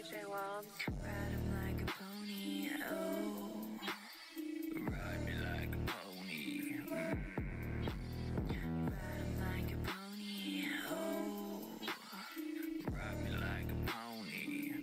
Ride him like a pony, oh. Ride me like a pony, Ride him like a pony, oh. Ride me like a pony,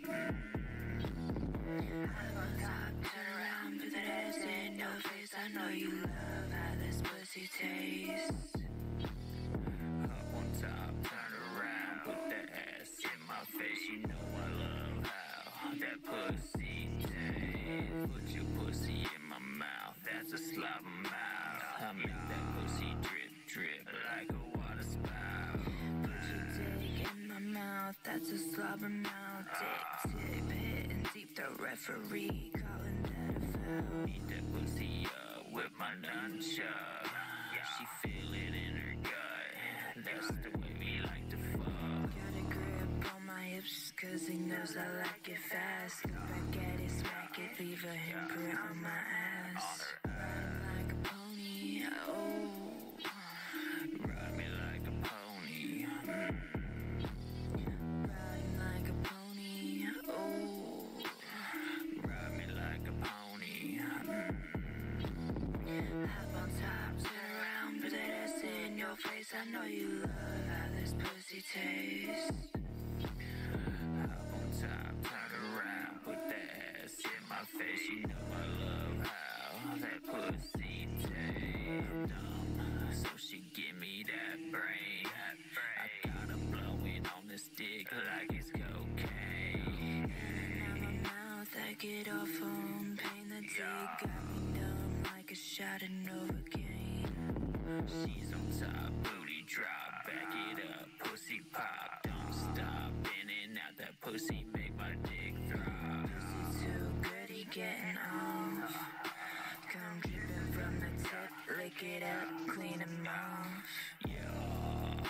I'm on top, turn around, put that ass in your face. I know you love how this pussy tastes. Up on top, turn around, put that ass in my face. You know I love how that pussy tastes. Put your pussy in my mouth, that's a slobber mouth. I make that pussy drip, drip like a water spout. Put your dick in my mouth, that's a slobber mouth. Tip, tip, hitting deep, the referee calling that a foul. Beat that pussy up with my nunchuck. She feel it in her gut, that's the way we like to fuck. Got a grip on my hips, cause he knows I like it fast. Look back at it, smack it, leave a imprint on my ass. Ride like a pony, oh. Ride me like a pony, Ride like a pony, oh. Ride me like a pony, Hop on top, turn around, put that ass in your face. I know you love how this pussy tastes. Hop on top, turn around, put that ass in my face. You know I love how that pussy tastes. Dumb, so she give me that brain. I got her blowing on this dick like it's cocaine. And now my mouth, I get off on pain. The dick got me numb like a shot of Novocaine. She's on top, booty drop, back it up, pussy pop, don't stop, in and out, that pussy make my dick throb. Pussy too good, he getting off. Come dripping from the tip, lick it up, clean him off. Yeah,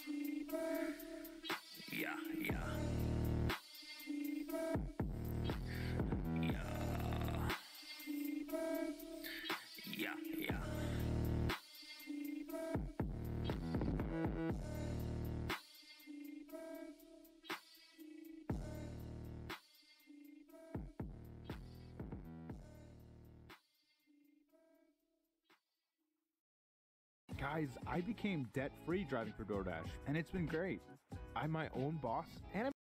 yeah, yeah. Yeah, yeah. Guys, I became debt-free driving for DoorDash, and it's been great. I'm my own boss, and I'm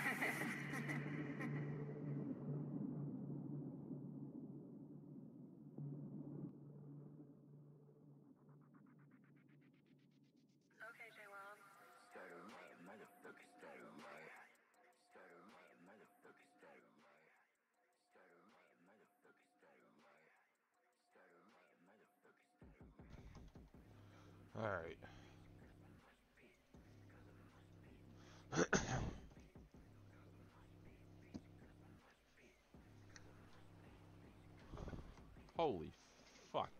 Okay, J-Wall. Start a riot, motherfucker, start a riot. Start a riot, motherfucker, start a riot. Start a riot, motherfucker, start a riot. Start a riot, motherfucker, start a riot. Alright. Holy fuck.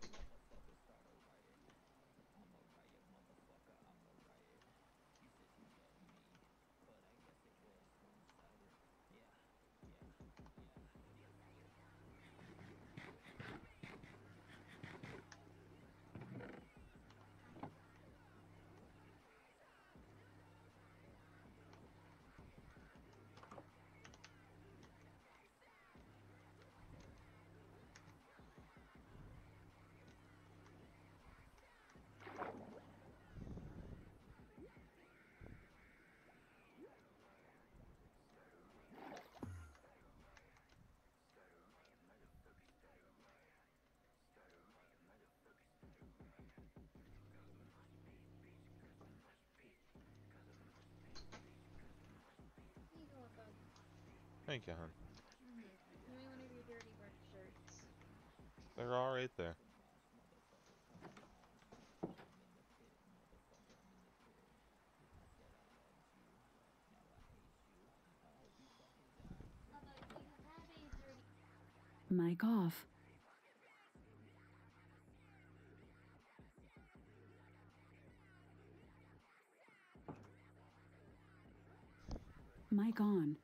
Thank you, hon. Give me one of your dirty work shirts. They're all right there. Mic off. Mic on.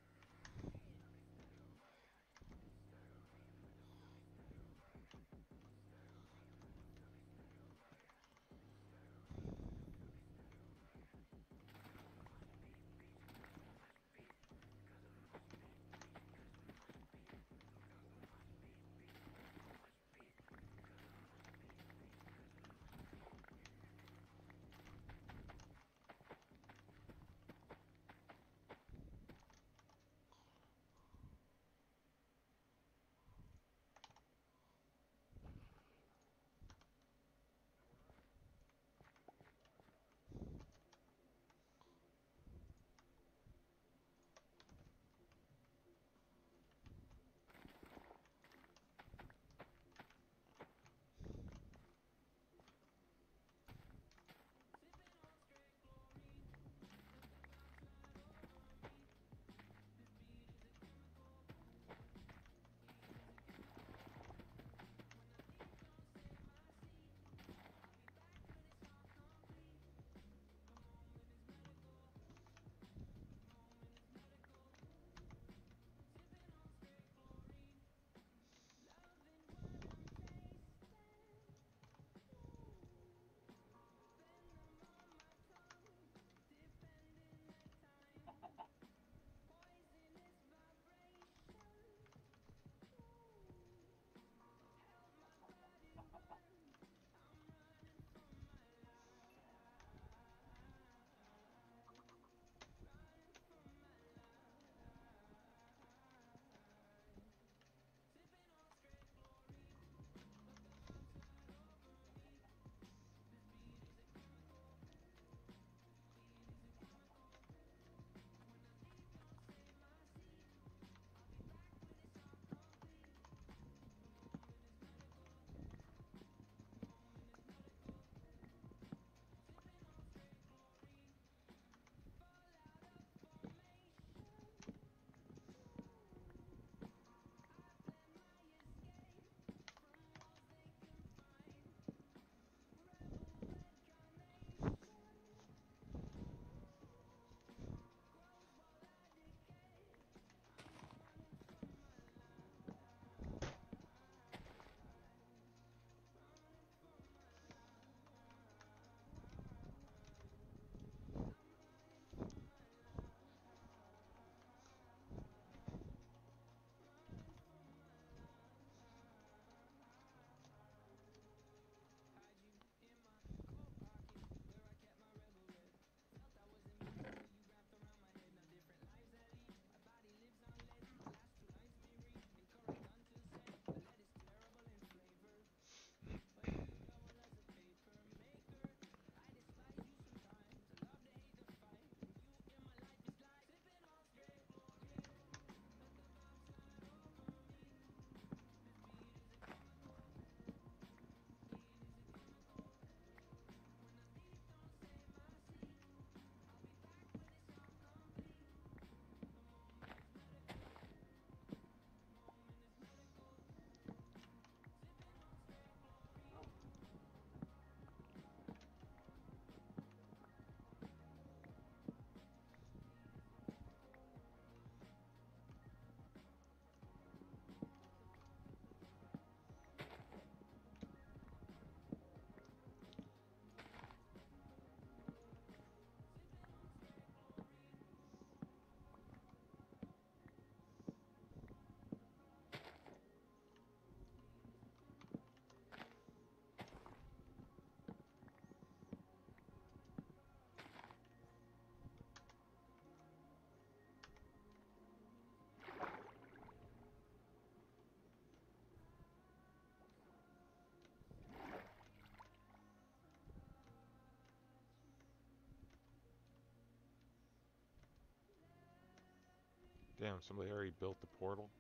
Damn, somebody already built the portal.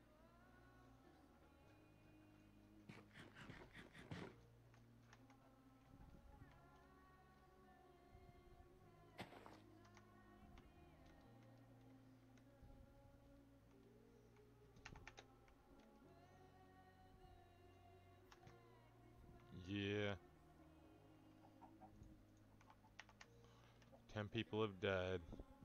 Yeah. 10 people have died.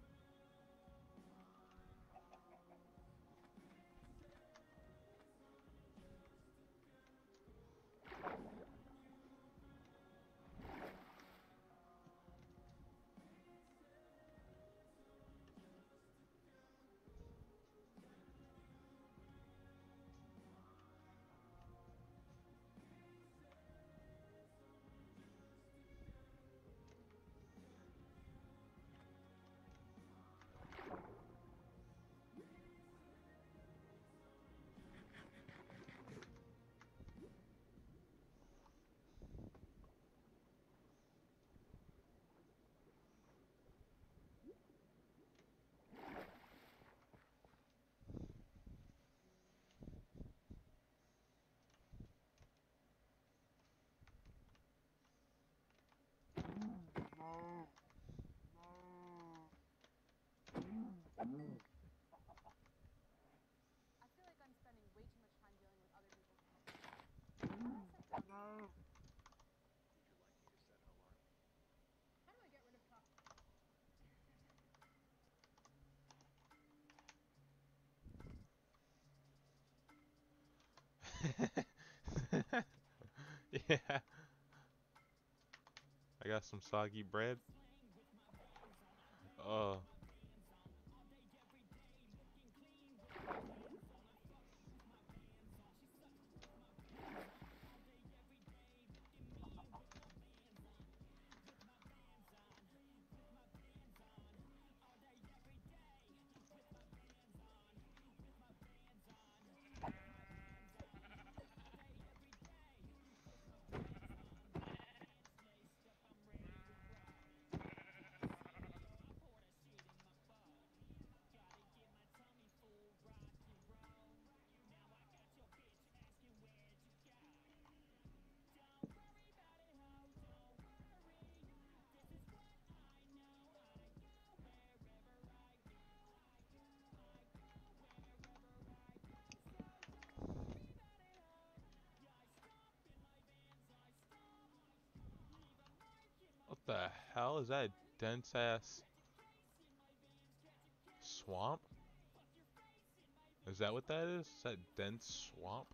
I feel like I'm spending way too much time dealing with other people's problems. Would you like me to set an alarm? How do I get rid of talk? Yeah. I got some soggy bread. Uh. What the hell is that dense ass swamp? Is that what that is? Is that dense swamp?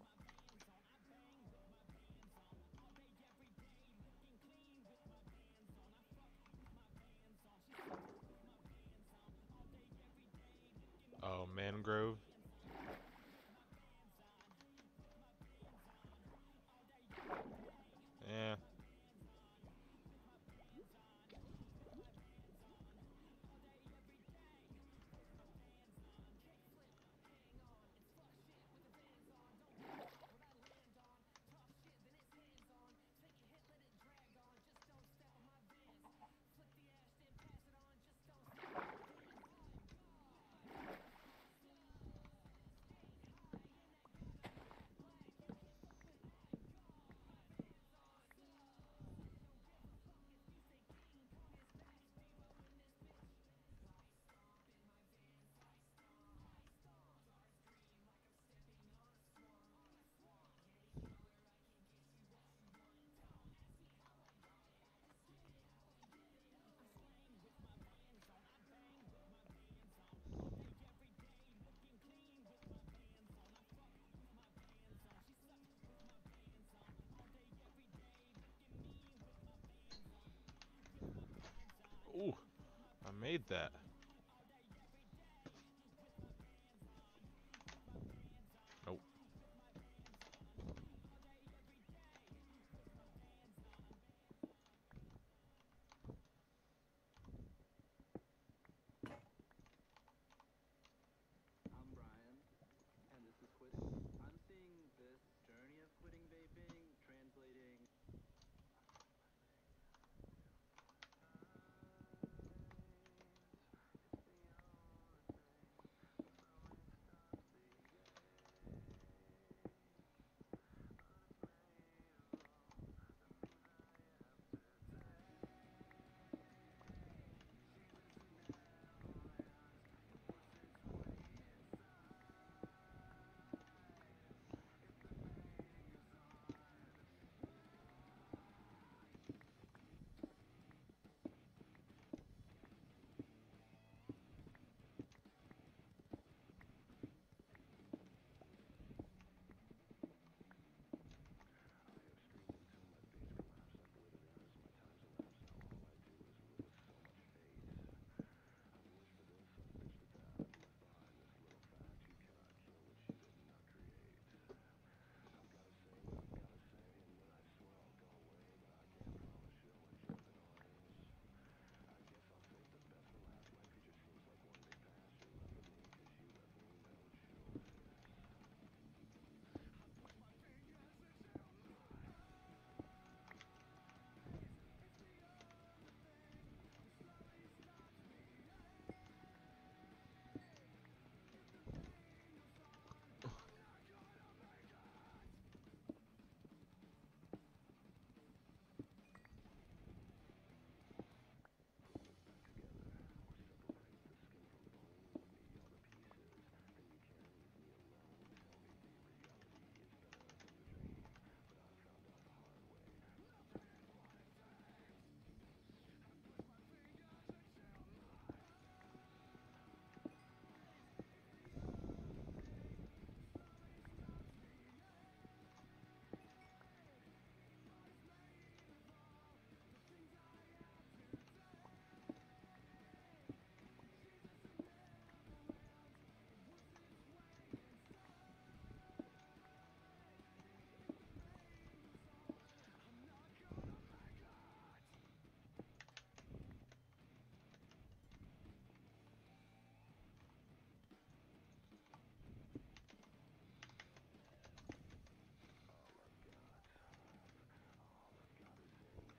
Oh, mangrove. Yeah. Ooh, I made that. Nope. I'm Brian, and this is quitting. I'm seeing this journey of quitting vaping translating.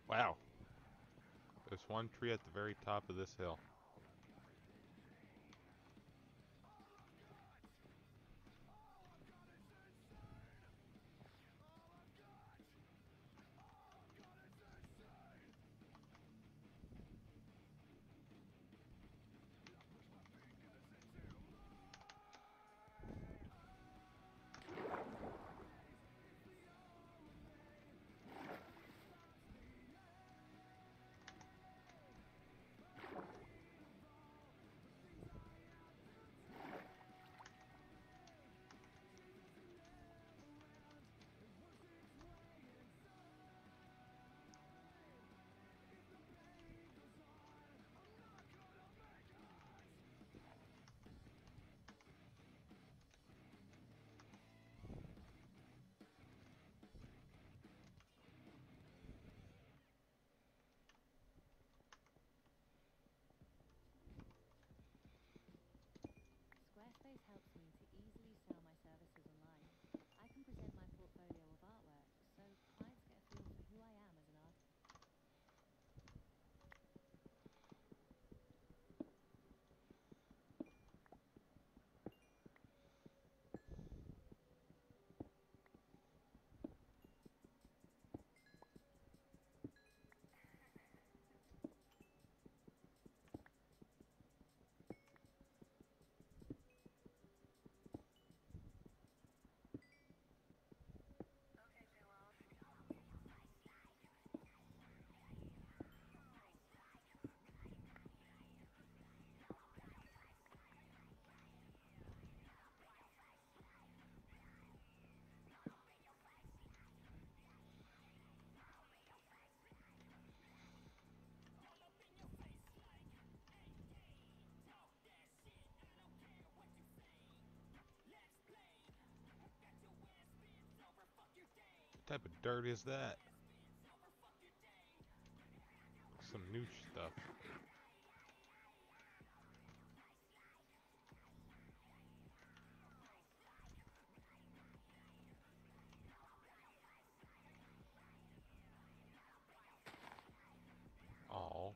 Wow. There's one tree at the very top of this hill. Squarespace helps me to easily sell my services online. I can present my portfolio of artwork, so clients get a feel for who I am as an artist. What type of dirt is that? Some new stuff. Oh.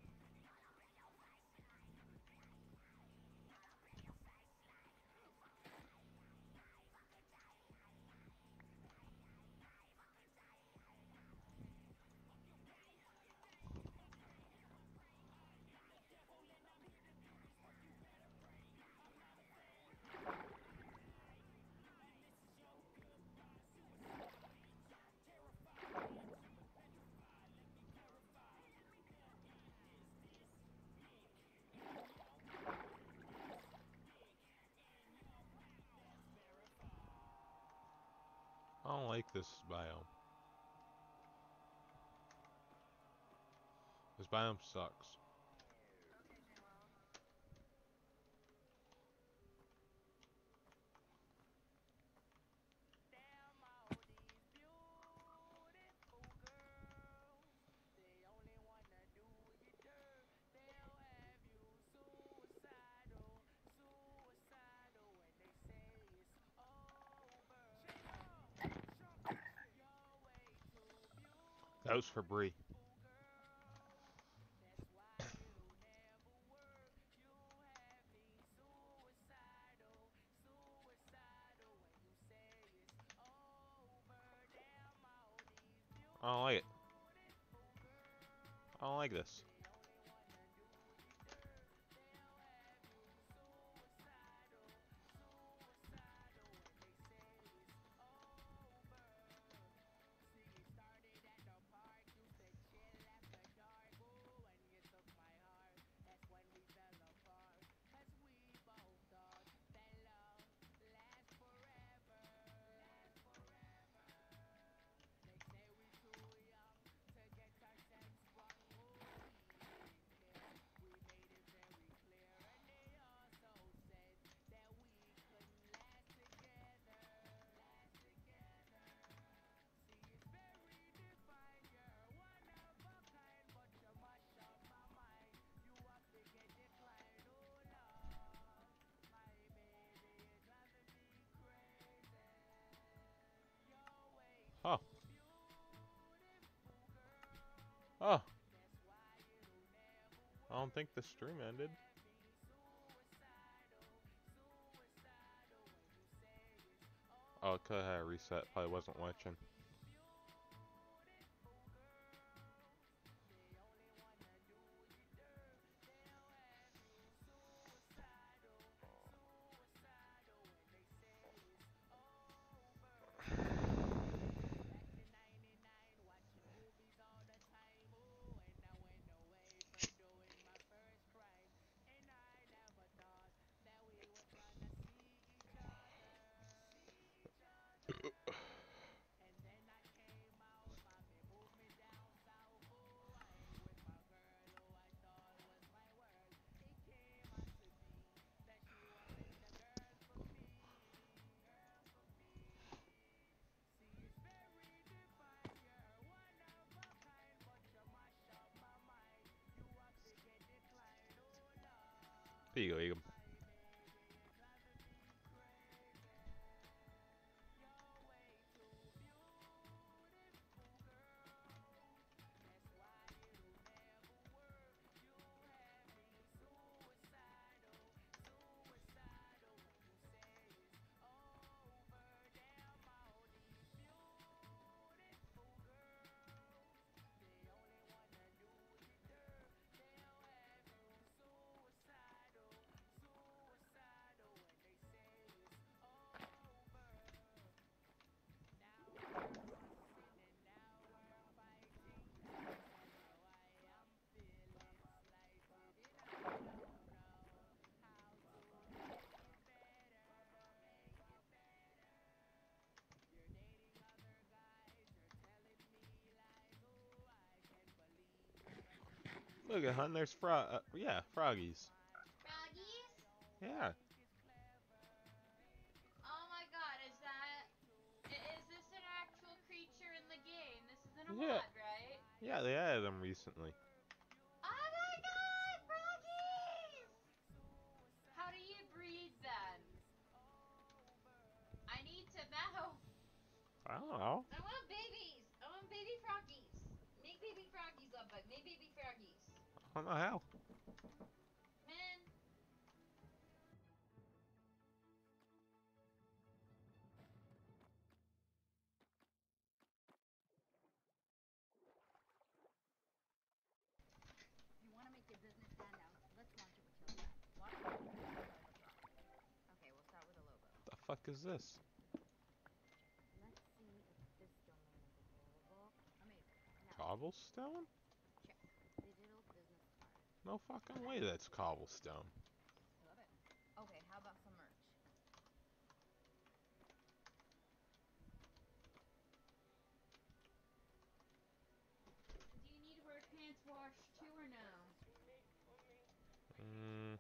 I don't like this biome. This biome sucks. That was for Bree. I don't like it. I don't like this. Oh. Oh. don't think the stream ended. Oh, it could have reset. Probably wasn't watching. Here you go, Eagum. Look at hun, there's froggies. Froggies? Yeah. Oh my god, is this an actual creature in the game? This isn't a Yeah. mod, right? Yeah, they added them recently. Oh my god, froggies! How do you breed then? I need to know. I don't know. I want babies. I want baby froggies. Make baby froggies, love bug. Make baby froggies. I don't know how. Man. If you want to make your business stand out, let's launch it with Chili. Watch what we do with Robotron. Okay, we'll start with a logo. The fuck is this? Let's see if this domain is available. Amazing. No. Cobblestone? Check. Digital business card. No fucking way that's cobblestone. I love it. Okay, how about some merch? Do you need her pants washed too or no? Mm.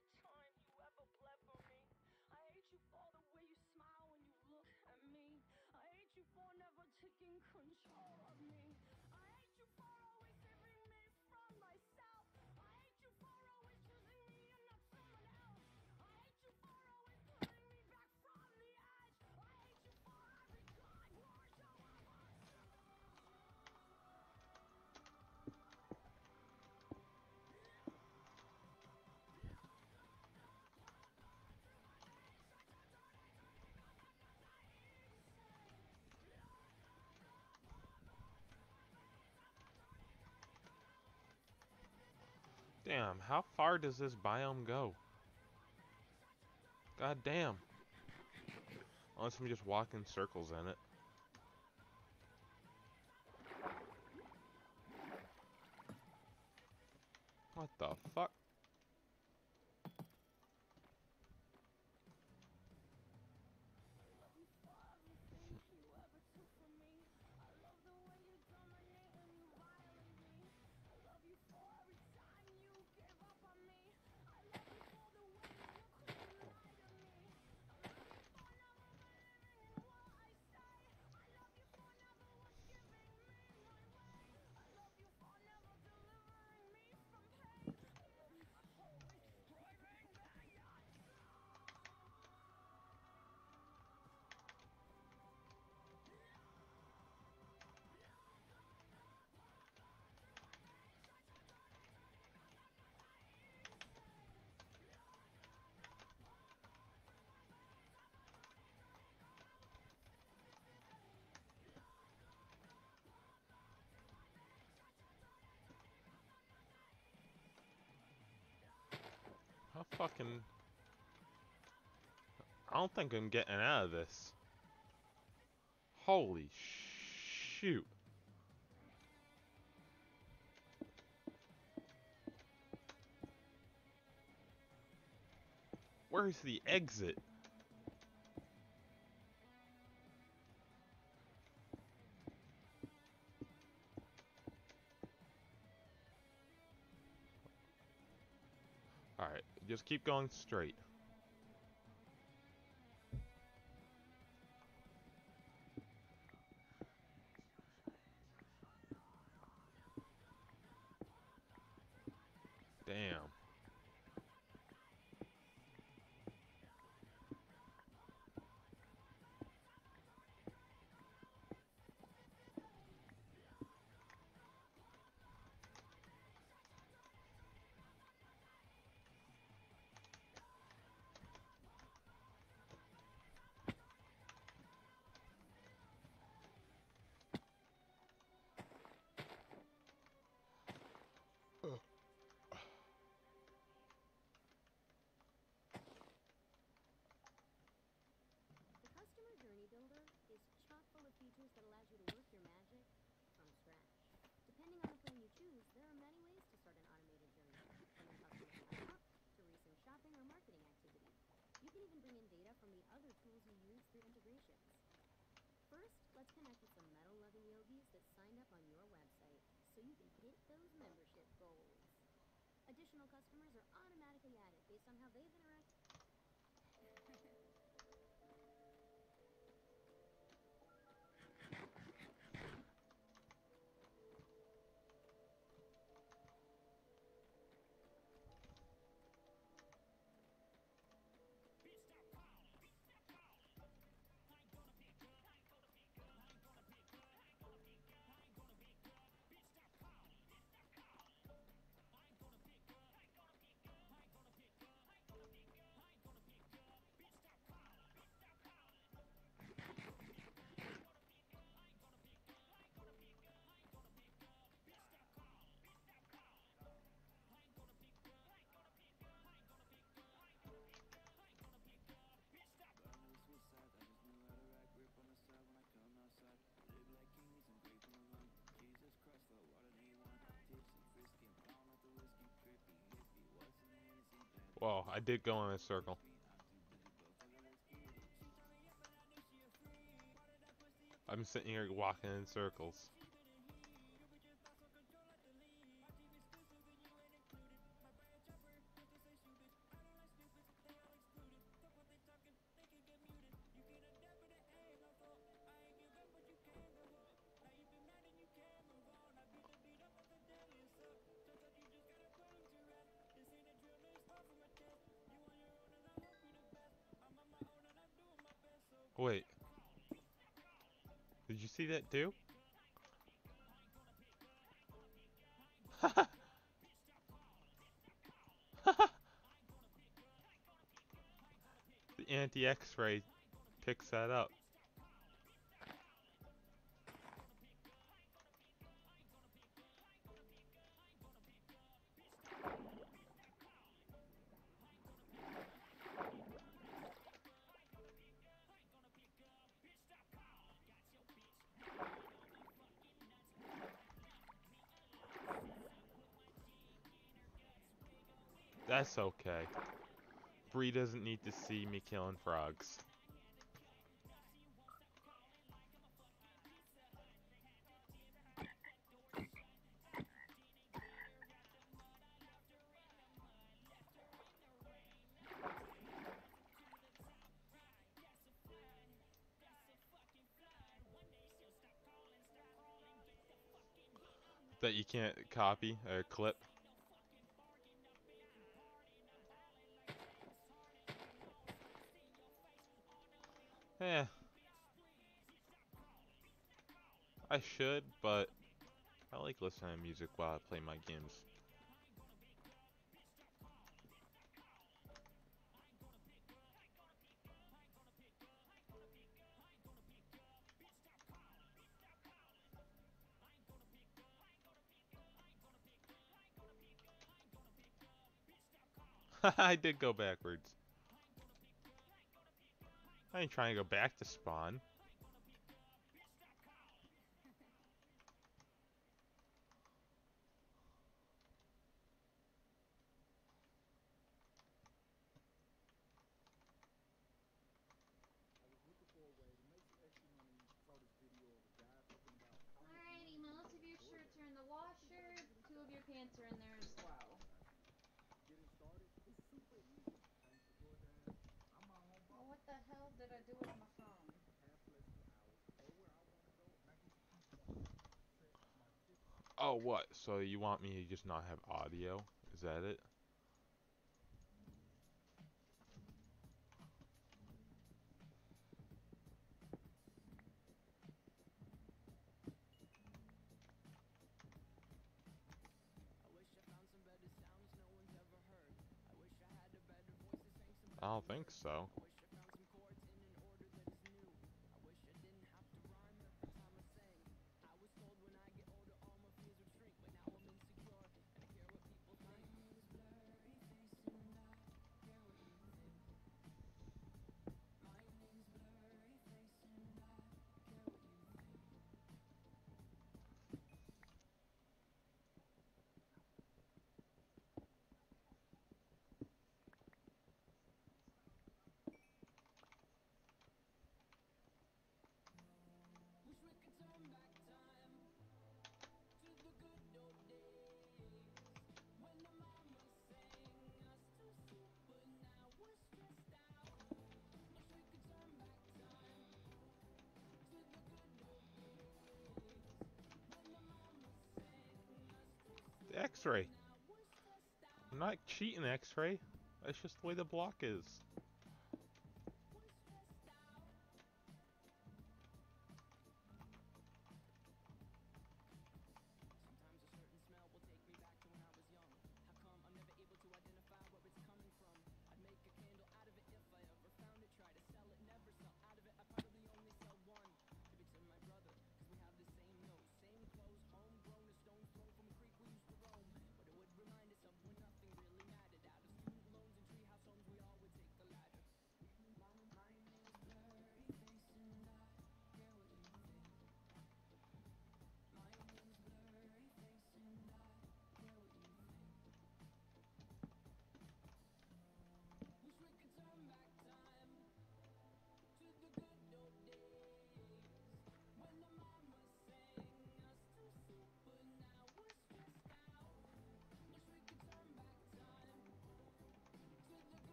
Damn, how far does this biome go? God damn. Unless I'm just walking circles in it. What the fuck? How fucking... I don't think I'm getting out of this. Holy shoot. Where's the exit? Alright, just keep going straight. Damn. The Customer Journey Builder is chock full of features that allows you to work your magic from scratch. Depending on the plan you choose, there are many ways to start an automated journey, from your customer sign up to recent shopping or marketing activity. You can even bring in data from the other tools you use through integrations. First, let's connect with some metal-loving yogis that signed up on your website so you can hit those membership goals. Additional customers are automatically added based on how they've interacted. Whoa, I did go in a circle. I'm sitting here walking in circles. Wait. Did you see that too? The anti-X-ray picks that up. That's okay. Bree doesn't need to see me killing frogs. That you can't copy or clip. Eh. I should, but I like listening to music while I play my games. I did go backwards. I ain't trying to go back to spawn. Alrighty, most of your shirts are in the washer. 2 of your pants are in there as well. Well, what the hell did I do with my phone? Oh, what? So you want me to just not have audio? Is that it? I don't think so. The X-ray. I'm not cheating X-ray. That's just the way the block is.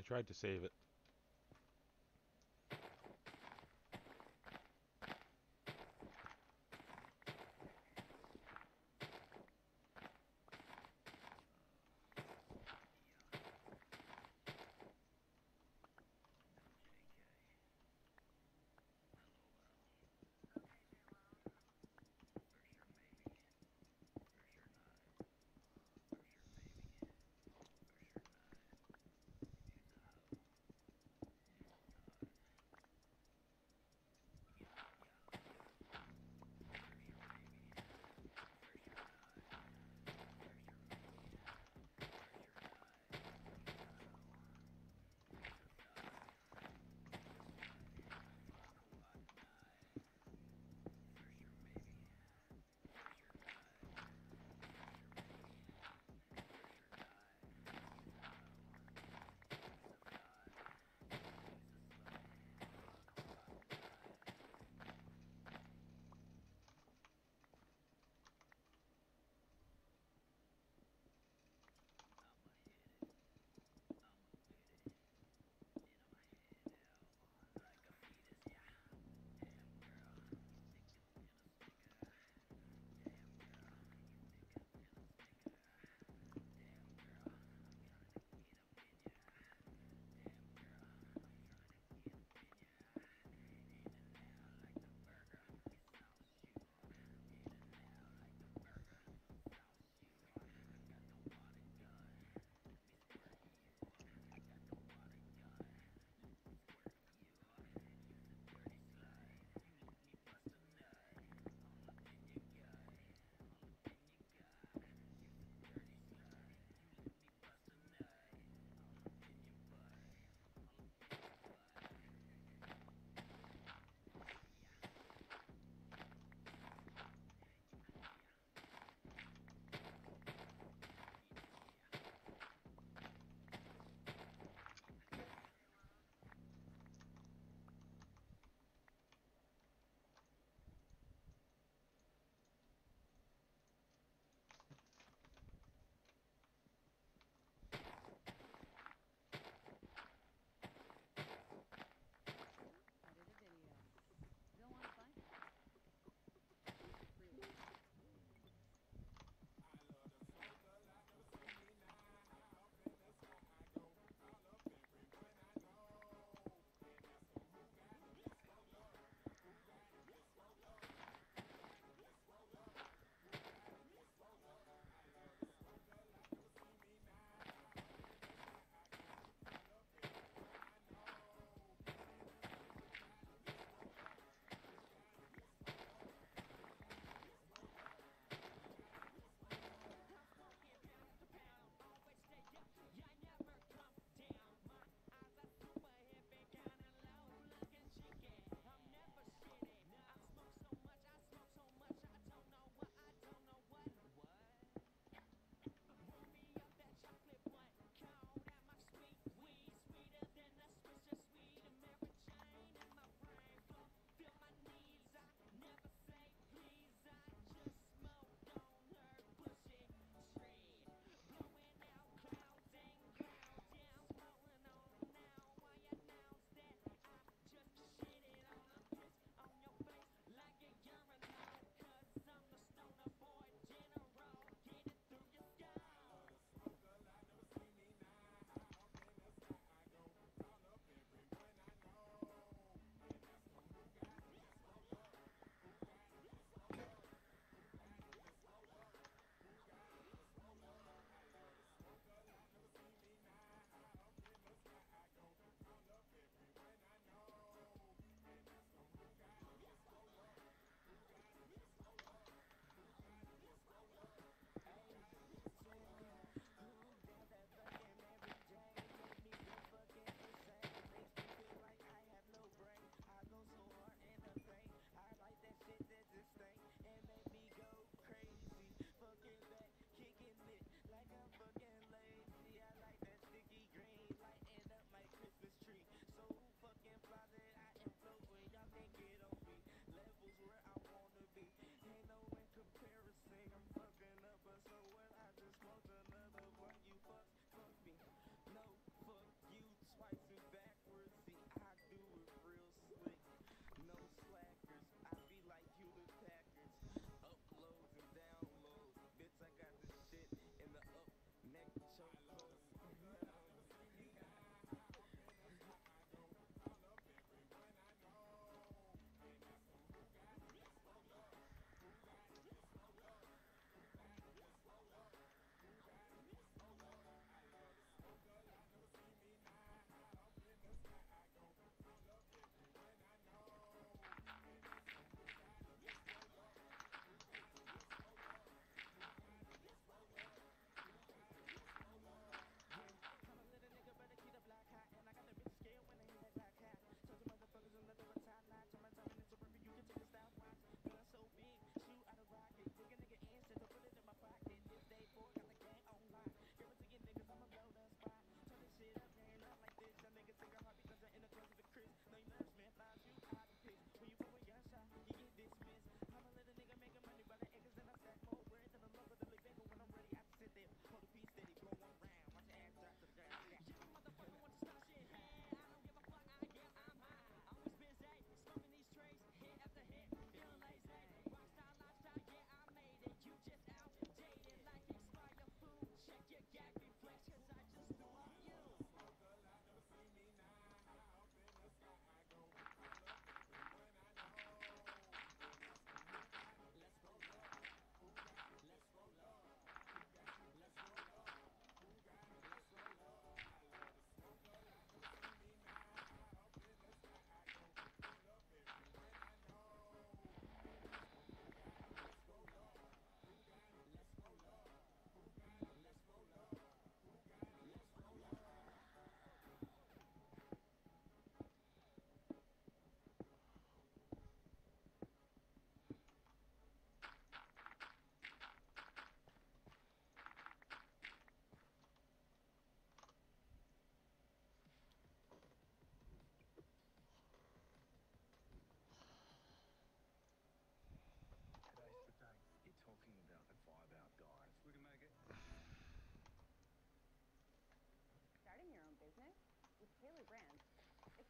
tried to save it.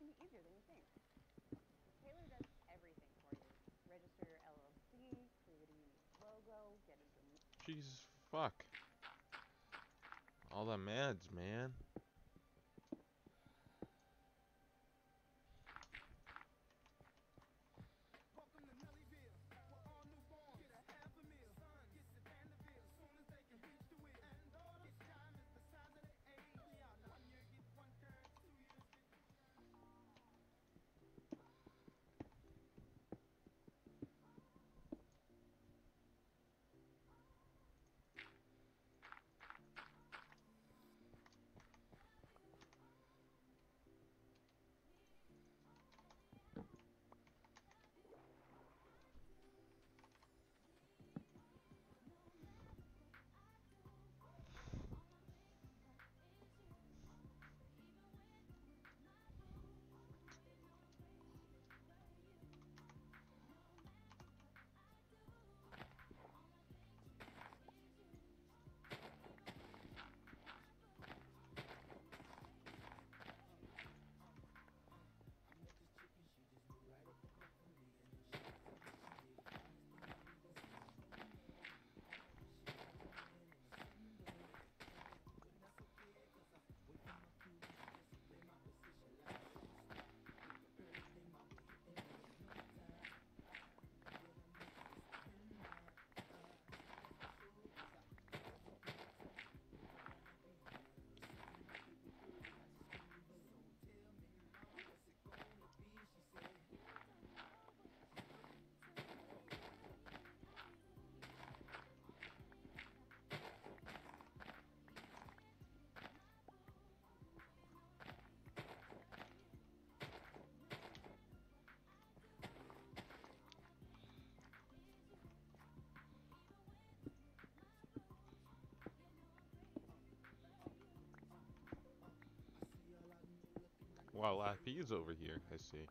can be easier than you think. Taylor does everything for you. Register your LLC, create a unique logo, get a domain. Jesus fuck. All the meds, man. Wow, Lappy is over here, I see.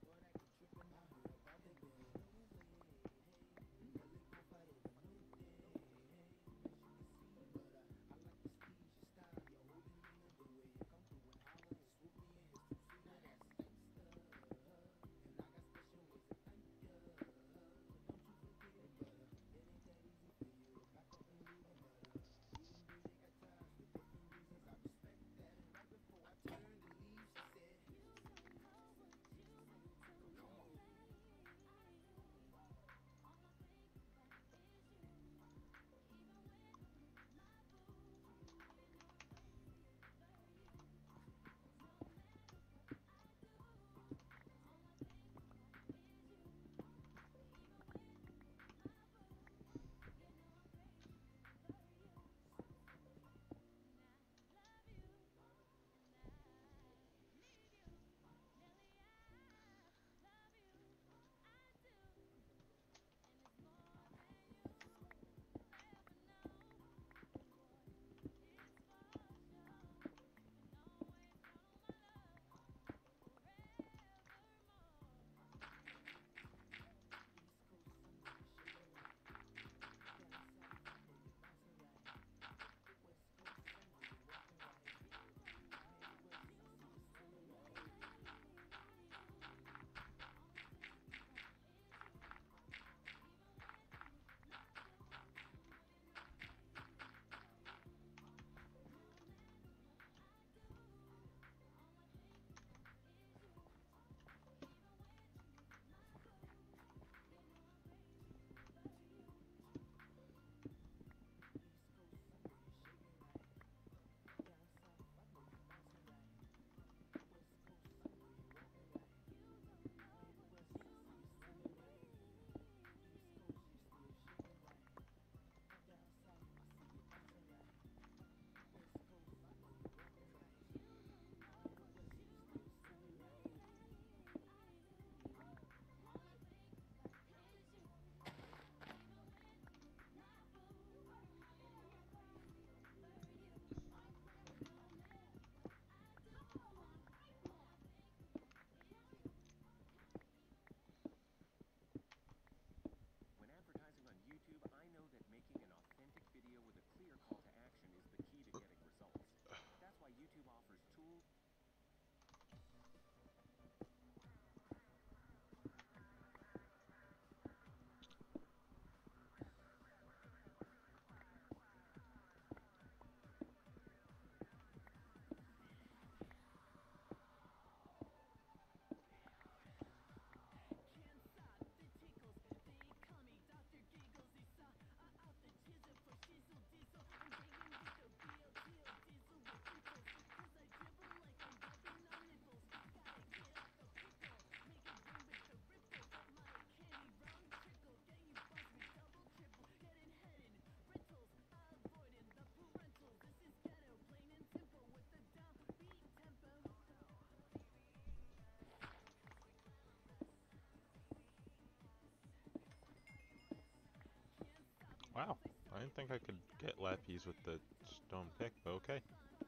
Wow, I didn't think I could get lapis with the stone pick, but okay.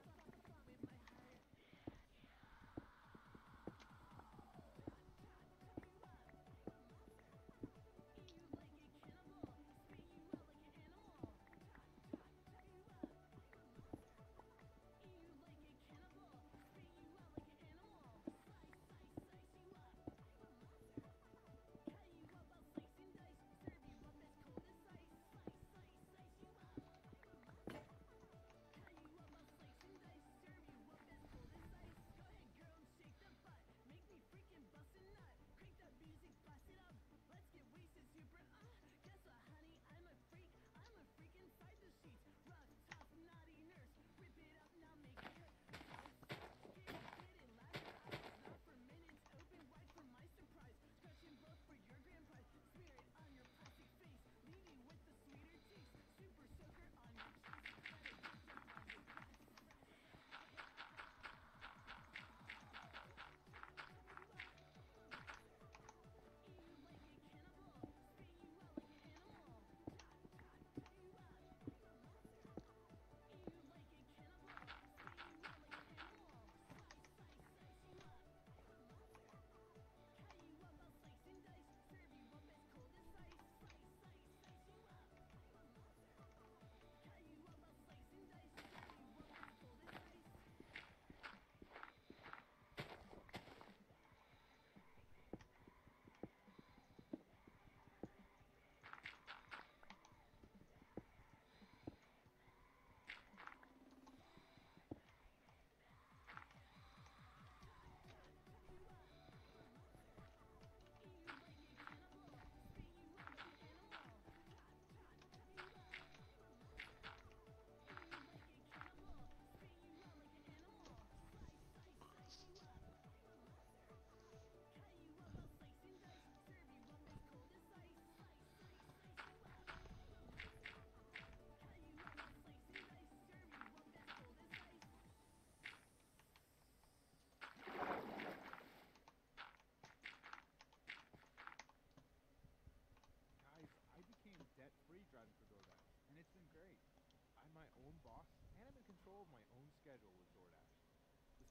Guys, I became debt free driving for DoorDash, and it's been great. I'm my own boss, and I'm in control of my own schedule with DoorDash. This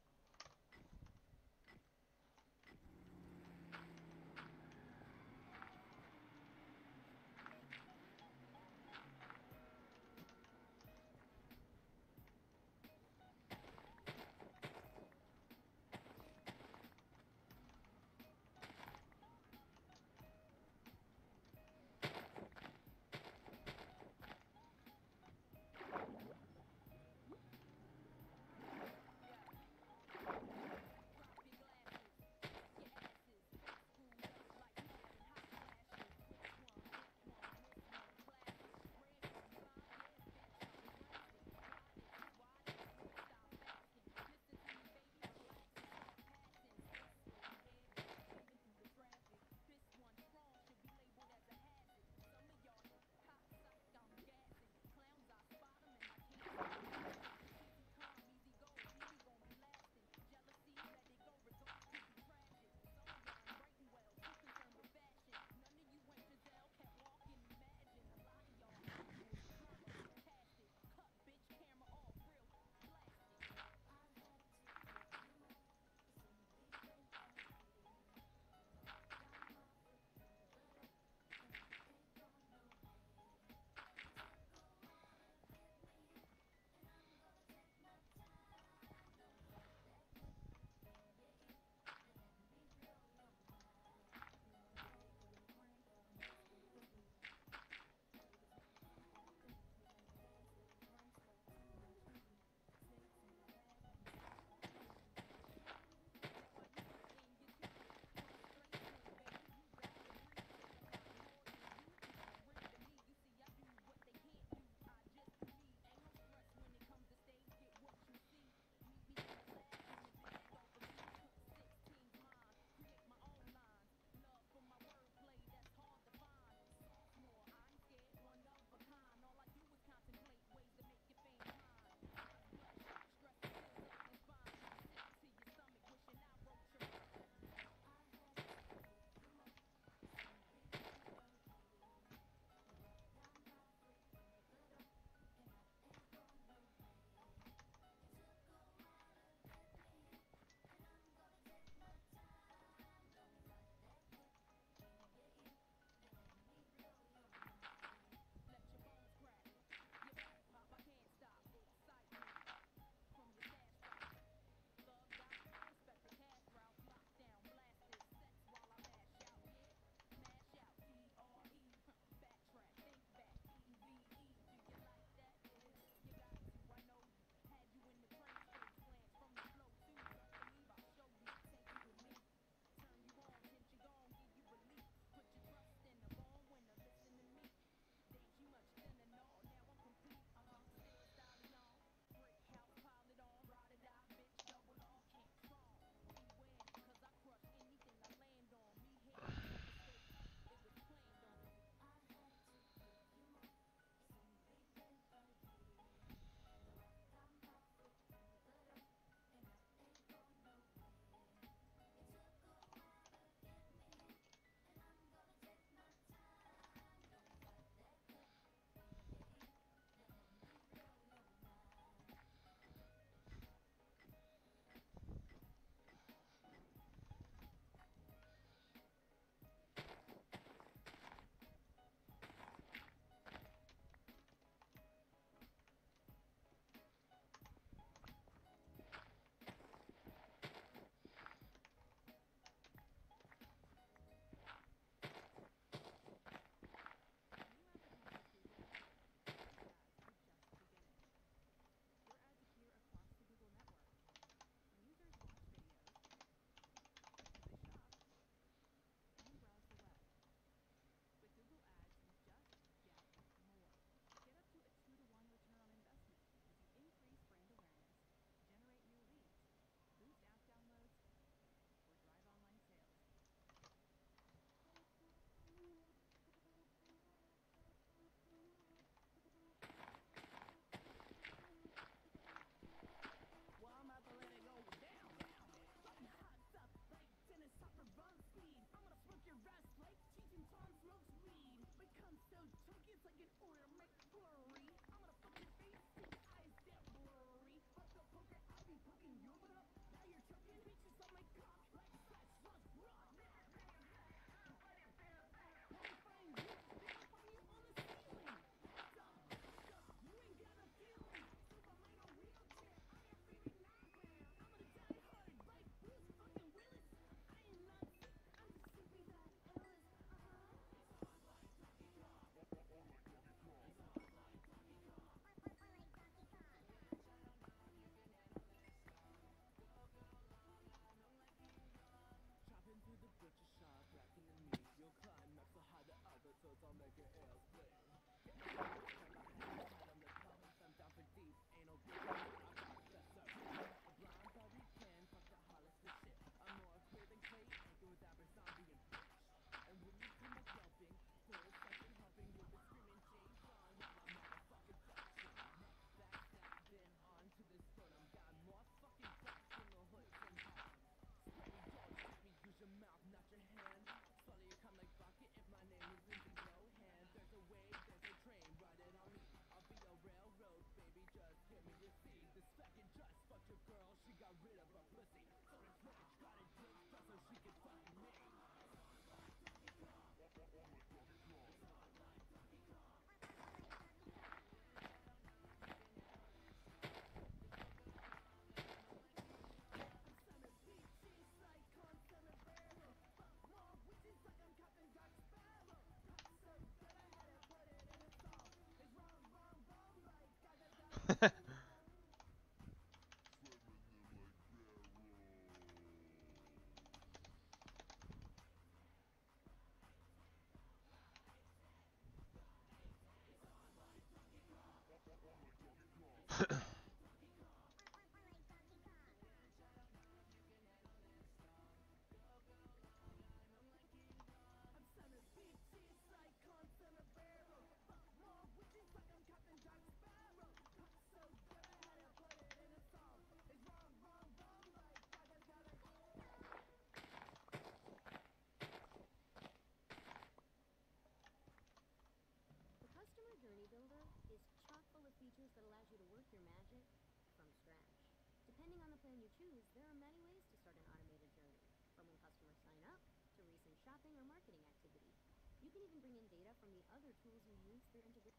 work your magic from scratch. Depending on the plan you choose, there are many ways to start an automated journey, from when customers sign up to recent shopping or marketing activity. You can even bring in data from the other tools you use through integration.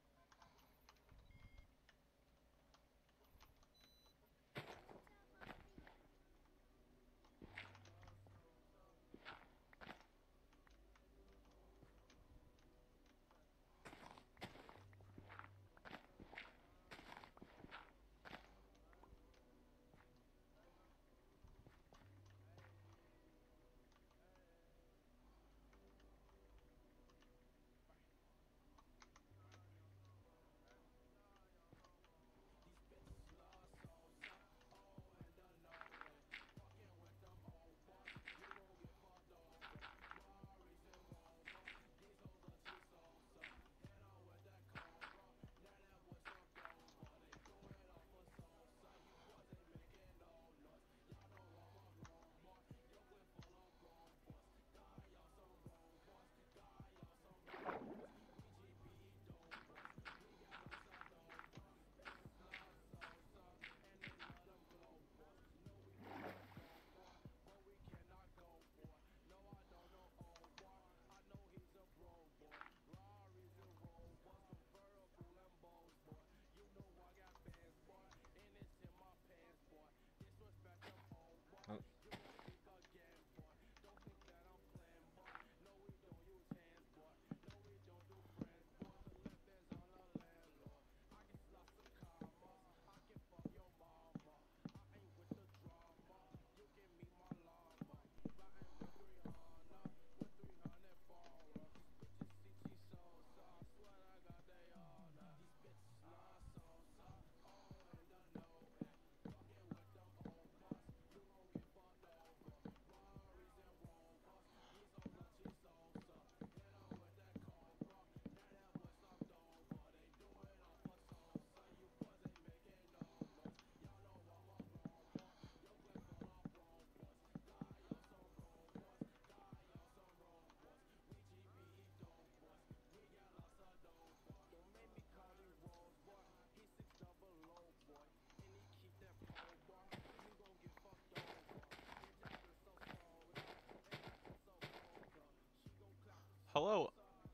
Hello,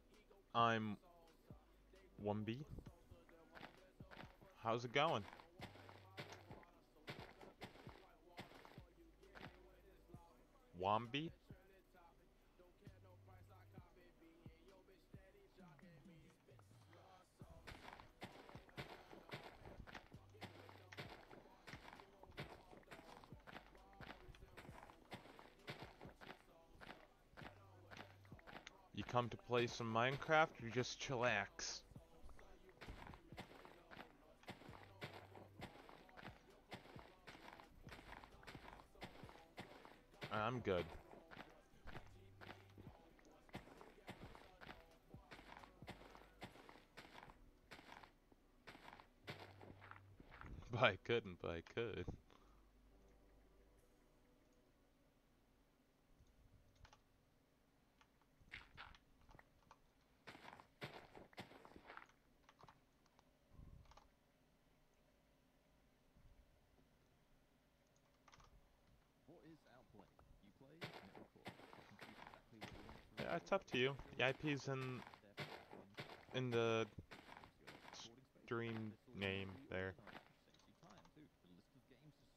I'm Wumby. How's it going? Wombi? You come to play some Minecraft or just chillax? I'm good. But I couldn't, but I could. What is outplay? You play, net record. Compute exactly what you want to Yeah, record. it's up to you. The IP's in the stream name there. Saves you time too. The list of games is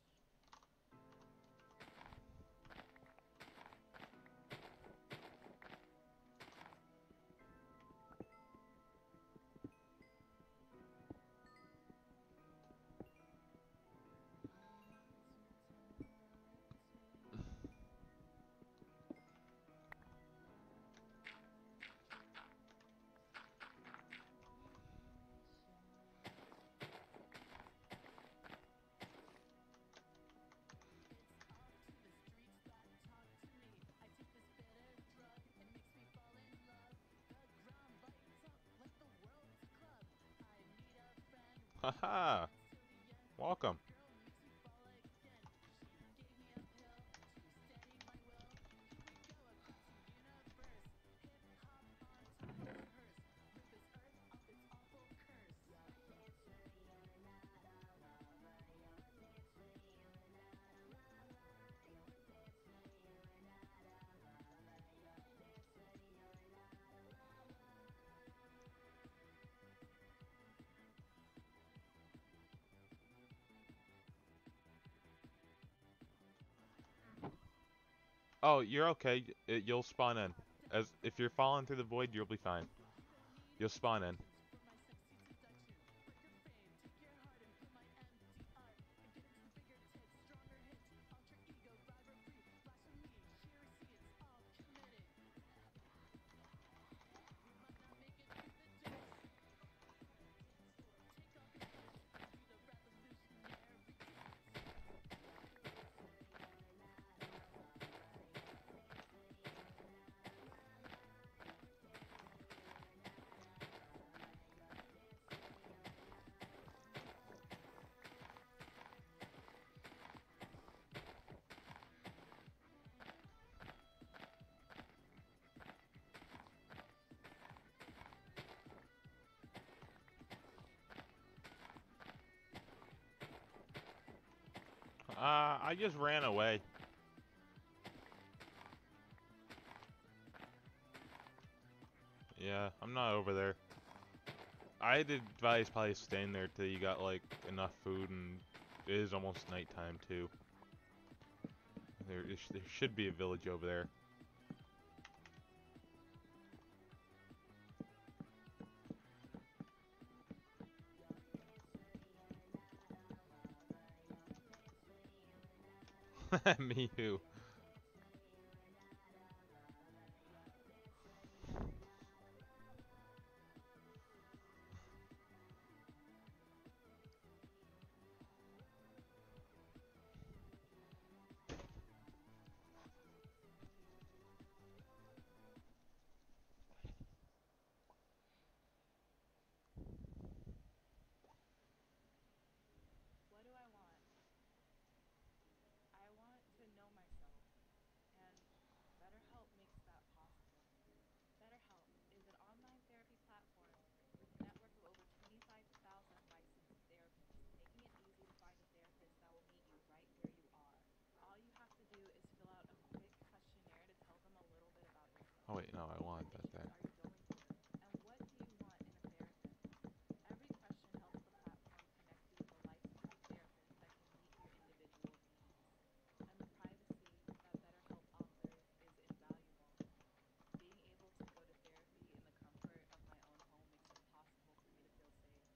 Haha! Welcome. Oh, you're okay. You'll spawn in. As if you're falling through the void, you'll be fine. You'll spawn in. I just ran away. Yeah, I'm not over there. I'd advise probably staying there till you got like enough food, and it is almost nighttime too. There should be a village over there. Me too. What do I want? I want to know myself, and BetterHelp makes that possible. BetterHelp is an online therapy platform with a network of over 25,000 licensed therapists, making it easy to find a therapist that will meet you right where you are. All you have to do is fill out a quick questionnaire to tell them a little bit about yourself. Oh wait, no, I What wanted that issues there. are you going through? And what do you want in a therapist? Every question helps the platform connect you with a licensed therapist that can meet your individual needs. And the privacy that BetterHelp offers is invaluable. Being able to go to therapy in the comfort of my own home makes it possible for me to feel safe.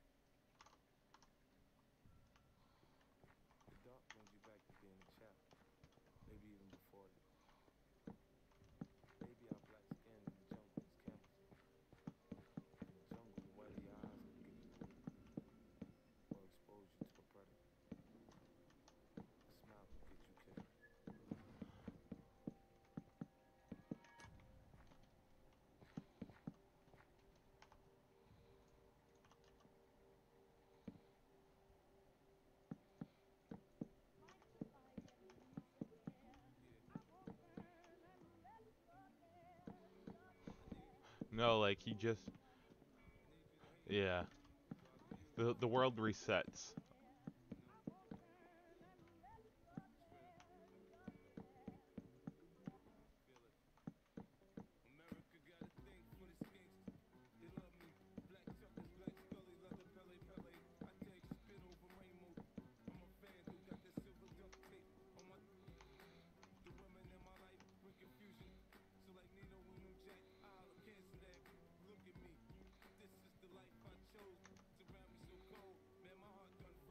The dark brings you back to being a child, maybe even before that. Maybe our black skin in the jungle is camouflage. In the jungle, the white of your eyes could give you away, or expose you to a predator. A smile could get you killed. No, like he just, yeah. The world resets. America got a thing for the gangsters. They love me. Black tuckers, black scully, leather Pele Pele. I take spit over rainbow. I'm a vandal, got the silver duct tape on my. The women in my life bring confusion. So like Nino Uno Jack, I'll cancel that. Look at me. This is the life I chose. Surround me so cold, man, my heart done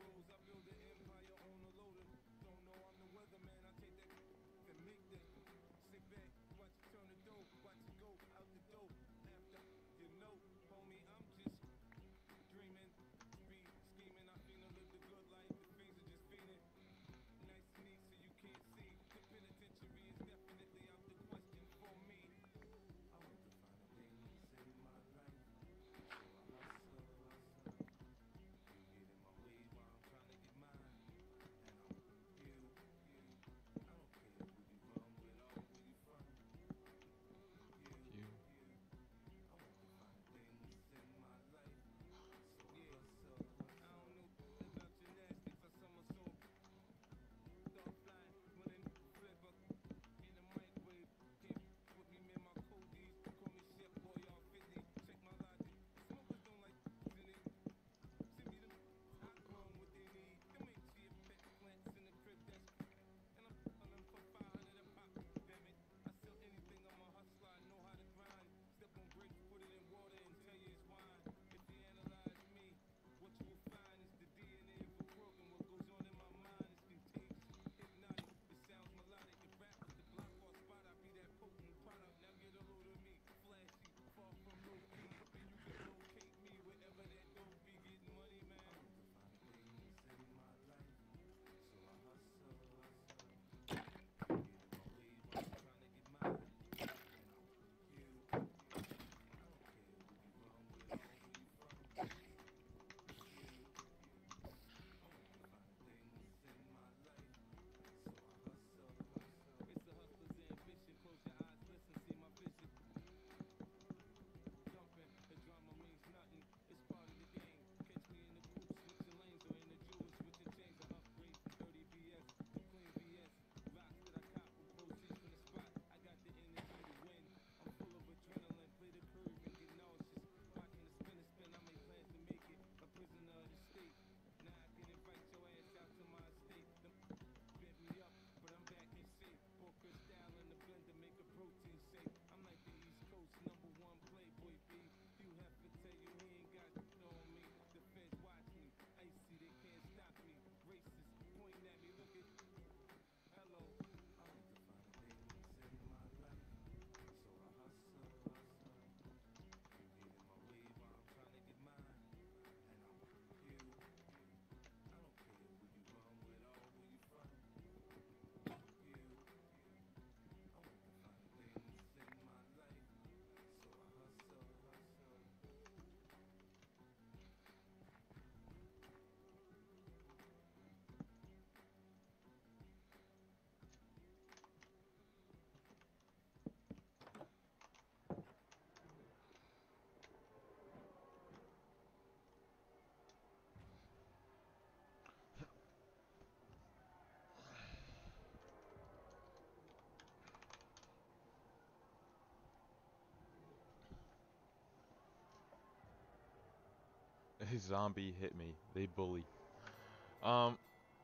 A zombie hit me. They bully. Um.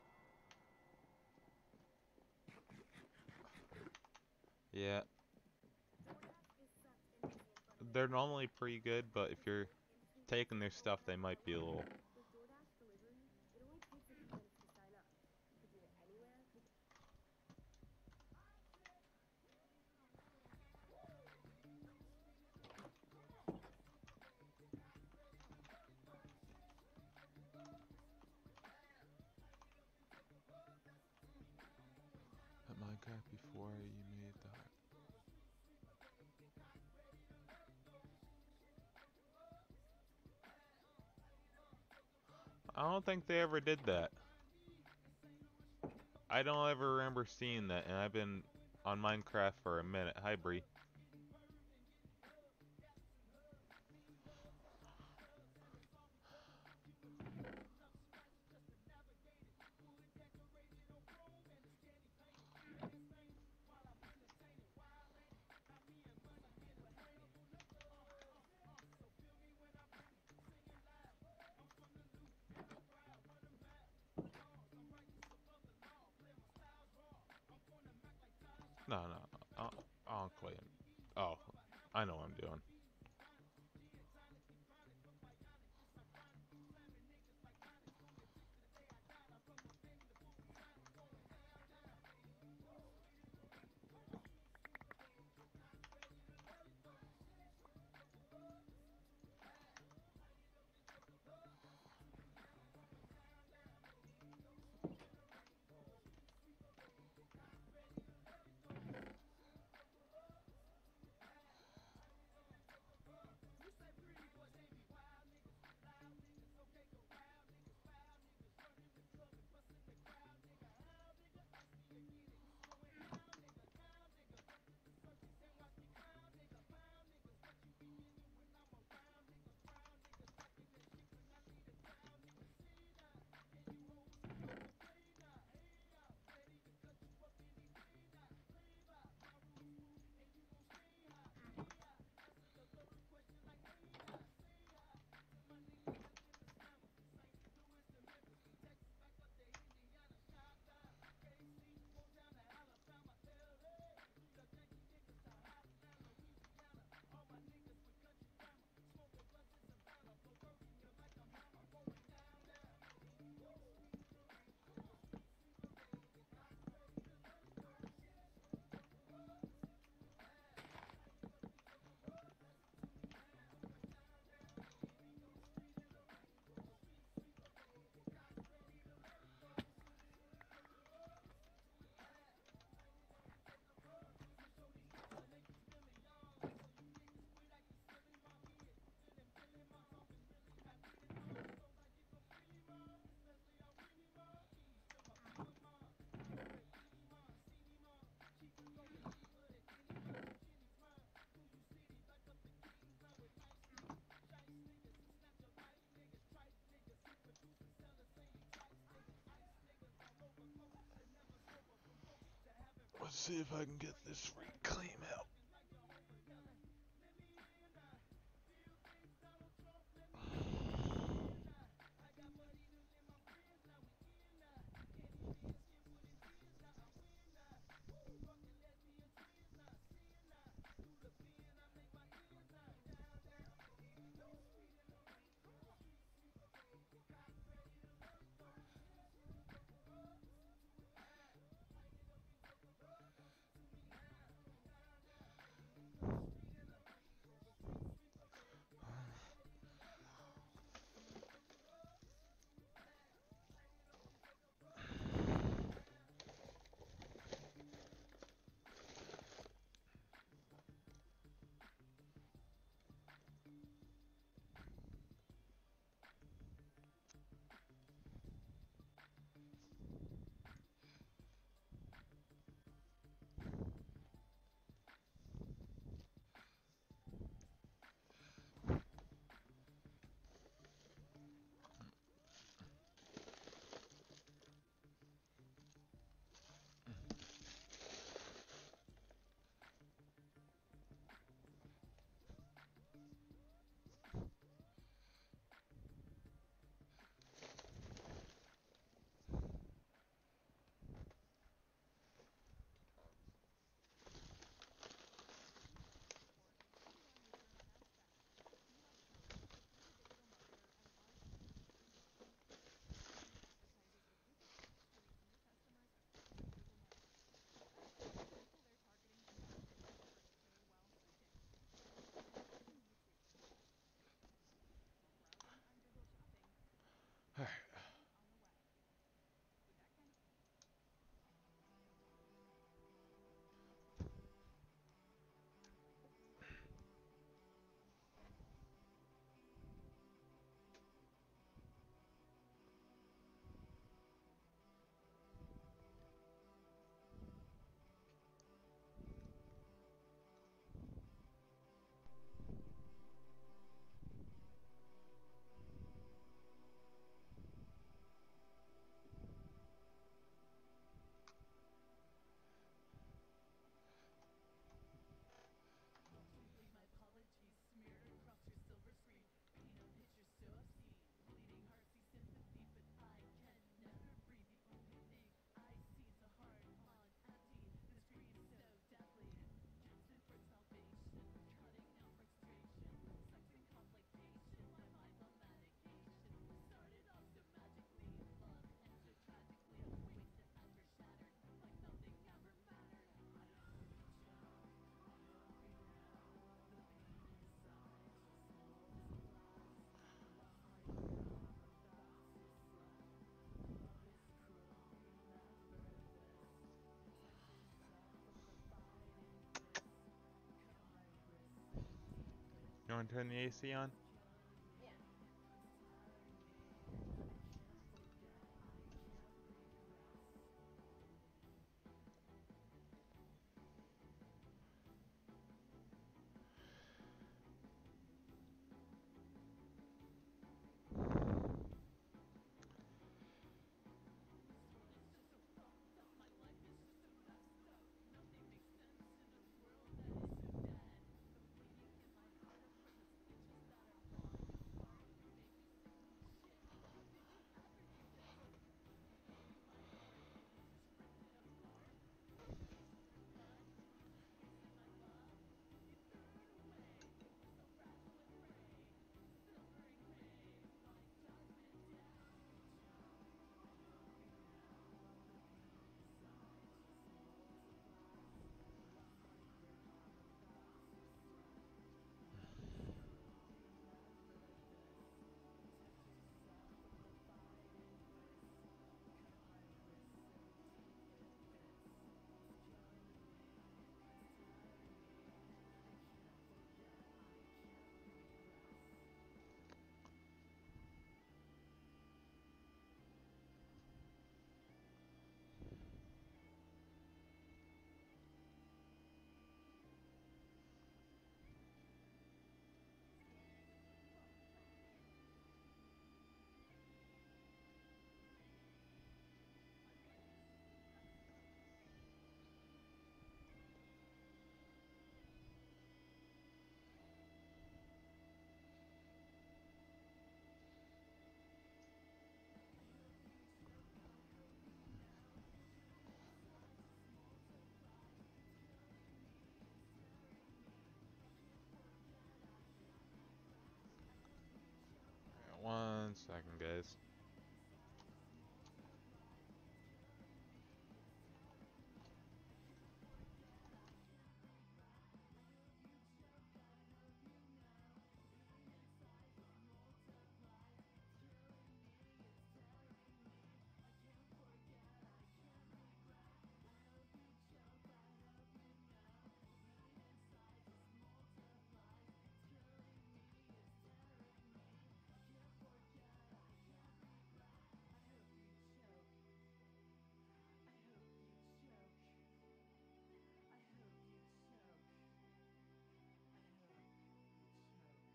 Yeah. They're normally pretty good, but if you're taking their stuff, they might be a little. With DoorDash delivery, it only takes a few minutes to sign up. You could do it anywhere. At Minecraft before you made that. I don't think they ever did that. I don't ever remember seeing that, and I've been on Minecraft for a minute. Hi, Bree. No, no, I'll play it. Oh, I know what I'm doing. Let's see if I can get this reclaim out. Alright. on the web with that kind of pain. Gently, my apologies smeared across your silver screen. Paint a picture so obscene. Bleeding heart see sympathy, but I can never breathe. The only thing I see is a heart on empty. The scream so deadly. Judgment for salvation. Cutting out frustration. Sex and complication. My mind's on medication. Started off so magically. Love ends so tragically. Wasted effort shattered. Like nothing ever mattered. I hope you choke. I hope you know. The pain inside just multiplies. Lost my grip, I'm about to slip. Love is cruel, remember this. Protect yourself from the biting fist. Cut my wrist so deep it You want to turn the AC on? it's killing me. Yeah. It's tearing me. I can't forget, I can't regress. This world is just so fucked up. My life is just so messed up. Nothing makes sense in a world that is so dead. The bleeding in my heart are from the stitches that are falling apart. You make me sick. Shit, how could you ever do this? Bleeding my heart and you just ripped it apart. You chased through blood, you just wasted my love. You threw it away, we're so fragile and frail. Silvering pain, my judgment day. I hope you know the pain inside just multiplies. Lost my grip, I'm about to slip. Love is cruel, remember this. Protect yourself from the biting fist. Cut my wrist so deep it fits. It's killing me, it's tearing me. I can't forget, I can't regress. I hope you choke, I hope you know. The pain inside just multiplies. It's killing me, it's tearing me. I can't forget, I can't regret. I hope you choke, I Yeah, hope you 1 second, know. guys. The pain inside just multiplies. It's killing me, it's tearing me. I can't forget, I can't regret. I hope you choke, I hope you know. The pain inside just multiplies. It's killing me, it's tearing me. I can't forget, I can't regret. I hope you choke, I hope you know. The pain inside just multiplies. It's killing me, it's tearing me. I can't forget, I can't regret. I hope you choke. I hope you choke. I hope you choke. I hope you choke.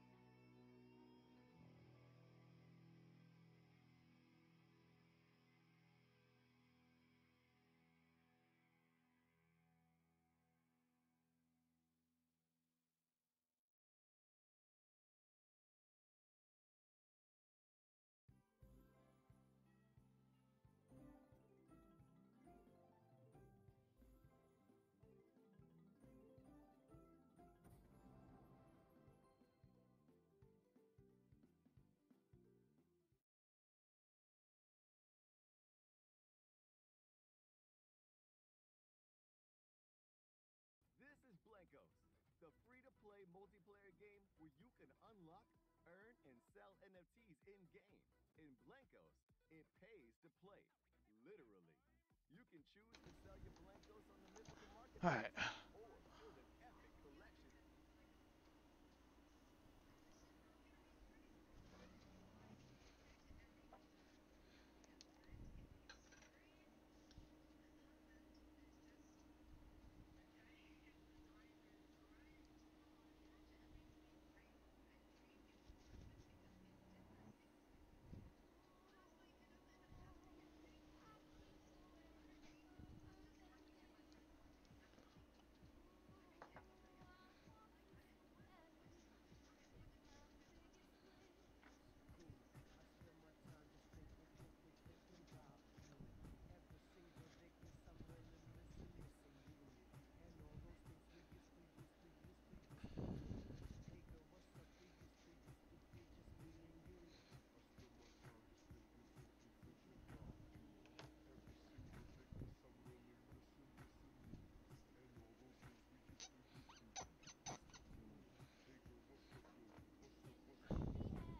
This is Blankos, the free-to-play multiplayer game where you can unlock, earn, and sell NFTs in-game. In Blankos, to play, literally. You can choose to sell your blankos on the mythical Alright. marketplace or build an epic collection. Cool. I spend my time just thinking about you. Every single day 'cause I'm really missing you. And all those things we used to do. Hey girl, what's up? We just me and you. I spend my time just thinking about you. Every single day, 'cause I'm really missing you. And all those things we used to do. Hey girl, what's up, girl? What's up?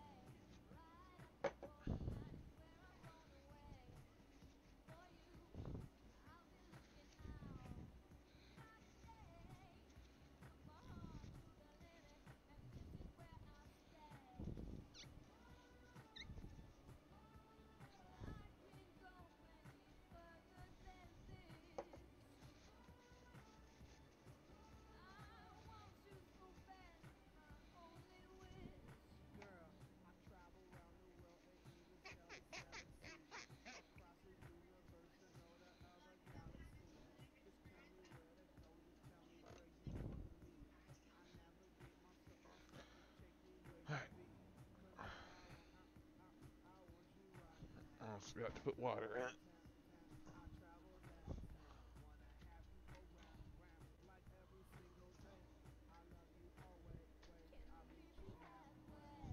Girl, I travel around the world and even selling seeds across the universe and all the other galaxies. Just tell me where to go, just tell me where you wanna meet. I navigate myself to take me where you Alright. be. 'Cause I want you right now. I also got to put water in. I travel downtown, wanna have you around like every single day. I love you always, I'll meet you halfway.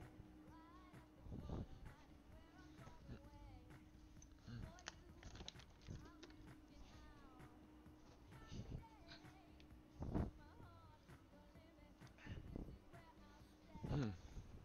Hmm.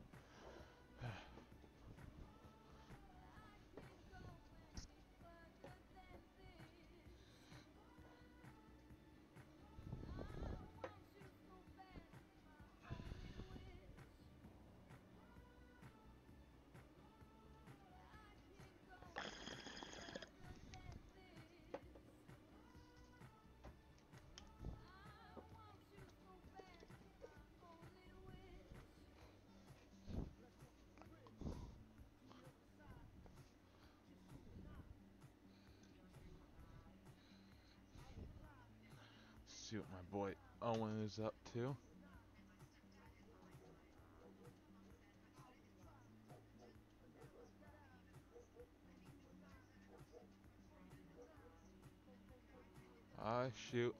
Let's walk the bridge to the other side. Just you and I. Just you and I will fly. See what my boy Owen is up to. You and I will fly. Da-da-da. You and Ah, shoot.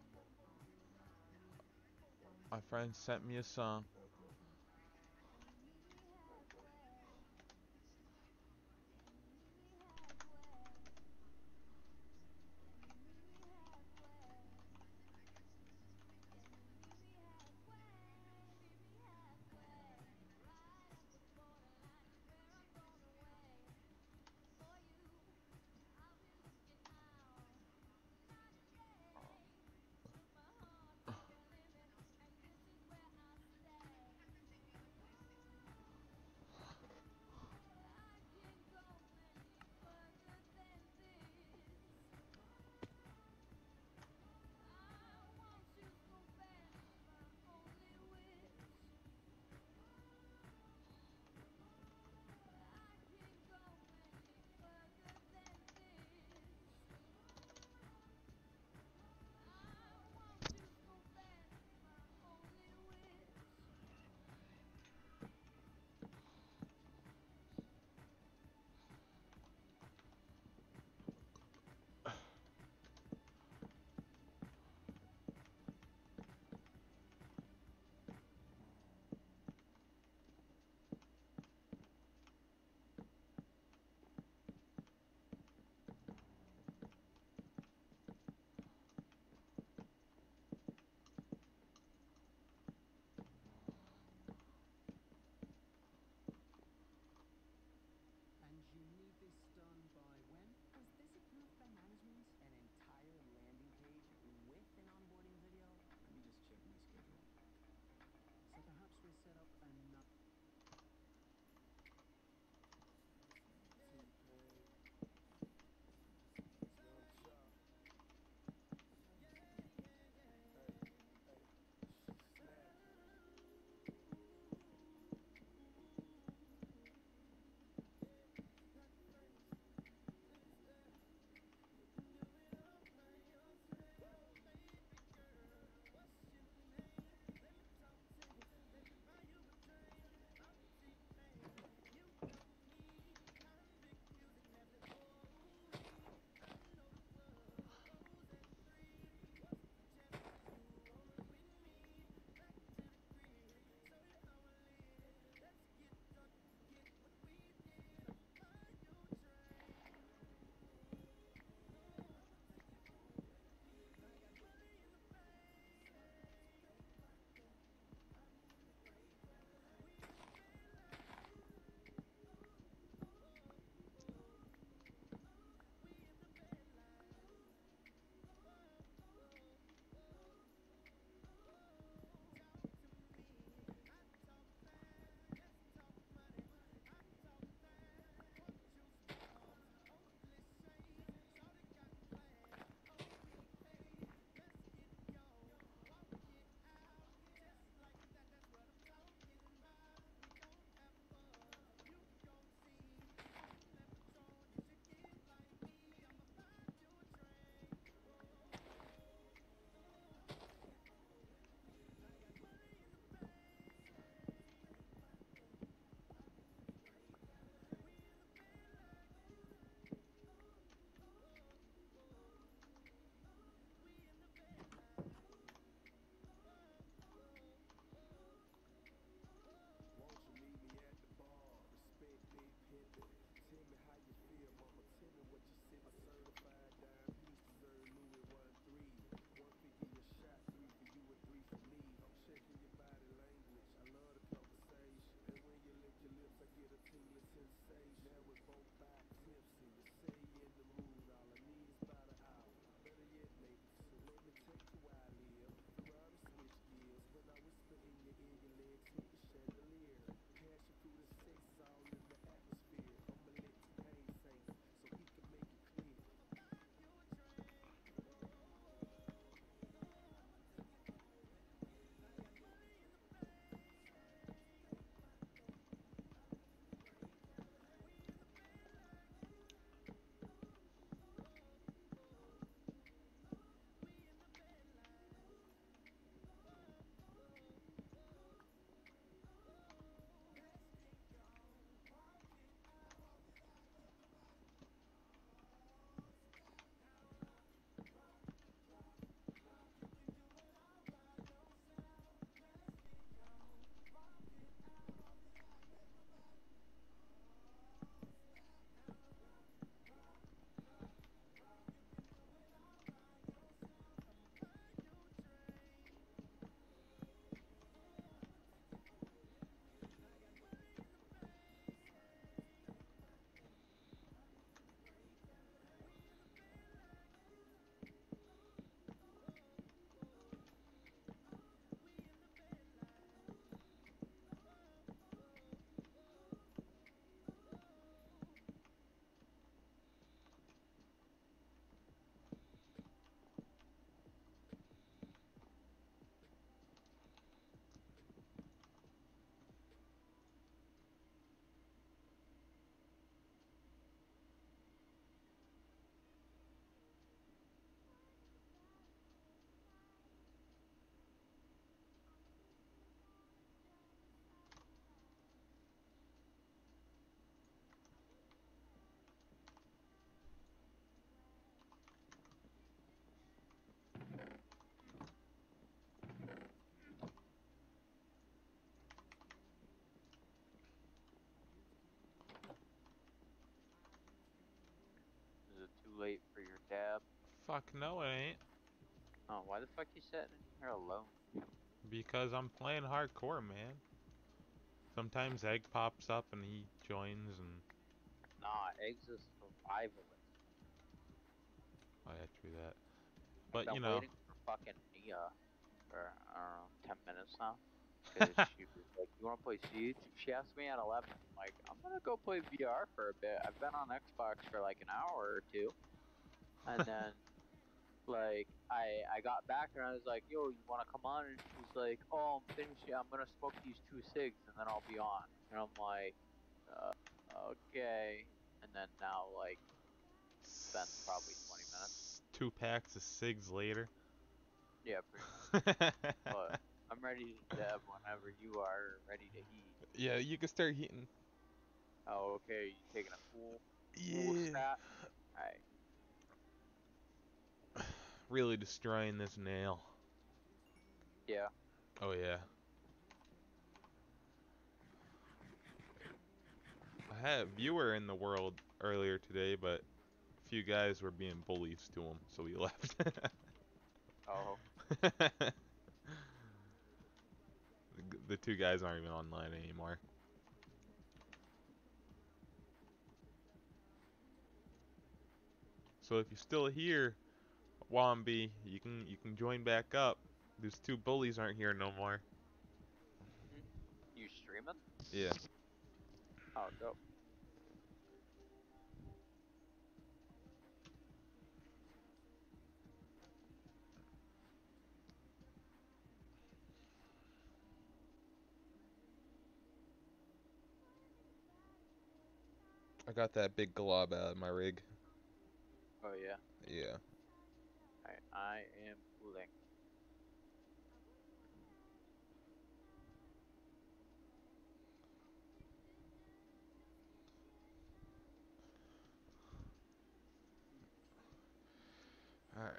My friend sent me a song. too late for your dab? Fuck no, it ain't. Oh, why the fuck you sitting in here alone? Because I'm playing hardcore, man. Sometimes Egg pops up and he joins and... Nah, Egg's a survivalist. Oh yeah, true that. I've But, you been know... waiting for fucking Nia for, I don't know, 10 minutes now. Because she was like, you wanna play Siege? She asked me at 11. I'm like, I'm gonna go play VR for a bit. I've been on Xbox for like an hour or two. And then, like, I got back and I was like, yo, you wanna come on? And she's like, oh, I'm finishing. I'm gonna smoke these 2 cigs and then I'll be on. And I'm like, okay. And then now, like, spent probably 20 minutes. 2 packs of cigs later. Yeah, pretty much. But I'm ready to dab whenever you are ready to heat. Yeah, you can start heating. Oh, okay. You taking a full Yeah. stat? Alright. Really destroying this nail. Yeah. Oh yeah. I had a viewer in the world earlier today, but a few guys were being bullies to him, so he left. Oh. The 2 guys aren't even online anymore. So if you're still here, Wombi, you can join back up. These 2 bullies aren't here no more. You streaming? Yeah. Oh, dope. I got that big glob out of my rig. Oh, yeah. Yeah. I am cooling. Alright.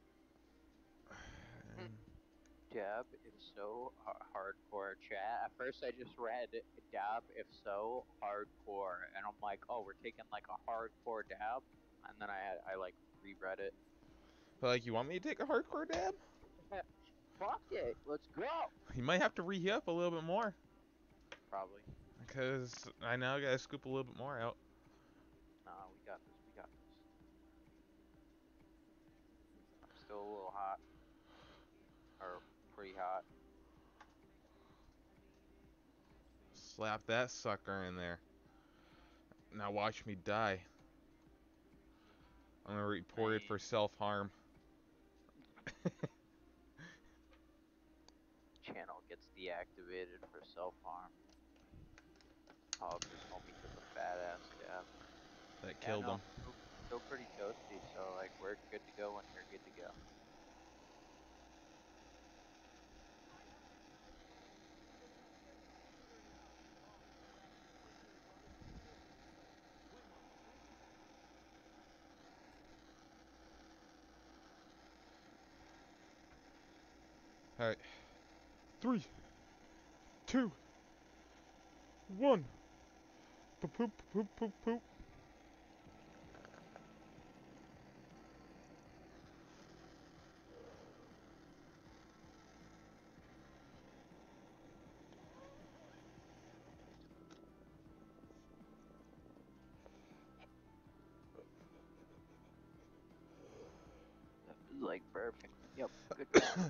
Dab, if so, hardcore chat. At first, I just read dab, if so, hardcore, and I'm like, oh, we're taking like a hardcore dab, and then I like reread it. But like, you want me to take a hardcore dab? Fuck it, let's go. You might have to re-up a little bit more. Probably. Because I now gotta scoop a little bit more out. Nah, we got this. We got this. I'm still a little hot, or pretty hot. Slap that sucker in there. Now watch me die. I'm gonna report it for self-harm. Channel gets deactivated for self-harm. Oh, this homie took a fat ass dab. That Yeah, killed no, him. still pretty toasty, so like we're good to go when you're good to go. Alright. 3, 2, 1. Poop, poop, poop, poop, poop. That was like burping. Yep, good job.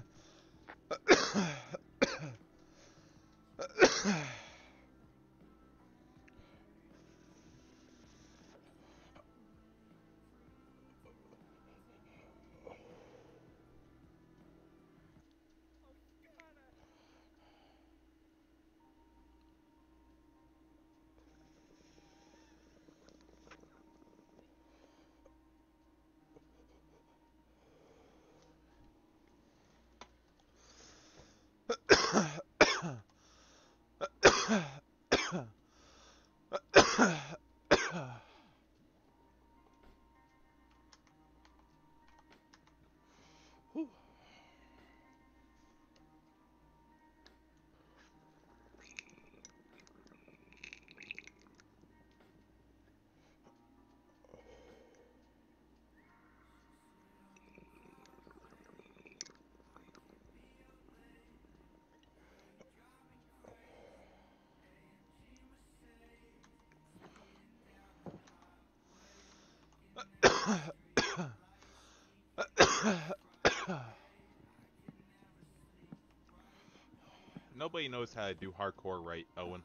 Nobody knows how to do hardcore right, Owen.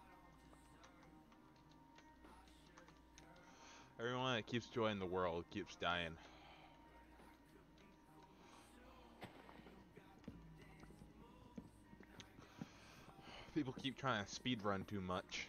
Everyone that keeps joining the world keeps dying. People keep trying to speed run too much.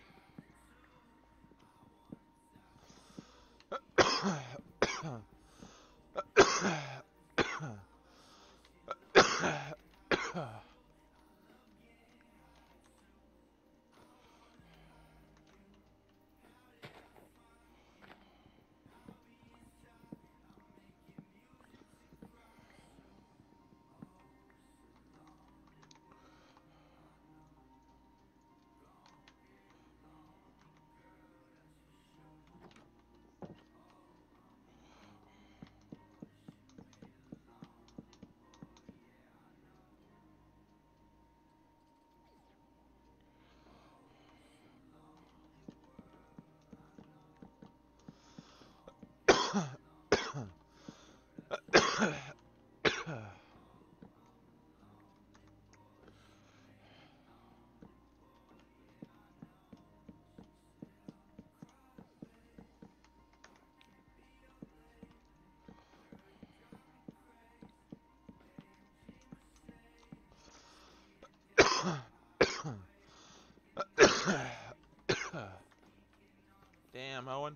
Damn, Owen.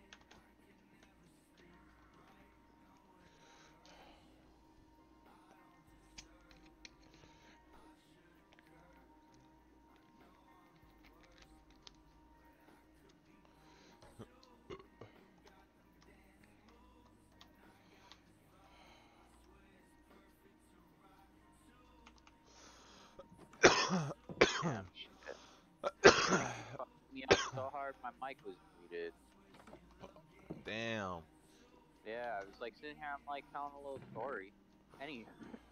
Damn shit. Fucked me up so hard my mic was muted. Damn. Yeah, I was like sitting here, I'm like telling a little story. Any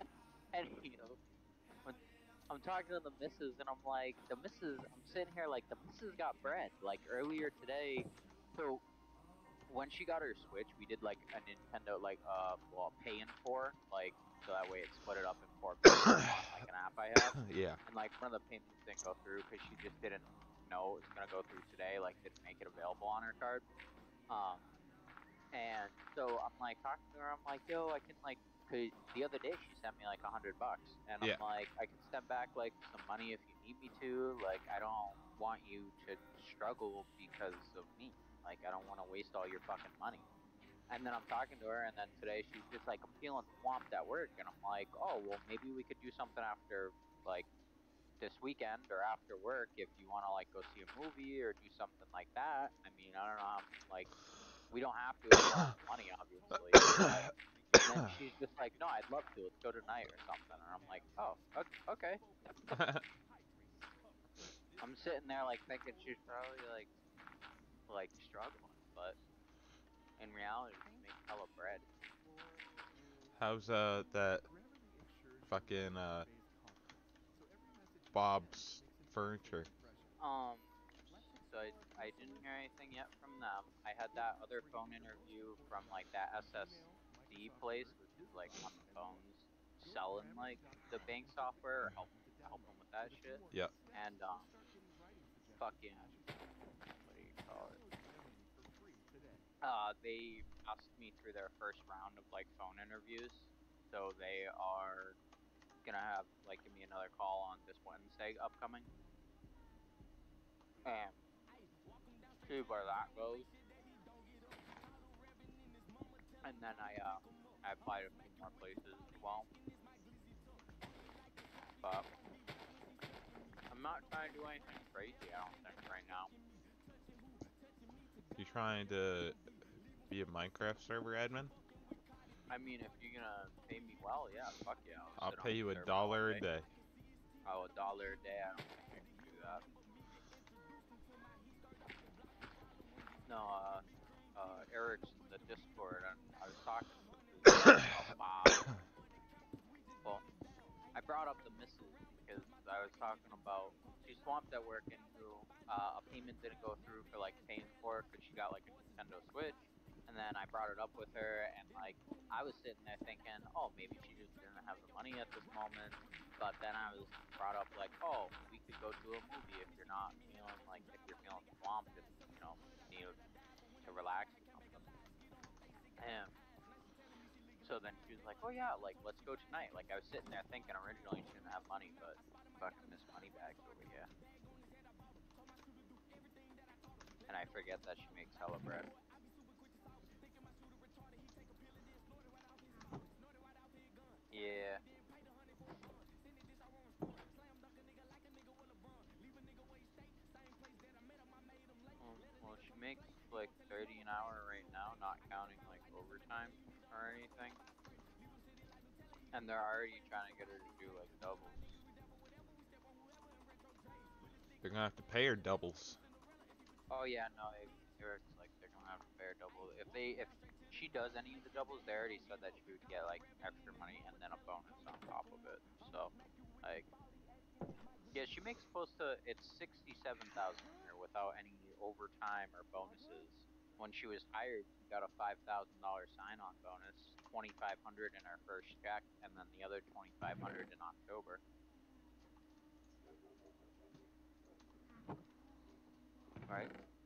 when I'm talking to the missus and I'm like, I'm sitting here like the missus got bread. Like earlier today, so when she got her Switch, we did like a Nintendo pay in four, like so that way it split it up in 4 payments on like an app I have. Yeah. And like one of the payments didn't go through because she just didn't know it was gonna go through today, like didn't make it available on her card. And so I'm like talking to her, I'm like, yo, I can like, cause the other day she sent me like $100, and Yeah. I'm like, I can send back like some money if you need me to. Like, I don't want you to struggle because of me. Like, I don't want to waste all your fucking money. And then I'm talking to her, and then today she's just like, I'm feeling swamped at work, and I'm like, oh, well, maybe we could do something after like this weekend or after work if you want to like go see a movie or do something like that. I mean, I don't know, like, we don't have to if you don't have money, obviously. But, and then she's just like, no, I'd love to. Let's go tonight or something. And I'm like, oh, okay. I'm sitting there like thinking she's probably like struggling, but in reality, she makes hella bread. How's that fucking Bob's furniture? So I didn't hear anything yet from them. I had that other phone interview from like that SSD place, which is like on the phones selling like the bank software or helping with that shit. Yeah. And fucking what do you call it? They passed me through their first round of like phone interviews, so they are gonna have like give me another call on this Wednesday upcoming. And see where that goes. And then I applied a few more places as well. But I'm not trying to do anything crazy, I don't think, right now. You trying to be a Minecraft server admin? I mean, if you're gonna pay me well, yeah, fuck yeah. I'll sit on pay the you server all $1 a day. Oh, $1 a day? I don't think I can do that. No, Eric's in the Discord, and I was talking about Bob. Well, I brought up the missus because I was talking about she's swamped at work and a payment didn't go through for like paying for it because she got like a Nintendo Switch, and then then I brought it up with her, and like I was sitting there thinking, oh, maybe she just didn't have the money at this moment. But then I was brought up like, oh, we could go to a movie if you're not feeling like if you're feeling swamped and need to relax or something. And so then she was like, oh yeah, like let's go tonight. Like I was sitting there thinking originally she didn't have money, but fucking Miss Moneybags over here. And I forget that she makes hella bread. Yeah. Well, she makes like 30 an hour right now, not counting like overtime or anything. And they're already trying to get her to do like doubles. They're gonna have to pay her doubles. Oh yeah, no, it's like they're gonna have to pay her double. If she does any of the doubles, they already said that she would get like extra money and then a bonus on top of it. So, like, yeah, she makes close to it's 67,000 a year without any overtime or bonuses. When she was hired, she got a $5,000 sign-on bonus, $2,500 in her first check, and then the other $2,500 in October. Right.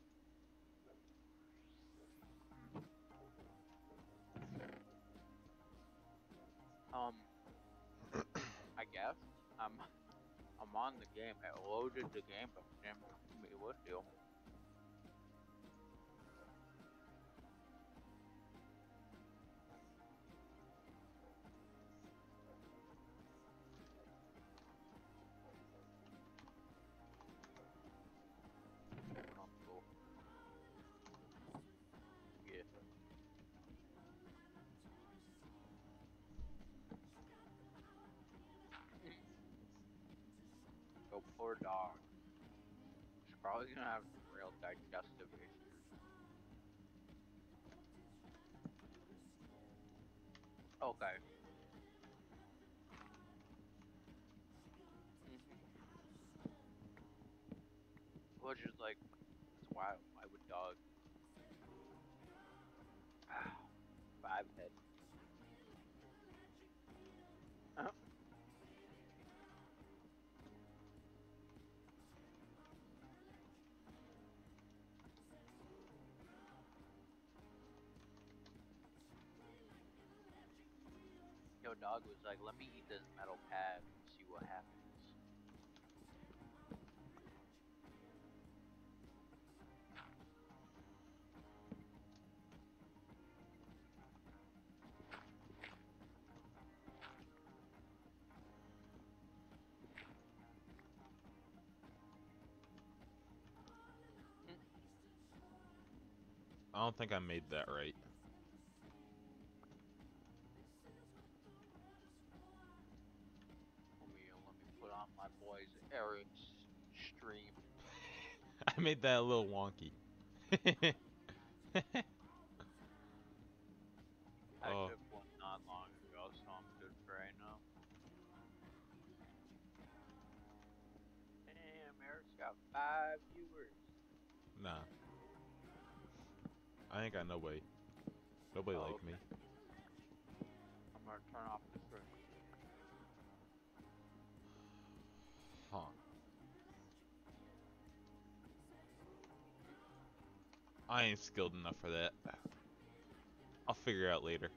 I guess I'm on the game. I loaded the game, but it didn't tell me what deal. Yeah. So poor dog. She's probably gonna have some real digestive issues. Okay. Which is like, it's wild. Why would dogs? 5 head. Yo, dog was like, let me eat this metal pad and see what happens. I don't think I made that right. Let me put on my boy's Eric's stream. I made that a little wonky. I Oh. took one not long ago, so I'm good for right now. Damn, Eric's got 5 viewers. Nah. I ain't got nobody. Nobody like me. I'm gonna turn off the stream. Huh. I ain't skilled enough for that. I'll figure it out later.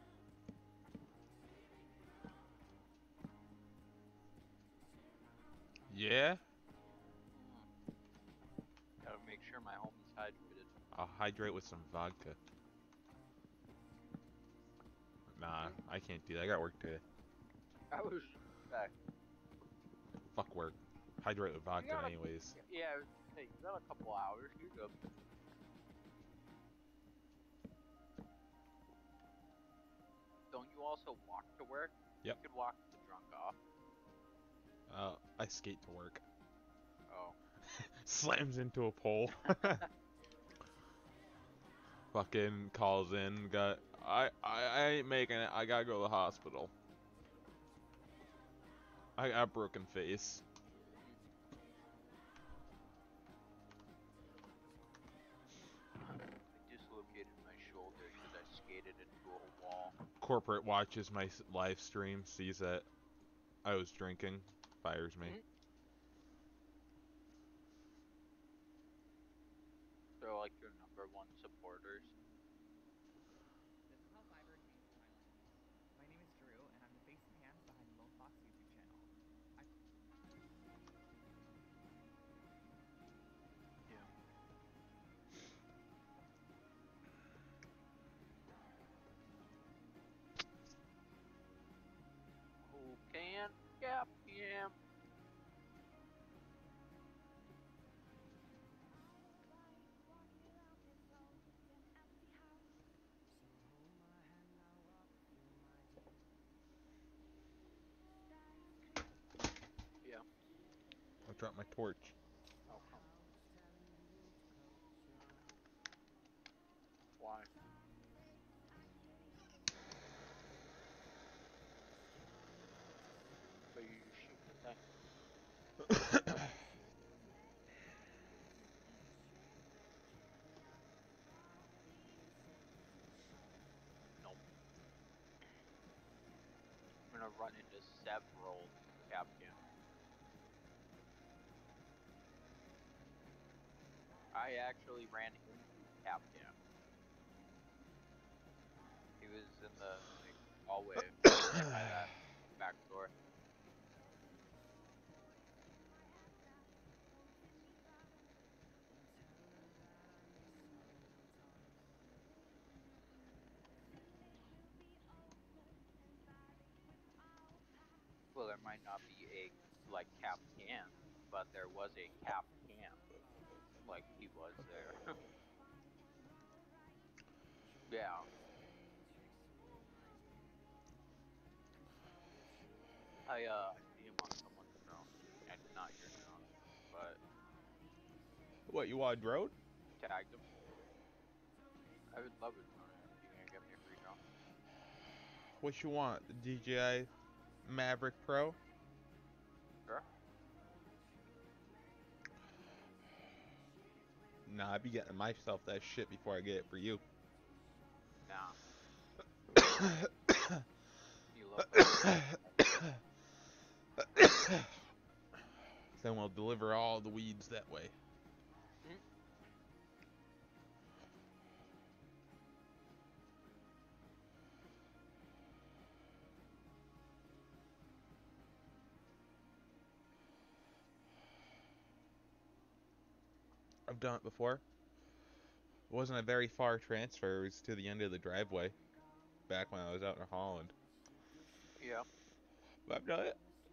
Yeah? Gotta make sure my homie's hydrated. I'll hydrate with some vodka. Nah, I can't do that. I got work today. I was back. Fuck work. Hydrate with vodka anyways. Yeah, hey, you got a couple hours. You're good. Don't you also walk to work? Yep. You could walk the drunk off. I skate to work. Oh. Slams into a pole. Fucking calls in. I ain't making it. I gotta go to the hospital. I got a broken face. I dislocated my shoulder because I into a wall. Corporate watches my live stream, sees that I was drinking, fires me. They're like your #1 supporters. This is how Cyber changed my life. My name is Drew, and I'm the face and hands behind Lone Fox YouTube channel. Yeah. Who can cap him? Yeah. I dropped my torch. How come? Why? But you shoot the thing. Nope. I'm gonna run into several Capcan. I actually ran into Capcan. He was in the like hallway right by that back door. Well, there might not be a like cap can, but there was a cap can. Like he was there. Yeah. I see him on someone's drone. I did not your drone, but What, you want a drone? tagged him. I would love a drone. You gonna give me a free drone? What you want? The DJI Maverick Pro? Sure. Nah, I'd be getting myself that shit before I get it for you. Nah. You love that. Then we'll deliver all the weeds that way. I've done it before. It wasn't a very far transfer. It was to the end of the driveway. Back when I was out in Holland. Yeah. But I've done it.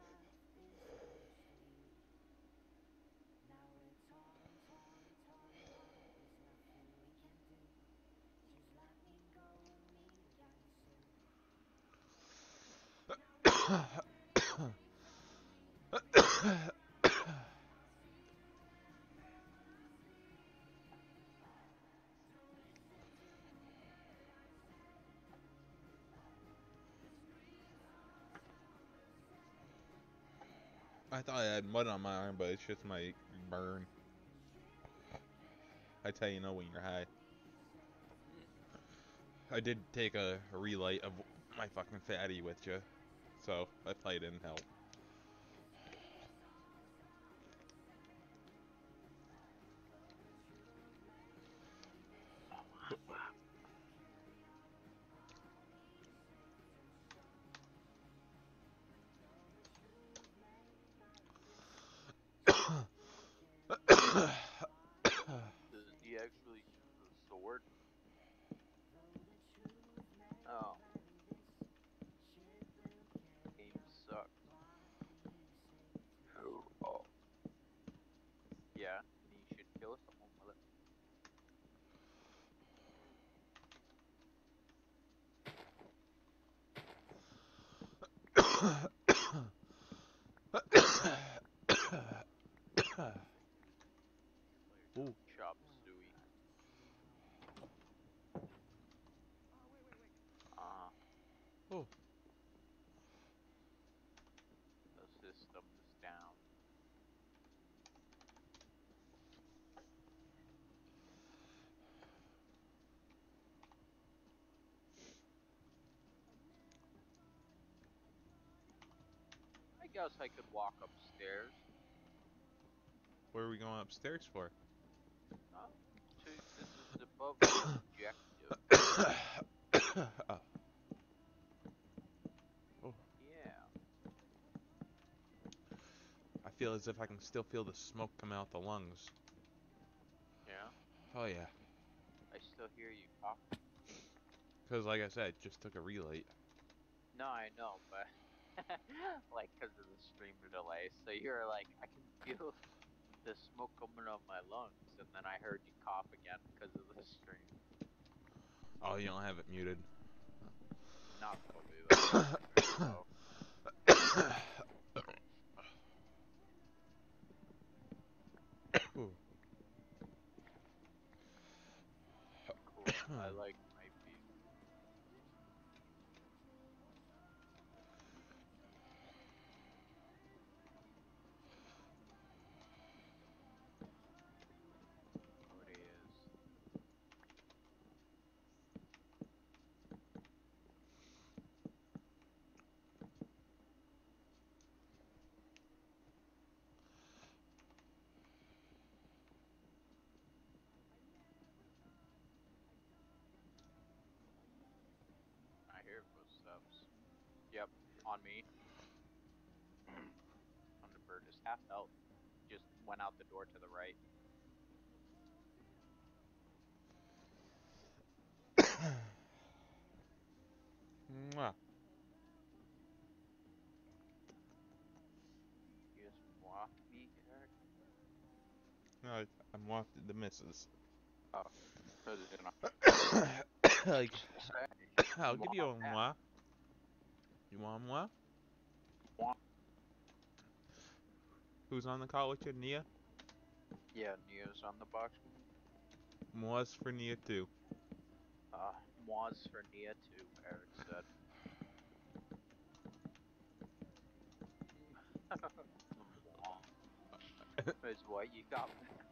I thought I had mud on my arm, but it's just my burn. That's how you know when you're high. I did take a relight of my fucking fatty with you, so that probably didn't help. Does he actually use a sword? Oh. Game sucks. Oh. Yeah, and he should kill someone with it. Ooh. Chop suey. Oh. The system's down. guess I could walk upstairs. Where are we going upstairs for? Oh, this is above the objective. Oh. Oh. Yeah. I feel as if I can still feel the smoke coming out the lungs. Yeah. Oh yeah. I still hear you coughing. Because like I said, just took a relight. No, I know, but like because of the stream delay. So you're like, I can feel the smoke coming out my lungs, and then I heard you cough again because of the stream. Oh, you don't have it muted. Not fully though. Very low. Cool. I like my view. What he is. I hear footsteps. Yep, on me. Thunderbird is half health. Just went out the door to the right. Mwah. You just walk me, Eric. No, I'm wafted the missus. Oh, because you know. Like, Say, I'll give you a mwah. You want a mwah? Who's on the call with you, Nia? Yeah, Nia's on the box with me. Mwah's for Nia too. Moz for Nia too, Eric said. Is what you got,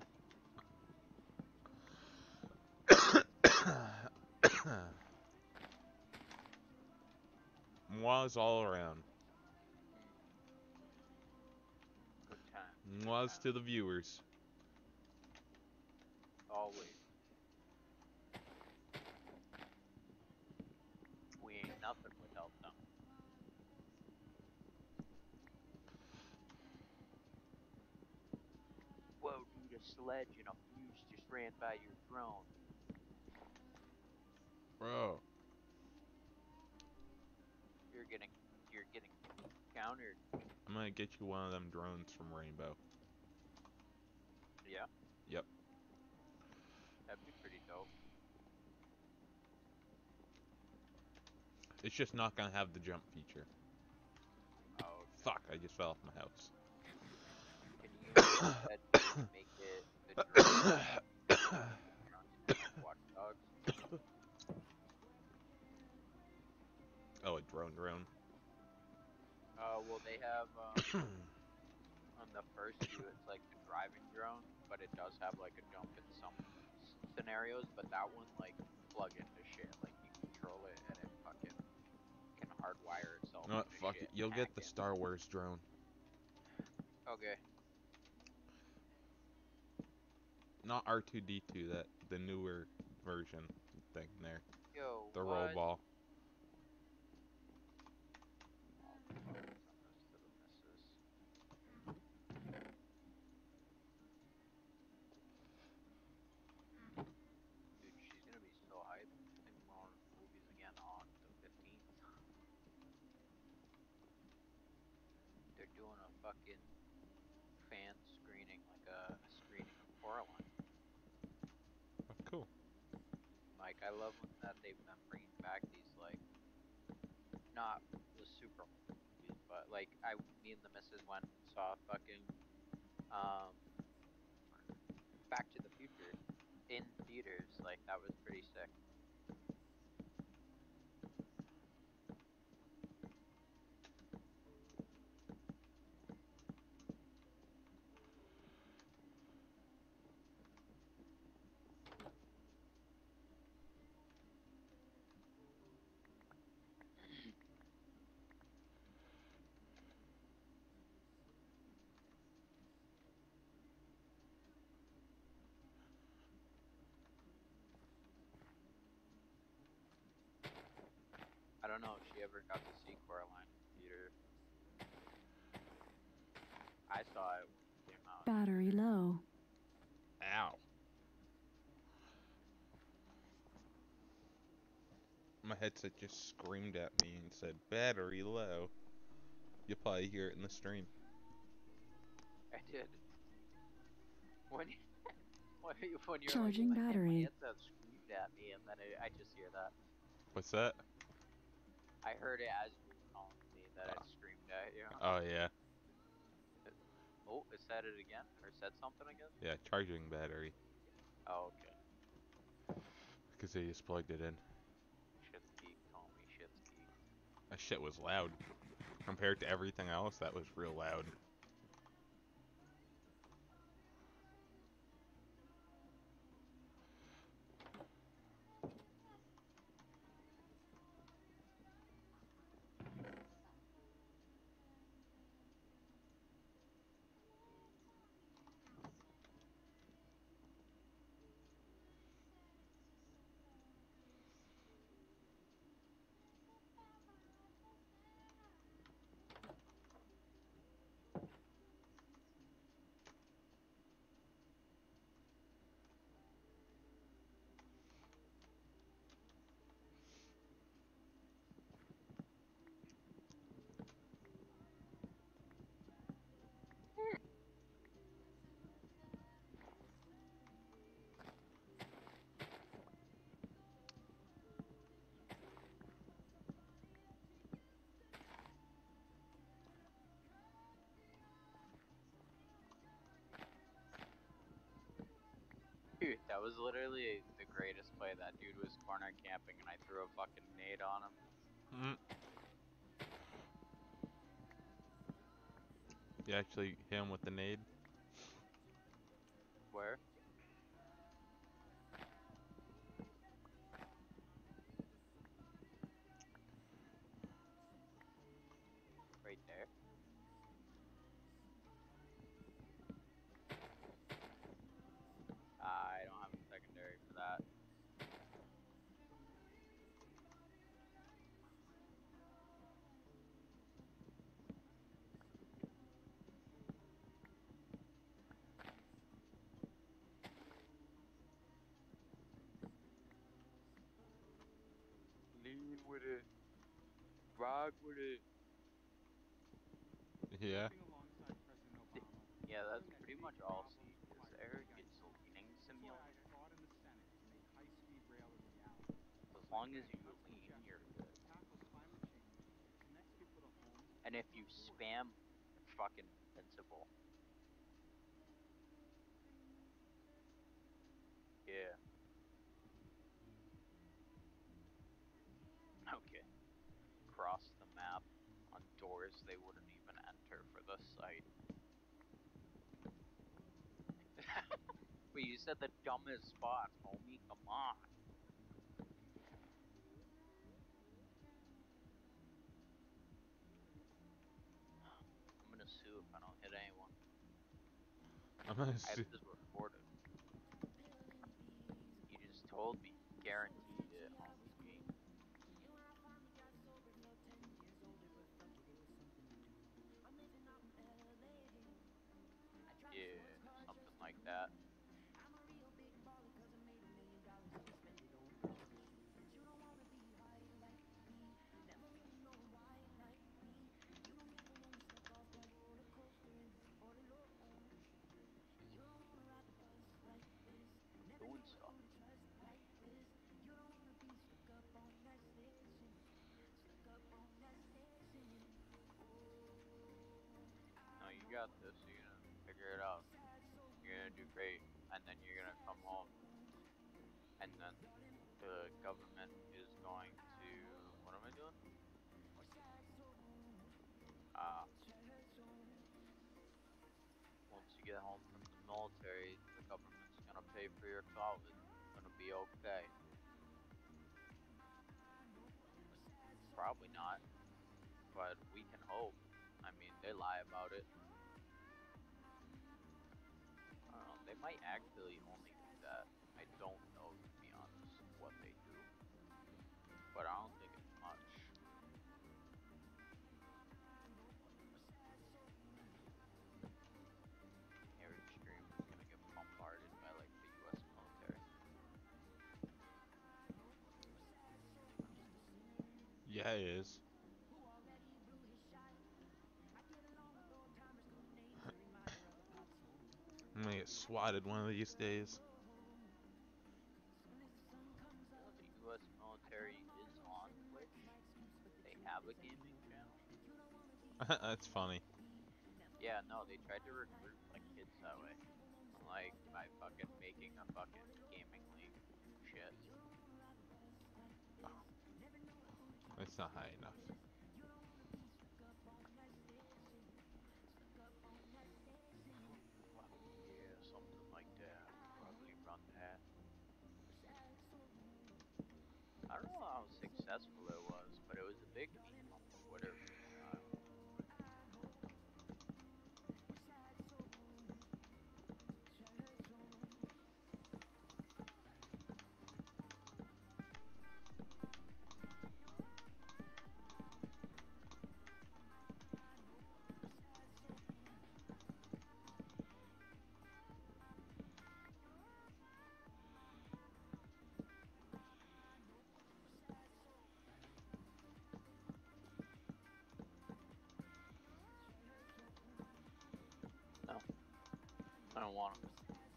Mwah's all around. Good times. Mwah's to the viewers. Always. We ain't nothing without them. Whoa, dude, a sledge and a fuse just ran by your drone. Bro. You're getting countered. I'm gonna get you one of them drones from Rainbow. Yeah? Yep. That'd be pretty dope. It's just not gonna have the jump feature. Oh, okay. Fuck, I just fell off my house. Can you instead make it the drone Watch Dogs? Oh, a drone. Well, they have, on the first two, it's like the driving drone, but it does have like a jump in some scenarios, but that one, like, plug into shit. Like, you control it and it fucking can hardwire itself No, into fuck shit. it. You'll get the Star Wars drone. Okay. Not R2-D2, the newer version thing there. Yo, the what? roll ball. I'll send this to the missus. Dude, she's gonna be so hyped. I think we're going to the movies again on the 15th. They're doing a fucking fan screening, like a screening of Coraline. Oh, cool. Like, I love when that they've been bringing back these, like, not the super movies, but like, me and the missus went and saw fucking, Back to the Future in theaters. Like, that was pretty sick. don't know if she ever got to see Coraline in theater. I saw it when it came out. Battery low. Ow. My headset just screamed at me and said, battery low. You'll probably hear it in the stream. I did. When you're Charging like, battery. my headset screamed at me, and then I just hear that. What's that? I heard it as you were calling me that it screamed at you. Oh, yeah. Oh, it said it again? Or said something again? Yeah, charging battery. Oh, okay. Because they just plugged it in. Shit's geeked, homie. Shit's geeked. That shit was loud. Compared to everything else, that was real loud. Dude, that was literally the greatest play. That dude was corner camping, and I threw a fucking nade on him. You actually hit him with the nade? Where? Right there. I don't have a secondary for that. Lean with it. Rock with it. Yeah. Alongside President Obama, Yeah, that's that pretty big much all problem C, for because higher Eric pay is guys. a leaning That's why I simulator. fought in the Senate to make high-speed rail a reality. As My long as plan you cuts lean, you're congestion, good. tackles climate change, connects people to homes, And if you spam fucking Invincible. Yeah. Okay. Cross the map on doors they wouldn't even enter for the site. Wait, you said the dumbest spots, homie. Come on. I'm gonna sue if I don't hit anyone. I'm gonna I have sue. this recorded. You just told me. Guaranteed it, homie G. Yeah, something like that. Doing stuff. No, you got this. You're gonna figure it out. You're gonna do great. And then you're gonna come home. And then the government is going to. What am I doing? Once you get home from the military, the government's gonna pay for your college. It's gonna be okay. Probably not, but we can hope. I mean, they lie about it. They might actually only do that. I don't know, to be honest, what they do. But I don't think it's much. Yeah, he is. I'm gonna get swatted one of these days. You know the U.S. military is on Twitch. They have a gaming channel. That's funny. Yeah, no, they tried to recruit like kids that way. Like by fucking making a fucking gaming league shit. It's not high enough. Yeah, something like that. Probably run that. I don't know how successful it was, but it was a big meme on Twitter for a time. No, I don't want them.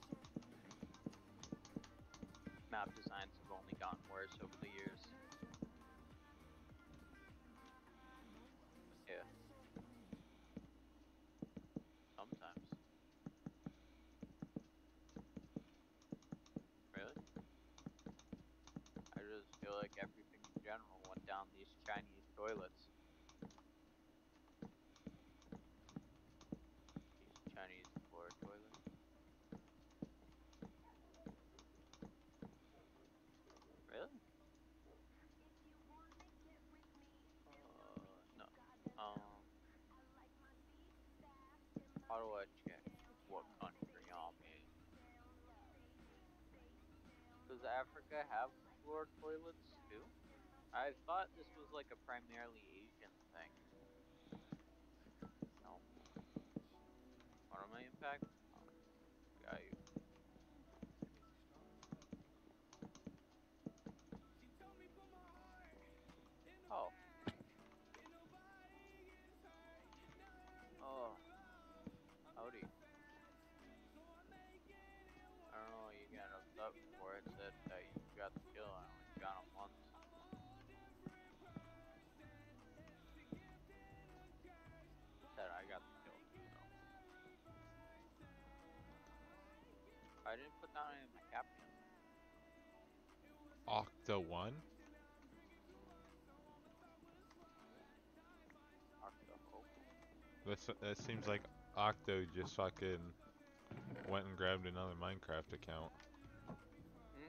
Map designs have only gotten worse over the years. Yeah. Sometimes. Really? I just feel like everything in general went down these Chinese toilets. These Chinese floor toilets. Really? No. How do I check what country I'm in? Does Africa have floor toilets too? I thought this was like a primarily Asian thing. No? What am I in fact? Oh, got you. Oh. Oh. Howdy. I don't know what you got upset for. It said that you got the kill. I only shot him once. Said I got the kill too, though. I didn't put down any of my captions. Octa 1? Octa who? That seems like Octo just fucking went and grabbed another Minecraft account. Hmm.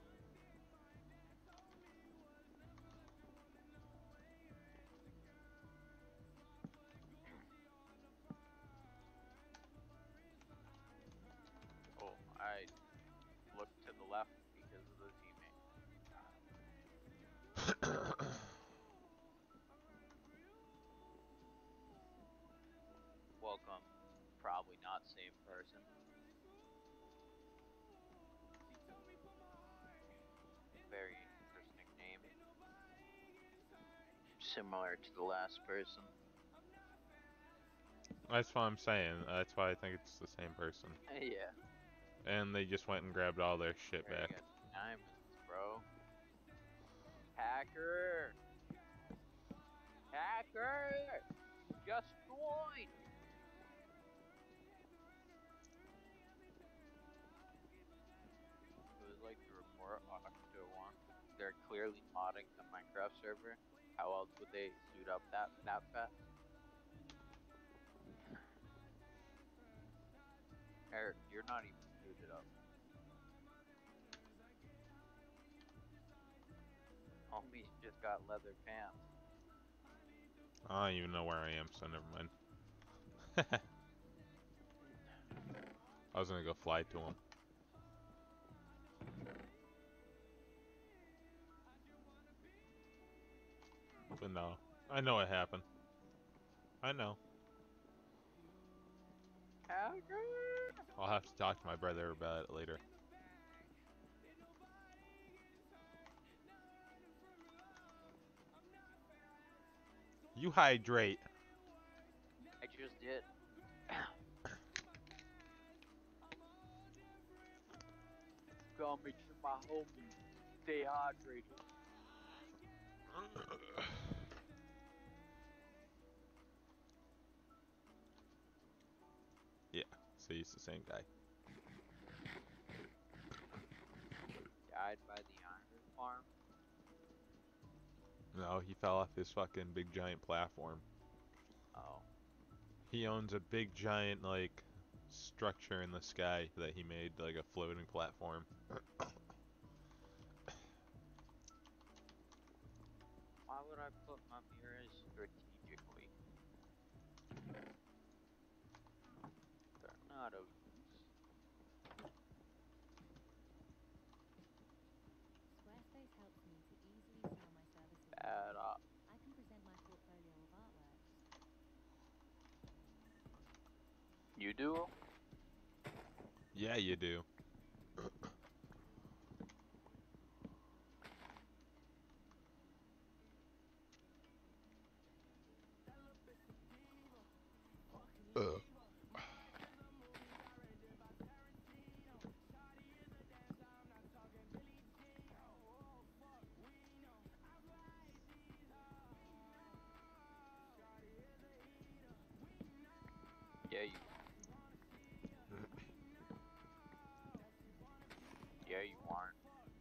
Oh, I looked to the left because of the teammate. Welcome. Probably not same person. Very interesting name. Similar to the last person. That's what I'm saying. That's why I think it's the same person. Yeah. And they just went and grabbed all their shit There you back. got diamonds, bro. Hacker! Hacker! Just join! It was like the report Octo one. They're clearly modding the Minecraft server. How else would they suit up that fast? Eric, you're not even suited up. Homie's just got leather pants. I don't even know where I am, so never mind. I was gonna go fly to him. But no. I know what happened. I know. Hacker! I'll have to talk to my brother about it later. You hydrate. I just did. Come to my homie. Stay hydrated. Yeah, so he's the same guy. Died by the iron farm. No, he fell off his fucking big giant platform. Oh. He owns a big giant, like, structure in the sky that he made, like a floating platform. Why would I put my mirrors strategically? They're not of use. Squarespace helps me to easily sell my services Bad online. up. I can present my portfolio of artworks. You do? Yeah, you do. Yeah, you. Yeah, you aren't.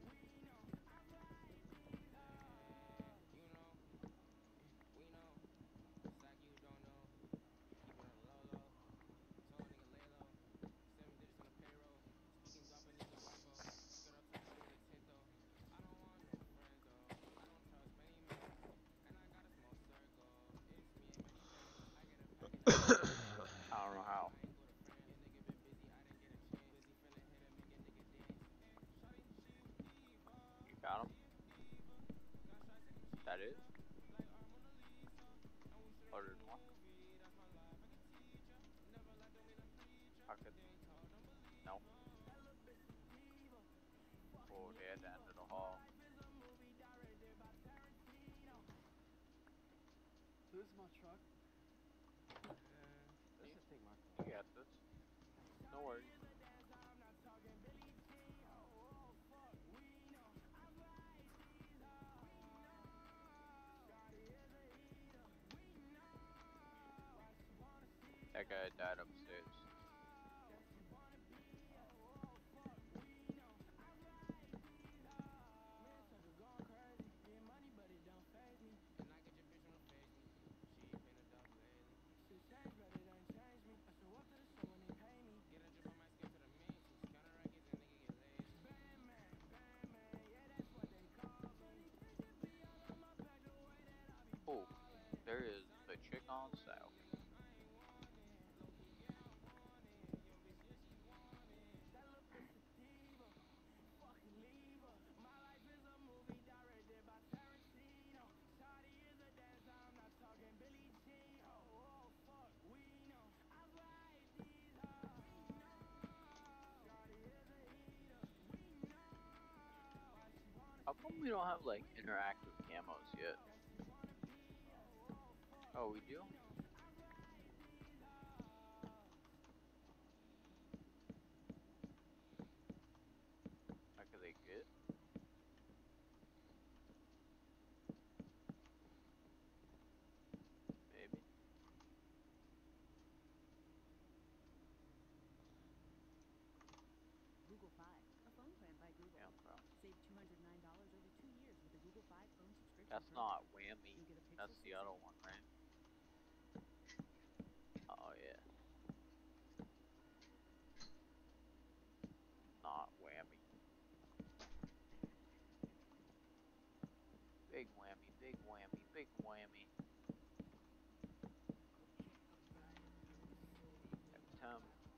I don't know how. You got him? That it? Ordered one? I could. No. Oh, they had to enter the hall. So this is my truck. This You, should take my car. you got this. No worries. That guy died upstairs. Oh, there is a chick on sale. How come we don't have like interactive camos yet? Oh, we do? Like, are they good? Maybe. Google Fi, a phone plan by Google. Yeah, bro. Save $209 over 2 years with a Google Fi phone subscription That's program. not whammy. You'll get a That's Pixel the 6a. other one, right? Oh yeah. Not whammy. Big whammy, big whammy, big whammy. Tim.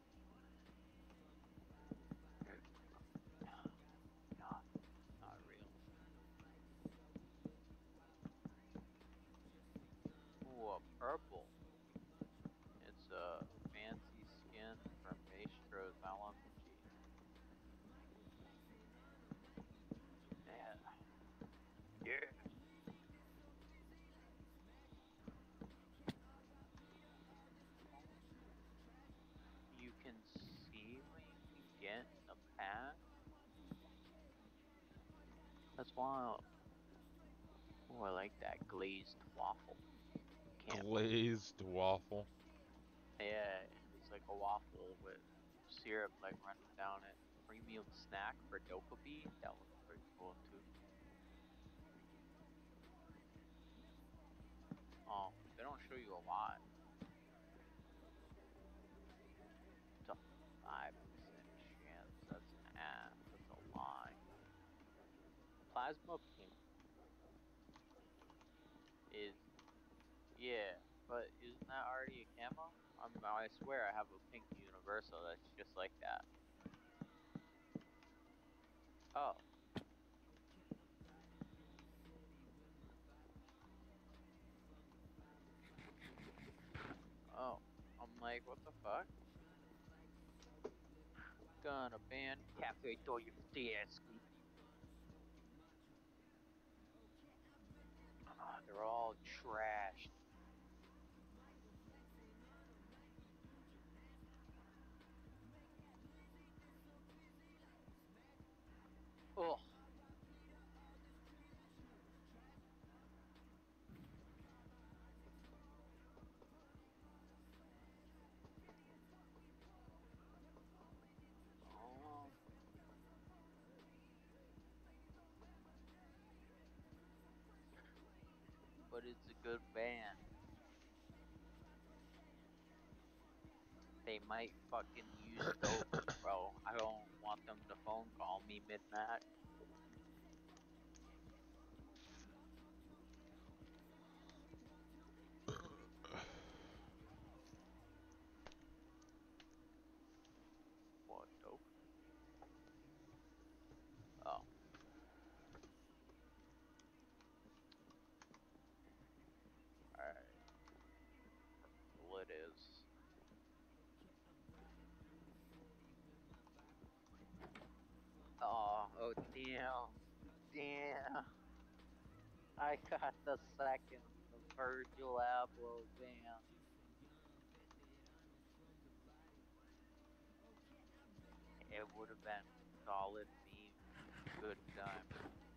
Not real. Ooh, a purple. It's a fancy skin from Maestro's LMG. Yeah. Yeah. That's wild. Oh, I like that glazed waffle. Can't believe. Glazed waffle. Yeah, it's like a waffle with syrup like running down it. Premium snack for dopamine. That looks pretty cool too. Oh, they don't show you a lot. It's a 5% chance. That's an ass. That's a lie. Plasma pink is, yeah, but isn't that already a camo? I swear I have a pink universal that's just like that. Oh, oh. I'm like, what the fuck? Gonna ban cafe Dostoevsky. They're all trash. Oh, oh. But it's a good band. They might fucking use dope, bro. I don't want them to phone call me mid match. What dope? Oh, alright. Well, it is. Oh, damn. Damn. I got the second, the Virgil Abloh band. It would have been solid meme. Good time.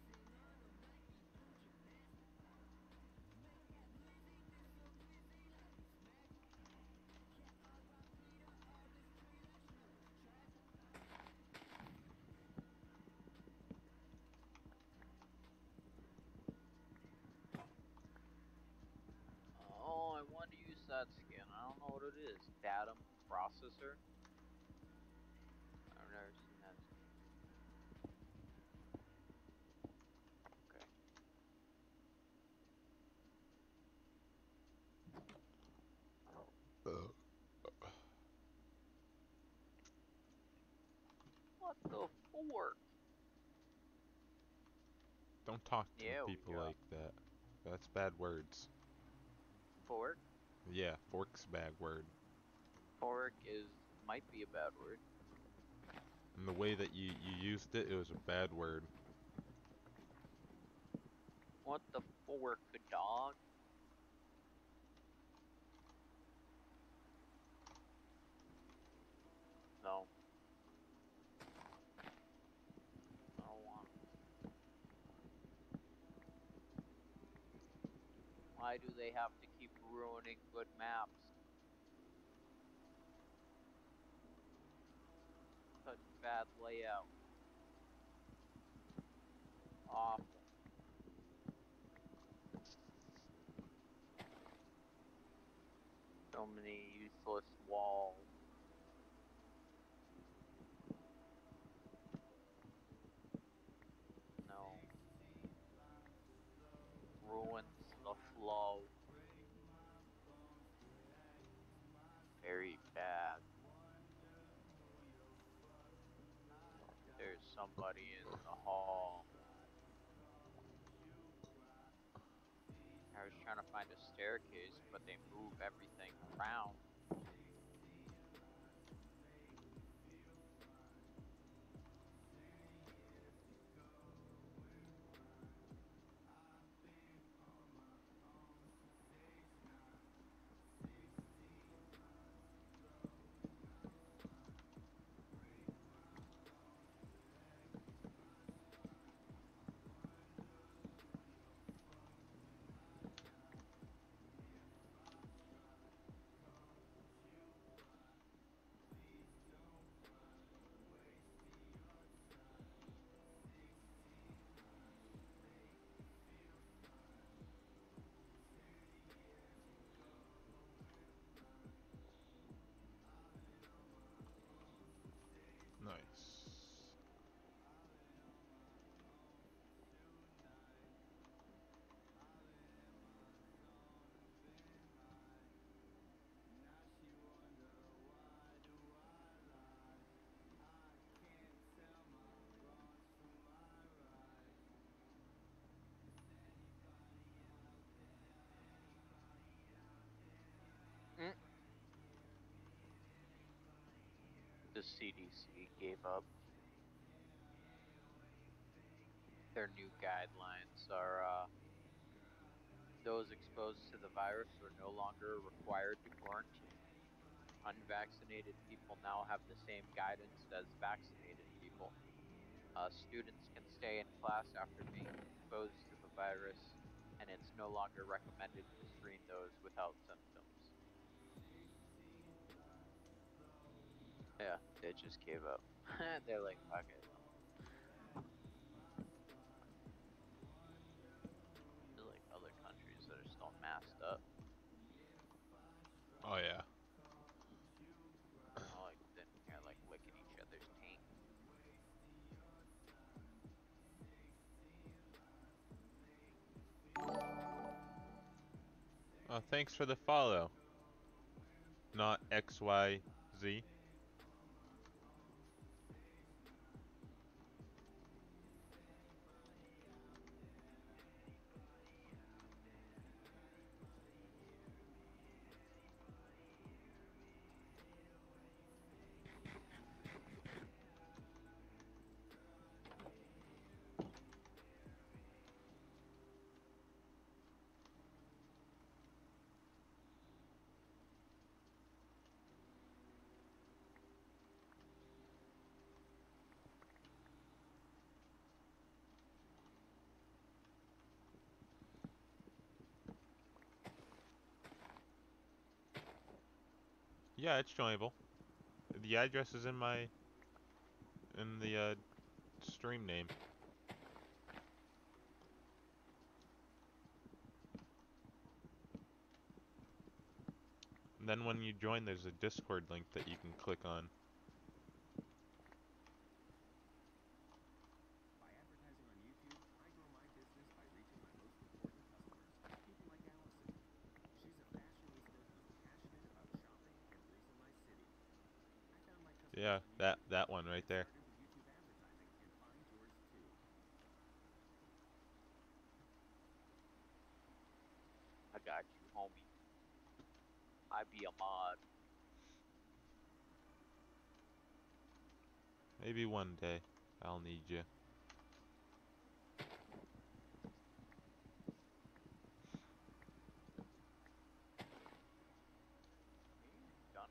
Oh, I want to use that skin. I don't know what it is. Datum processor? I've never seen that skin. Okay. What the fork? Don't talk to Yeah, we people go. like that. That's bad words. Fork? Yeah, fork's a bad word. Fork is might be a bad word. And the way that you used it, it was a bad word. What the fork, dog? No. I don't want. Why do they have to keep ruining good maps? Such bad layout. Awful. So many useless walls. No. Ruins the flow. Very bad. There's somebody in the hall. I was trying to find a staircase, but they move everything around. the CDC gave up. Their new guidelines are those exposed to the virus are no longer required to quarantine. Unvaccinated people now have the same guidance as vaccinated people. Students can stay in class after being exposed to the virus, and it's no longer recommended to screen those without symptoms. Yeah, they just gave up. They're like, fuck it. There's like other countries that are still masked up. Oh yeah. I like sitting here like licking each other's taint. Thanks for the follow. Not XYZ. Yeah, it's joinable. The address is in the stream name. And then when you join, there's a Discord link that you can click on. By advertising on YouTube, I grow my business by reaching my most important customers, people like Allison. She's a fashionista who's passionate about shopping and lives in my city. I found my customers Yeah, on YouTube. that one right Get there. started with YouTube advertising and find yours too. I got you, homie. I be a mod. Maybe one day I'll need you. Done.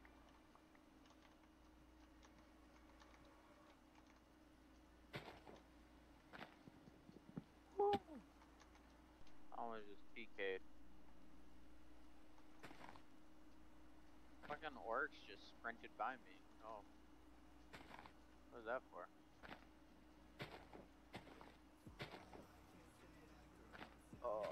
Woo. I was just PK'd. Fucking orcs just sprinted by me. Oh. What was that for? Oh.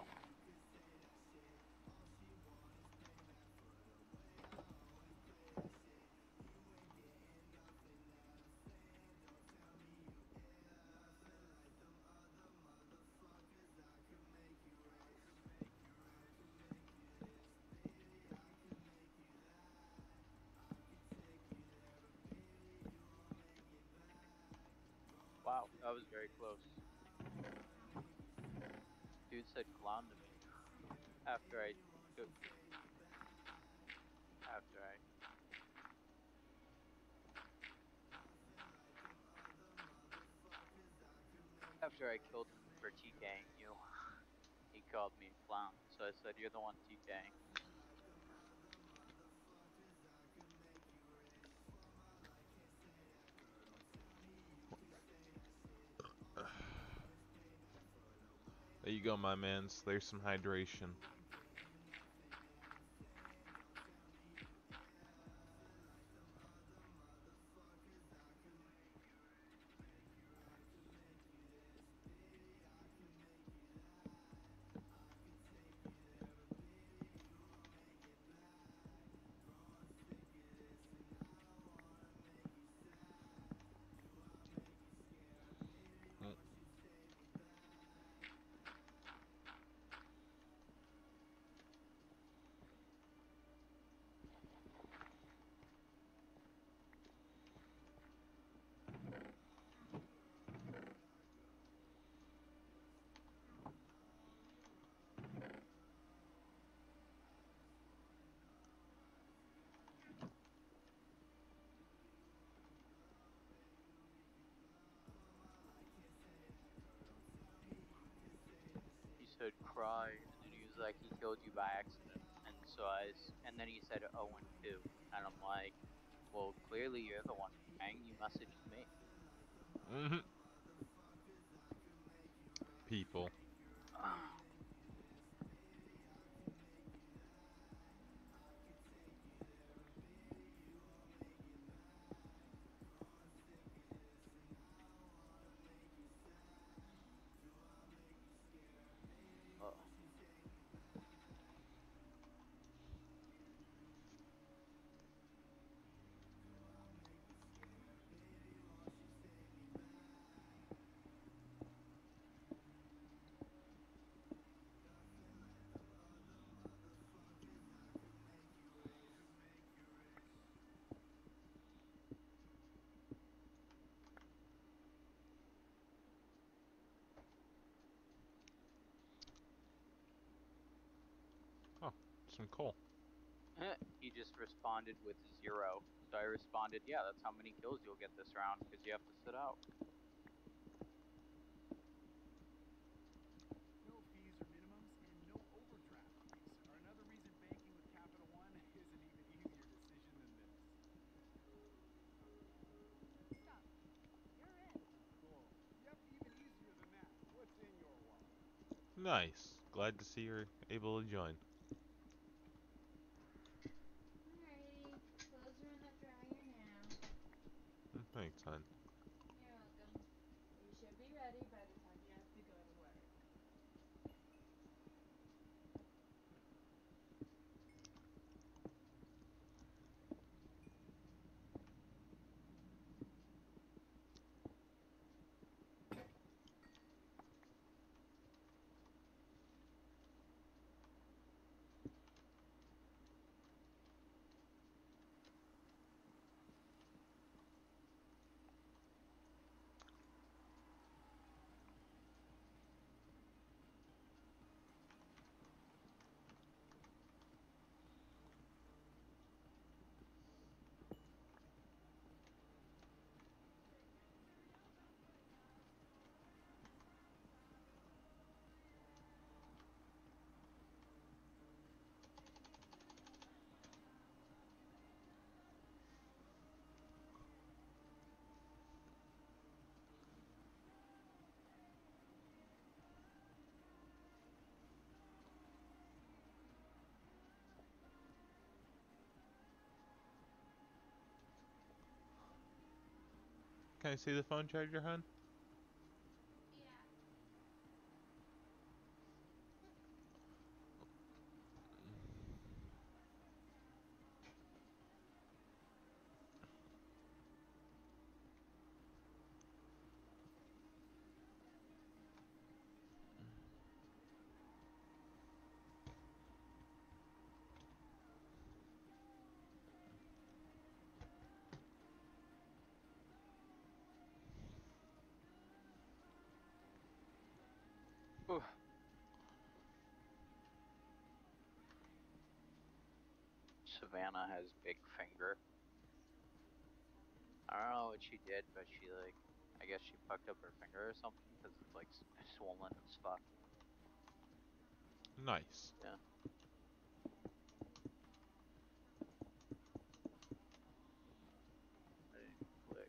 Wow, that was very close. Dude said clown to me after I took after I after I killed him for TKing you. He called me a clown, so I said you're the one TKing. There you go, my mans. There's some hydration. said cry, and then he was like, he killed you by accident. And so and then he said 0 and 2. And I'm like, well, clearly you're the one crying. You messaged me. Mm-hmm. People. Oh, some coal. He just responded with 0. So I responded, yeah, that's how many kills you'll get this round, because you have to sit out. No fees or minimums, and no overdraft fees are another reason banking with Capital One is an even easier decision than this. Stop. You're in. Cool. Yep, even easier than that. What's in your wallet? Nice. Glad to see you're able to join. Alrighty, clothes are in the dryer now. Thanks, hon. You're welcome. You should be ready by the time you have to go to work. Can I see the phone charger, hon? Yeah. Ooh. Savannah has big finger. I don't know what she did, but she I guess she fucked up her finger or something because it's swollen as fuck. Nice. Yeah. I didn't click.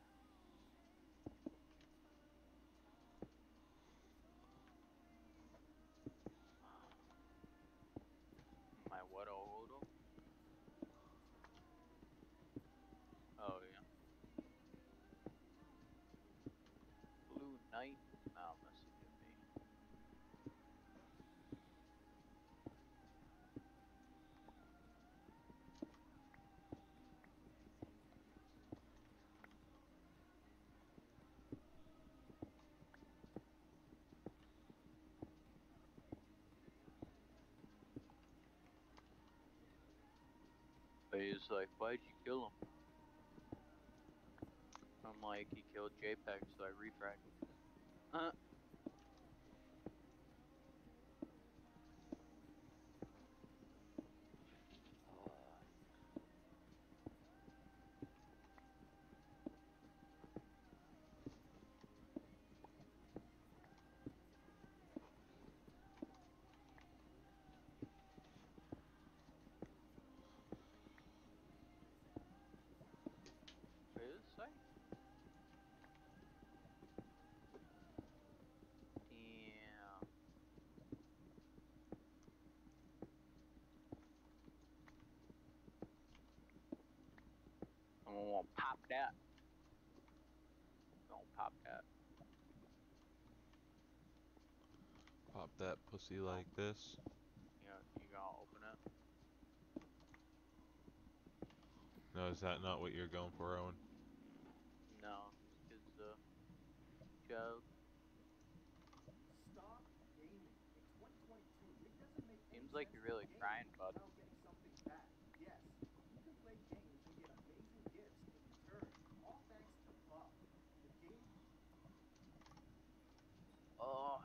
My what old? Oh yeah. Blue Knight now messaging me. But he's like, why'd you kill him? I'm like, he killed JPEG, so I refragged him. Gonna pop that. Gonna pop that. Pop that pussy like this. You gonna open it? No, is that not what you're going for, Owen? No, this kid's a child. Stop gaming. In 2022, it doesn't make any Seems like sense you're to really game crying, bud. without getting something back. Yes, you can play games and get amazing gifts in return, all thanks to Buck. The game. Oh.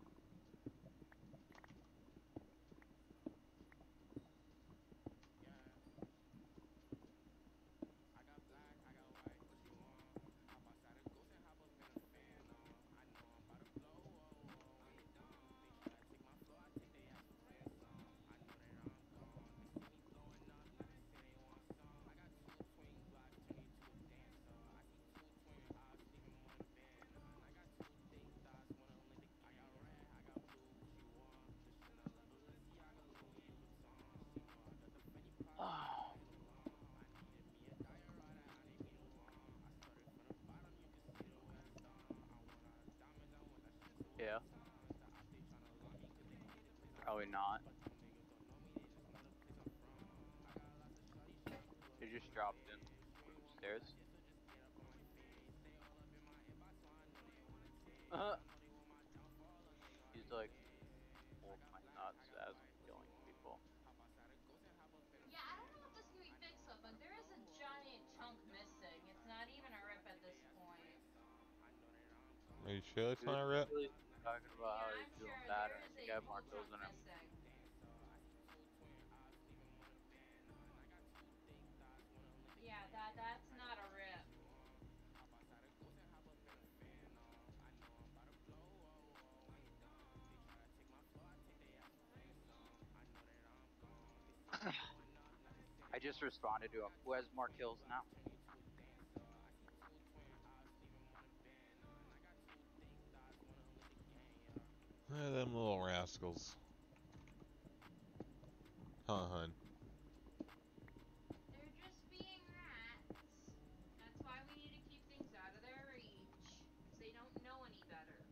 I got black, I got white, what you want? Hop outside a ghost and hop up in a fan. I know I'm about to blow, oh, oh, when they done. They try to take my flow, I take their ass for ransom. I know that I'm gone. They see me blowing up, now they say they want some. I got two twin blocks, turn you to a dancer. I see two twin eyes, leaving one band. I got two thick thighs, one of them like I got red, I got blue, what you want? The Chanel, the Balenciaga, Louis Vuitton. You know I got the Fendi Prada, all night long. I needed me a diorama, I need me to want. I started from the bottom, you can see the way I start. I want all the diamonds, I want that shit so Yeah. The op, they tryna lie me, cause they don't hate the place I'm Probably from. not. But them niggas don't know me, they just know the place I'm from. I got lots of shawty's tryna pull up They to just my dropped in face. You from ain't want my upstairs. last year, so just get up on my face. Stay all up in my inbox, so I know they wanna taste. Uh-huh. I know they want my downfall, and they He's already like, laced. I hold got my black, I nuts got as I'm white, what killing you want? people. Hop outside a ghost and hop up in a Yeah, I don't fan. know if this can be I know fixed I'm though, about but to there is blow, a oh, giant oh, when chunk they done. missing. They It's try to not take my even a flow, rip I at take this their ass for point. ransom. I know that I'm Are you gone. sure They it's see me not a Dude, rip? blowing really up, now they talking say they about Yeah, how want he's I'm doing sure some. bad there and I is the know a guy they have whole more wanna kills turn chunk than me him. to a missing. dancer. I see two twin eyes, leaving one abandoned. I got two thick thighs, one of them like the Yeah, can. that's I not got a black, rip. what you want? Hop outside a ghost and hop up in a fan. I know I'm about to blow, oh, oh, when they done. They try to take my flow, I take their ass for ransom. I know that I'm gone. They see me blowing up, now they say I they just want some. responded I to him. got Who has two more twin kills now? blocks, turn you to a dancer. I see two twin eyes, leaving one abandoned. I got two thick thighs, one of them like the gang, yeah. Them little rascals. Huh, hun? They're just being rats. That's why we need to keep things out of their reach. Because they don't know any better.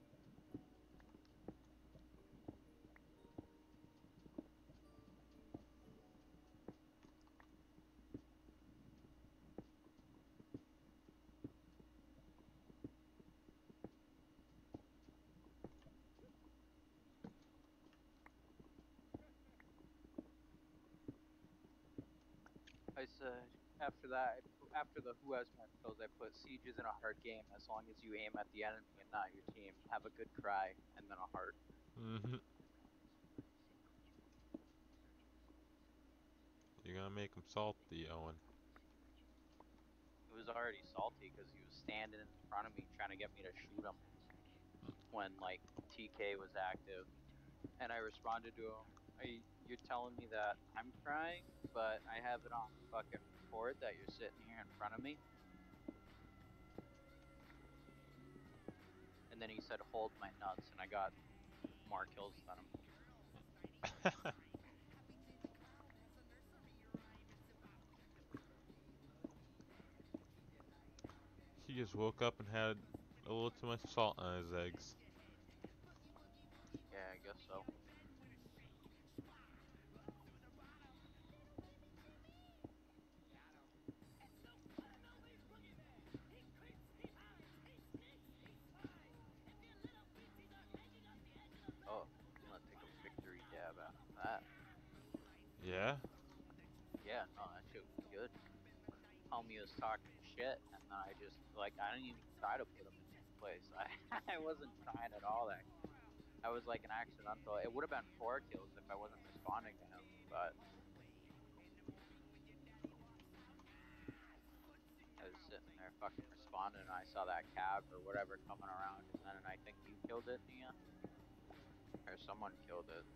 I said after that, after the who has more kills, I put Siege isn't a hard game as long as you aim at the enemy and not your team. Have a good cry and then a heart. Mm-hmm. You're gonna make him salty, Owen. He was already salty because he was standing in front of me trying to get me to shoot him when like TK was active, and I responded to him. You're telling me that I'm crying, but I have it on fucking record that you're sitting here in front of me. And then he said, "Hold my nuts," and I got more kills than him. He just woke up and had a little too much salt on his eggs. Yeah, I guess so. Oh, I'm gonna take a victory dab after that. Yeah? Yeah, no, that shit was good. Homie was talking shit, and then I just like I didn't even try to put him in his place. I wasn't trying at all. I was like an accidental. It would have been 4 kills if I wasn't responding to him, but I was sitting there fucking responding, and I saw that cab or whatever coming around, and then I think you killed it, Nia, or someone killed it.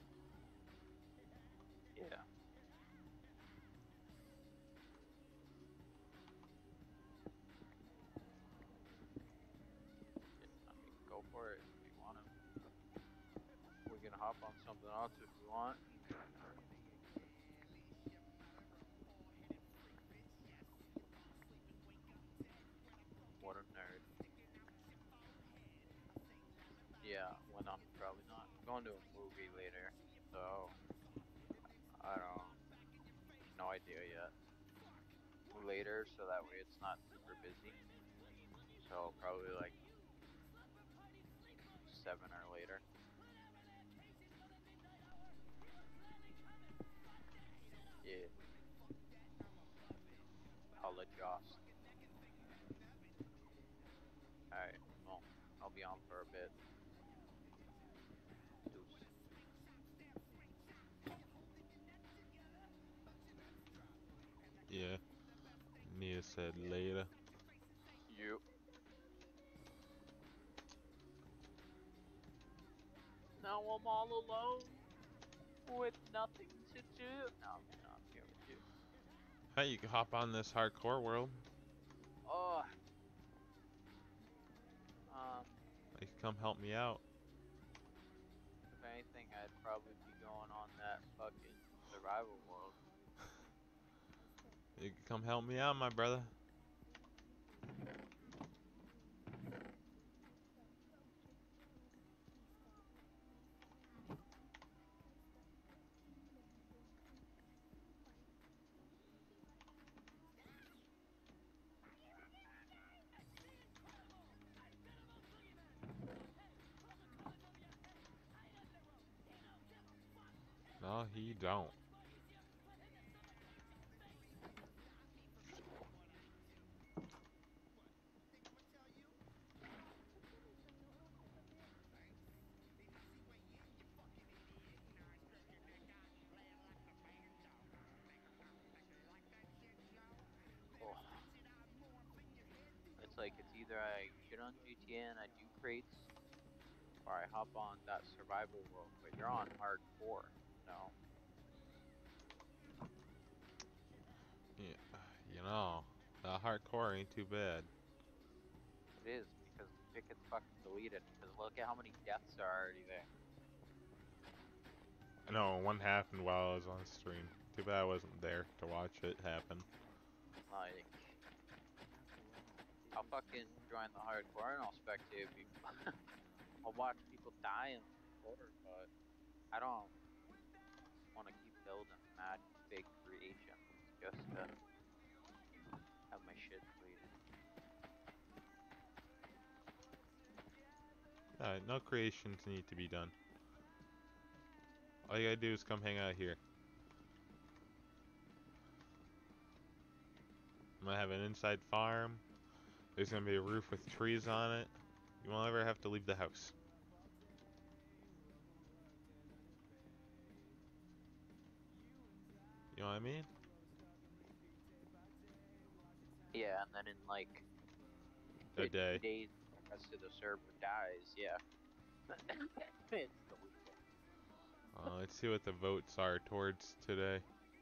Yeah. I mean, go for it if you want to. We can hop on something else if you want. later, so that way it's not super busy. So probably like 7 or later. Yeah. I'll let you off. Alright, well, I'll be on for a bit. Deuce. Yeah. Nia said later. You. Now I'm all alone with nothing to do. No, I'm here with you. Hey, you can hop on this hardcore world. Oh, You can come help me out. if anything, I'd probably be going on that fucking survival world. You can come help me out, my brother. No, he don't. Oh. It's like it's either I shit on GTA and I do crates, or I hop on that survival world, but you're on hardcore, no? Yeah, you know, hardcore ain't too bad. It is, because the shit gets fucking deleted, because look at how many deaths are already there. I know, one happened while I was on stream. Too bad I wasn't there to watch it happen. Like, I'll fucking join the hardcore and I'll spectate people. I'll watch people die in hardcore, but I don't want to keep building mad fake creations just to have my shit deleted. No creations need to be done. All you gotta do is come hang out here. I'm gonna have an inside farm. There's gonna be a roof with trees on it. You won't ever have to leave the house. You know what I mean? Yeah, and then in like A 15 day. days, the rest of the server dies. Yeah. It's deleted. Let's see what the votes are towards today.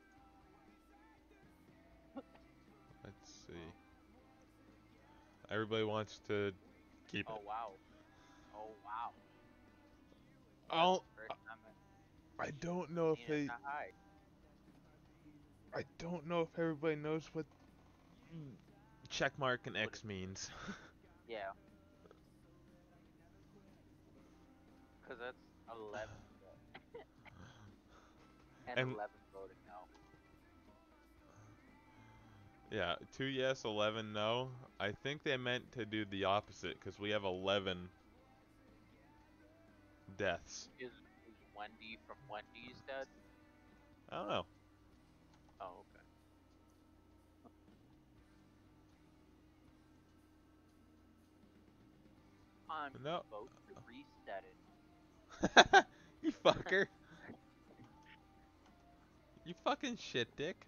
Let's see. Everybody wants to keep it. Oh wow. Oh wow. Oh, First time I don't know if seen it that high. I don't know if everybody knows what checkmark and X means. Yeah. Because that's 11 and And 11 voting no. yeah, 2 yes, 11 no. I think they meant to do the opposite because we have 11 deaths. Is Wendy from Wendy's dead? I don't know. Oh, okay. I'm No. vote to reset it. You fucker. You fucking shit dick.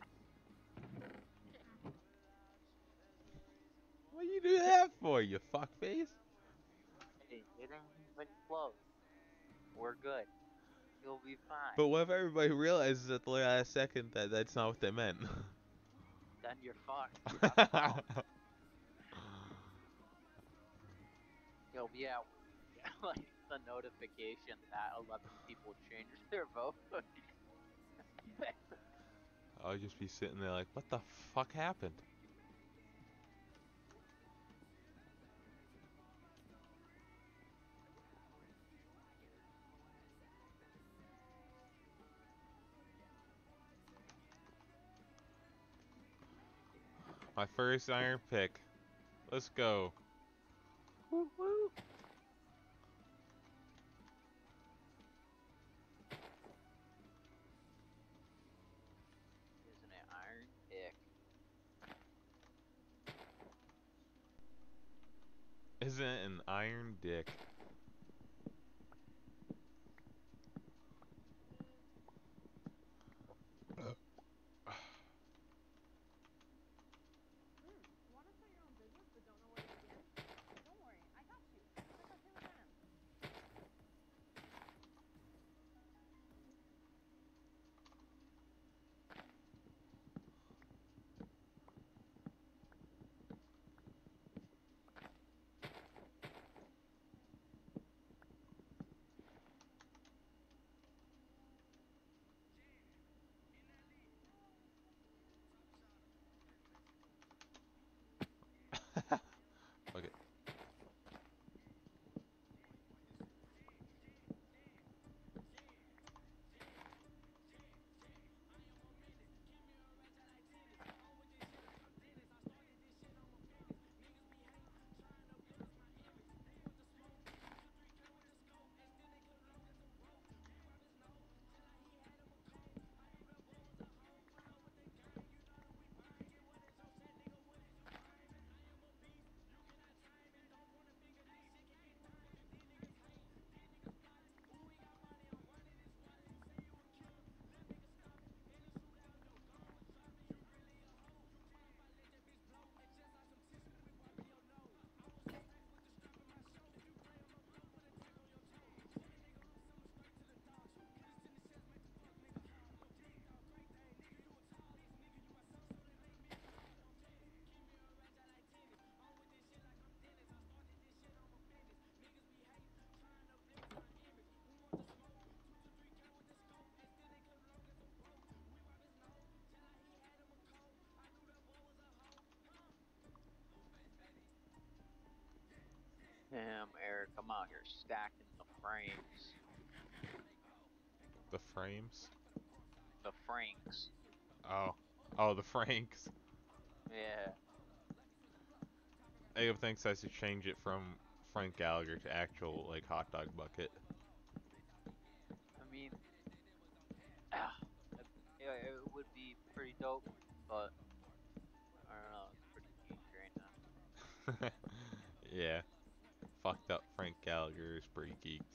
What you do that for, you fuckface? Hey, it ain't even close. We're good. You'll be fine. But what if everybody realizes at the last second that that's not what they meant? Then you're fucked. You have to know. You'll be at work, get like the notification that 11 people changed their vote. I'll just be sitting there like, what the fuck happened? My first iron pick. Let's go. Woo woo. Isn't it iron pick? Isn't it an iron dick? Want to start your own business but don't know where to begin? Don't worry, I got you. Check out Taylor Brands. Okay. Damn, Eric, I'm out here stacking the frames. The frames? The franks. Oh. Oh, the Franks. Yeah. Abe thinks I should change it from Frank Gallagher to actual, like, hot dog bucket. I mean, it would be pretty dope, but I don't know, it's pretty niche right now. Yeah. Fucked up Frank Gallagher is pretty geeked.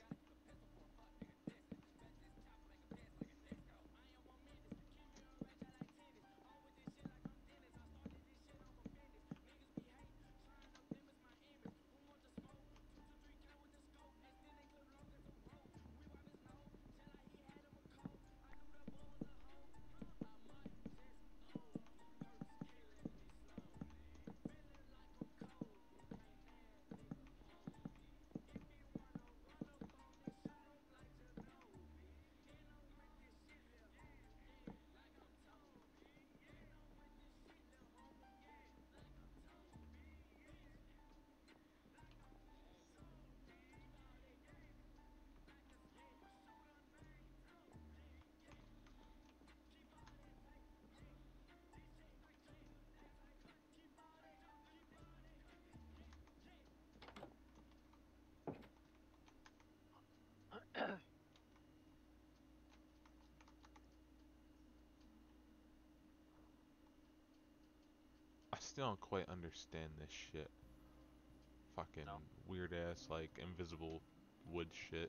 I still don't quite understand this shit. Fucking No. weird ass, like, invisible wood shit.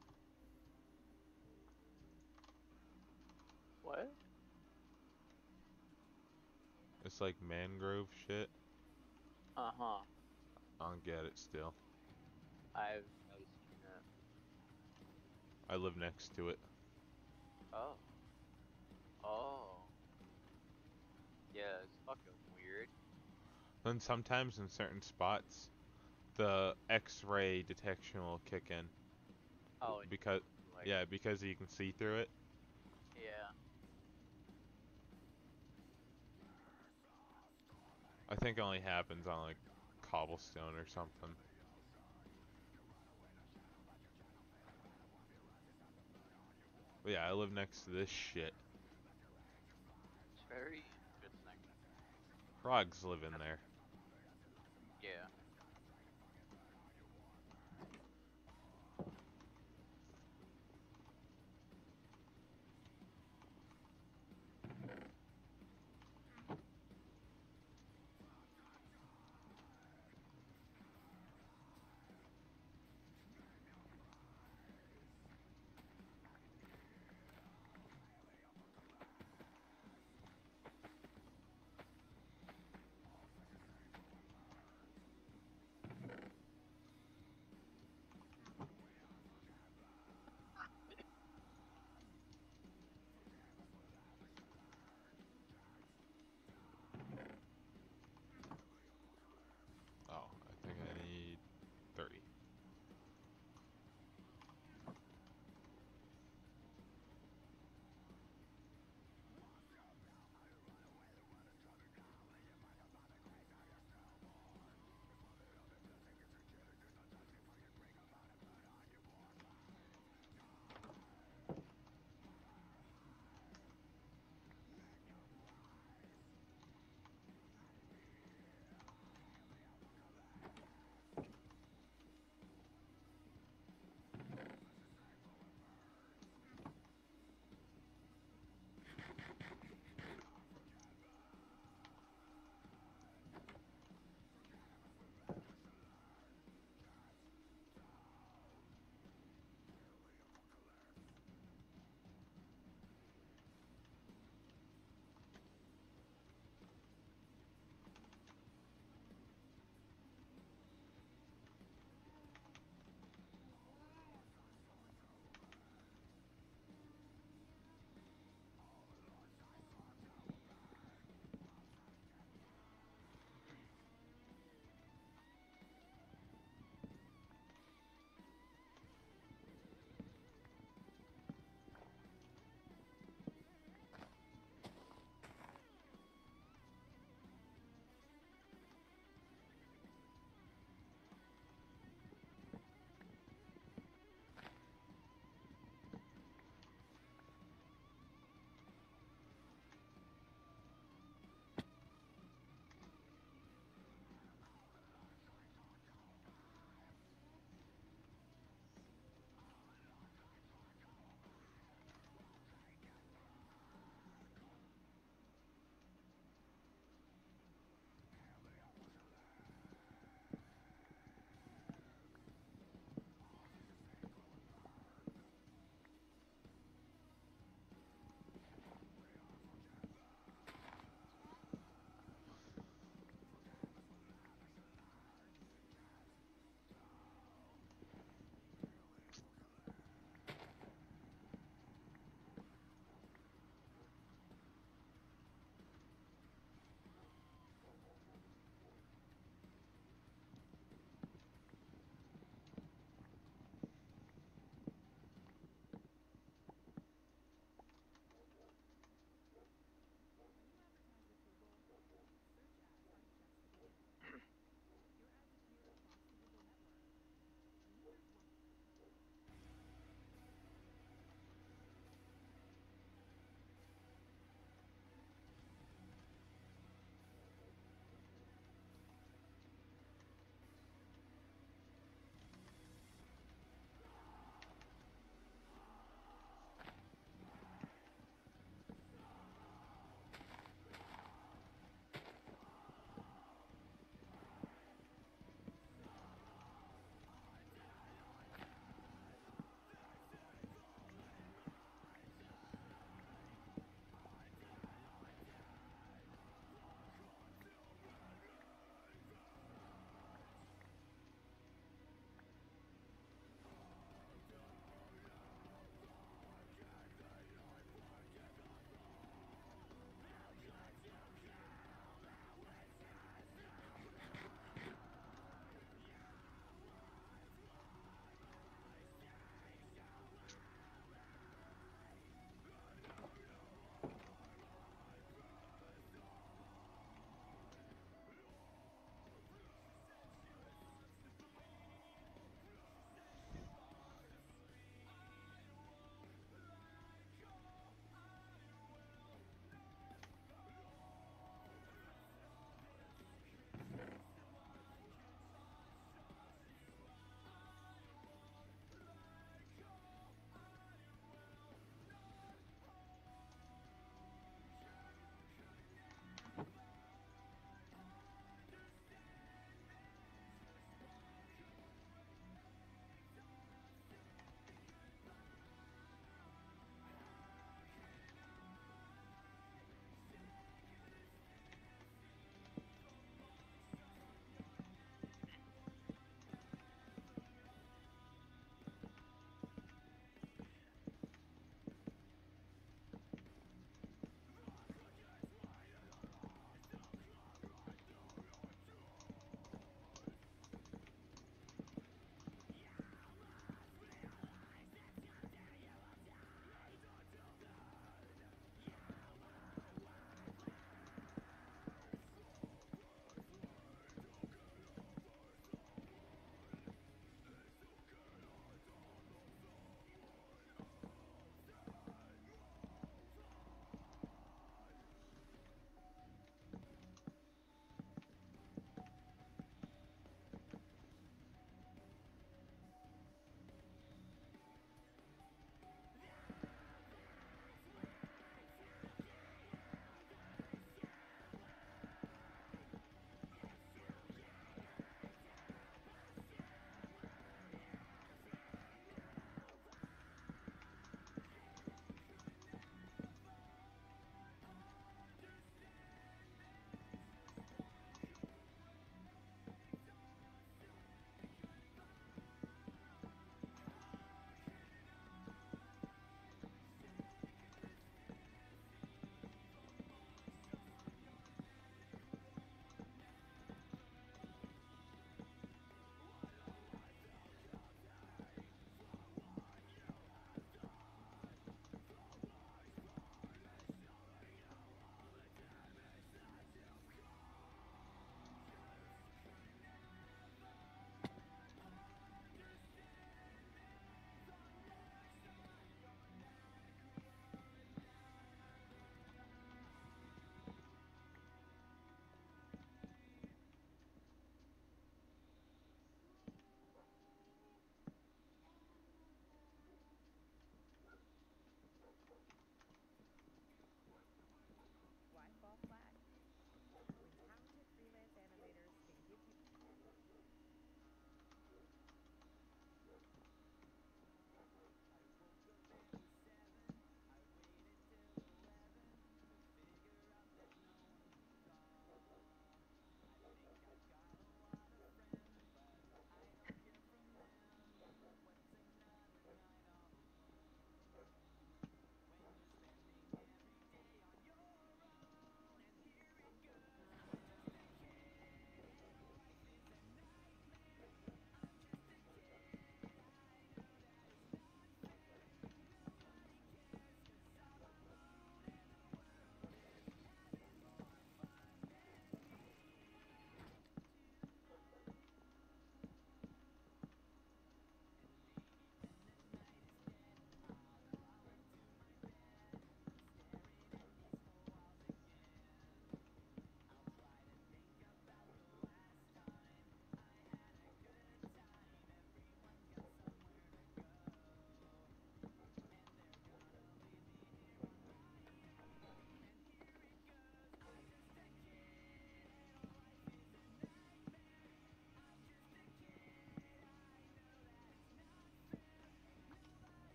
What? It's like mangrove shit. Uh-huh. I don't get it still. I've never seen that. I live next to it. Oh. Oh. Yeah, it's fucking weird. Then sometimes in certain spots, the X-ray detection will kick in. Oh, and Because, like, yeah, because you can see through it. yeah. I think it only happens on, like, cobblestone or something. But yeah, I live next to this shit. It's very interesting. frogs live in there. Yeah.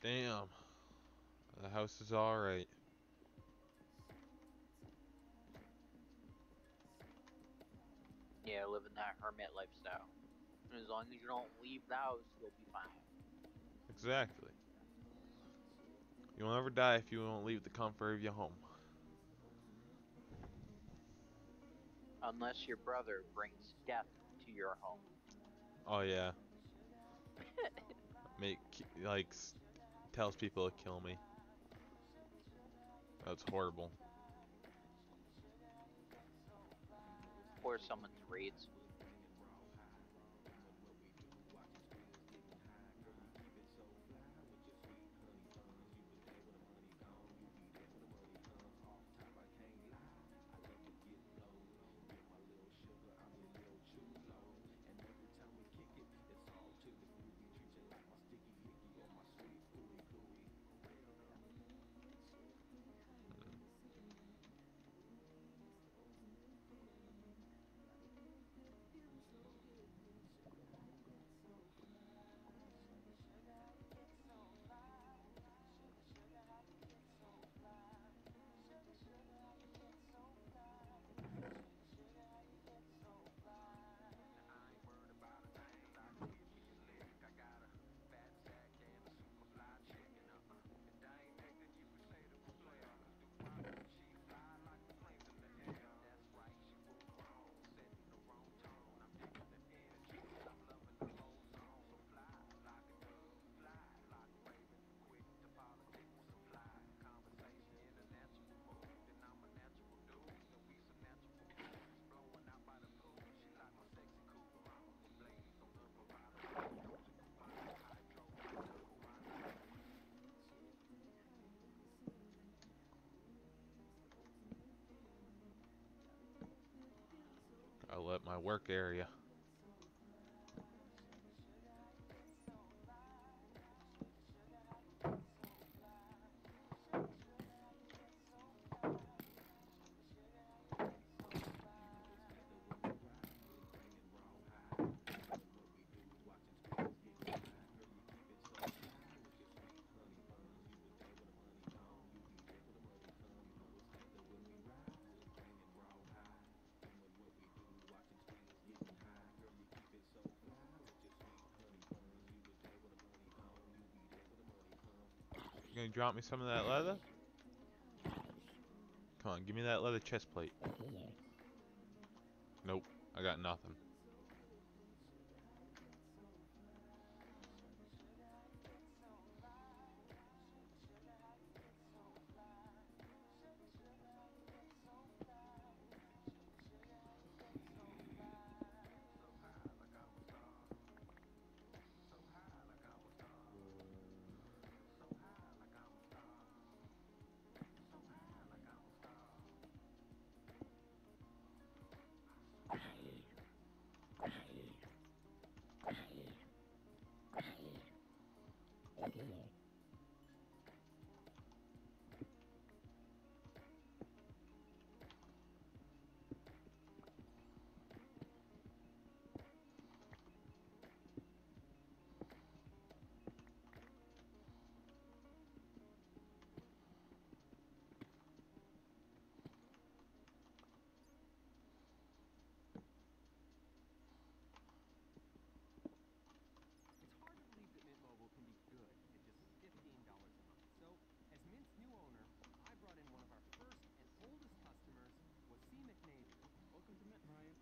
Damn. The house is alright. Yeah, living that hermit lifestyle. And as long as you don't leave the house, you'll be fine. Exactly. You'll never die if you don't leave the comfort of your home. Unless your brother brings death to your home. Oh yeah. Tells people to kill me. That's horrible. Or someone's raids. I let my work area. You gonna drop me some of that leather? Come on, give me that leather chest plate. Nope, I got nothing. It's hard to believe that Mint Mobile can be good at just $15 a month. So, as Mint's new owner, I brought in one of our first and oldest customers, Wasim McNavy. Welcome to Mint, Ryan.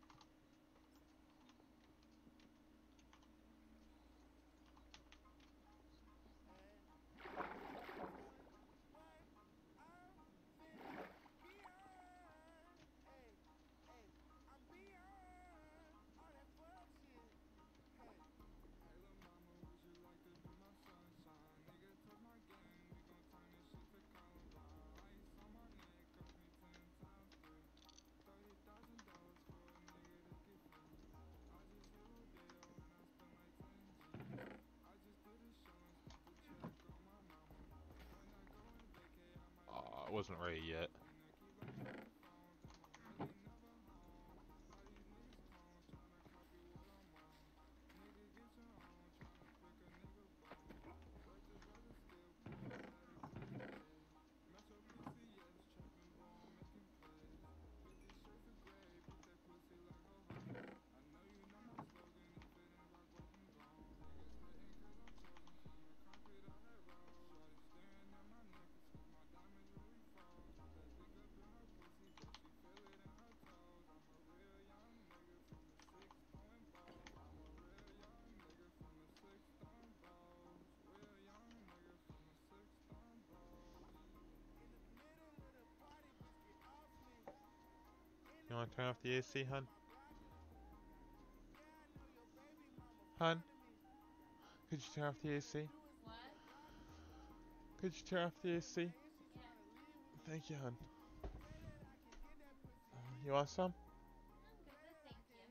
I wasn't ready yet. You want to turn off the AC, hun? Hun? Could you turn off the AC? What? Could you turn off the AC? Yeah. Thank you, hun. You want some? I'm good, thank you.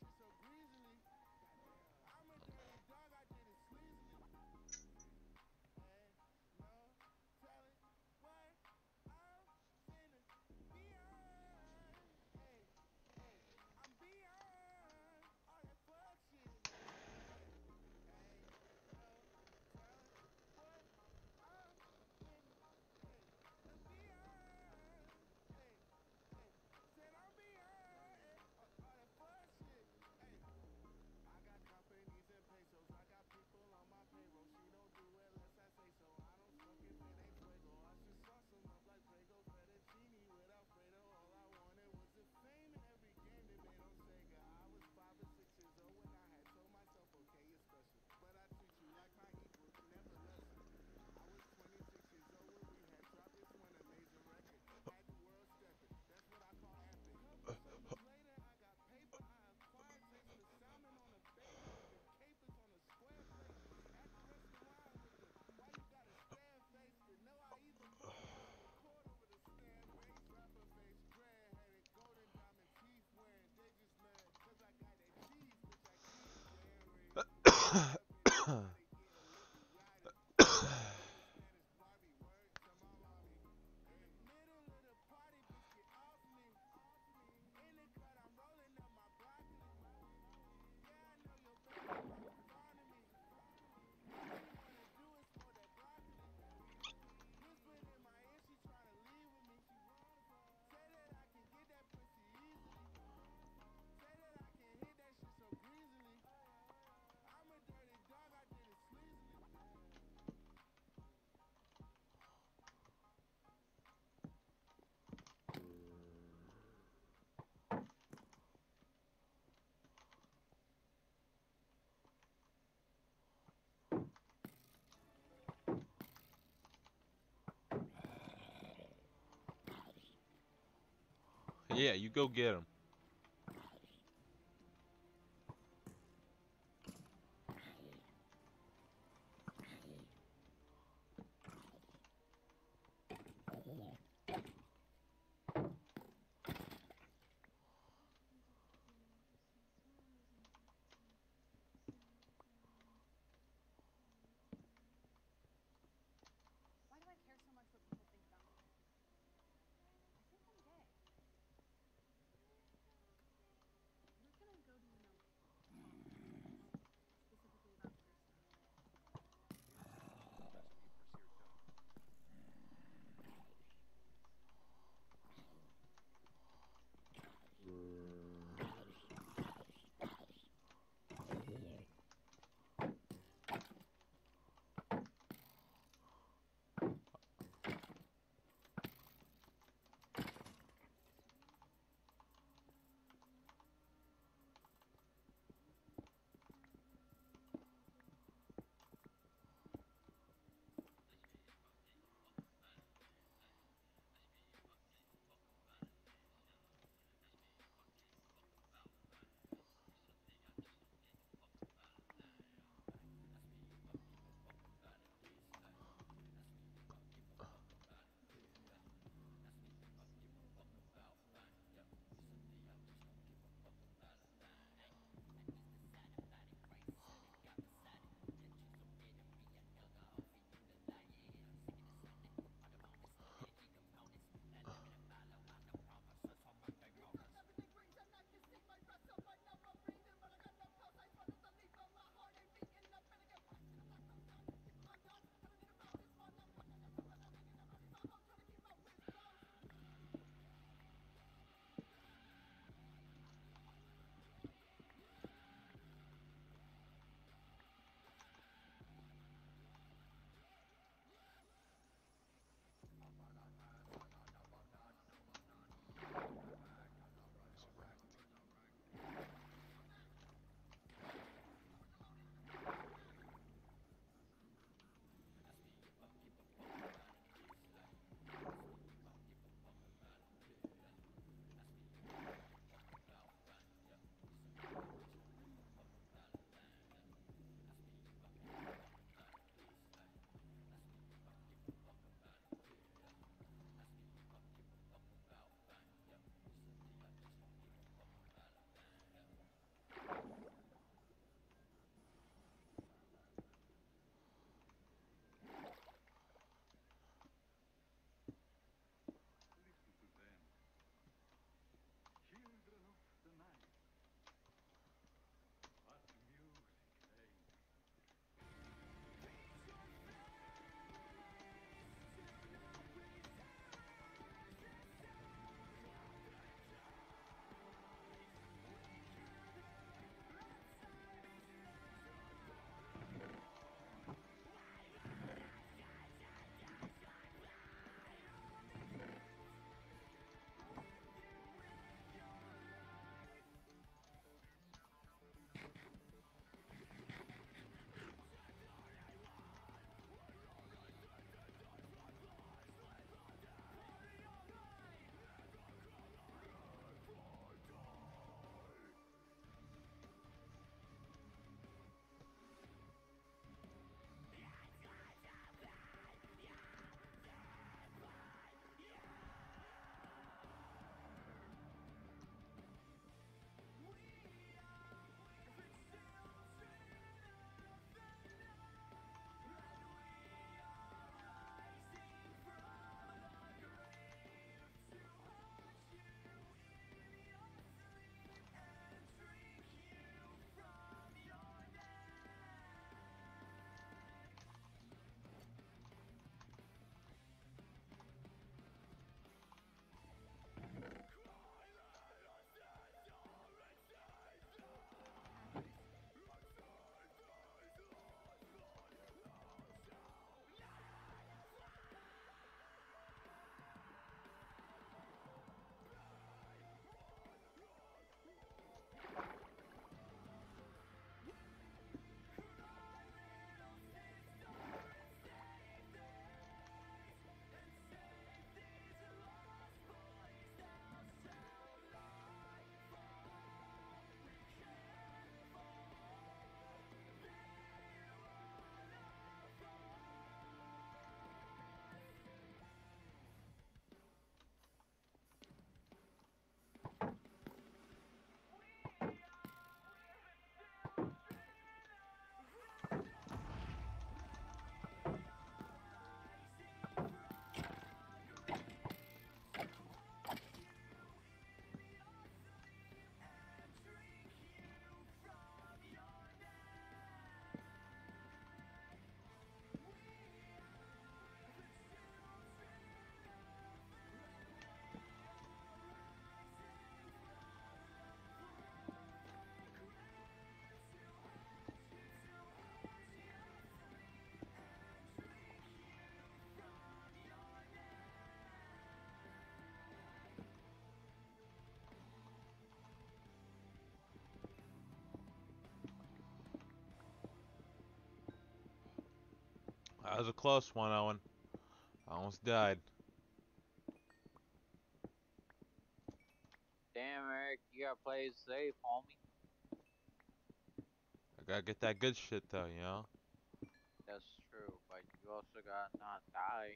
Yeah, you go get him. Why do I care so much what people think about me? I think I'm gay. was a close one, Owen. I almost died. Damn, Eric, you gotta play it safe, homie. I gotta get that good shit though, you know? That's true, but you also gotta not die.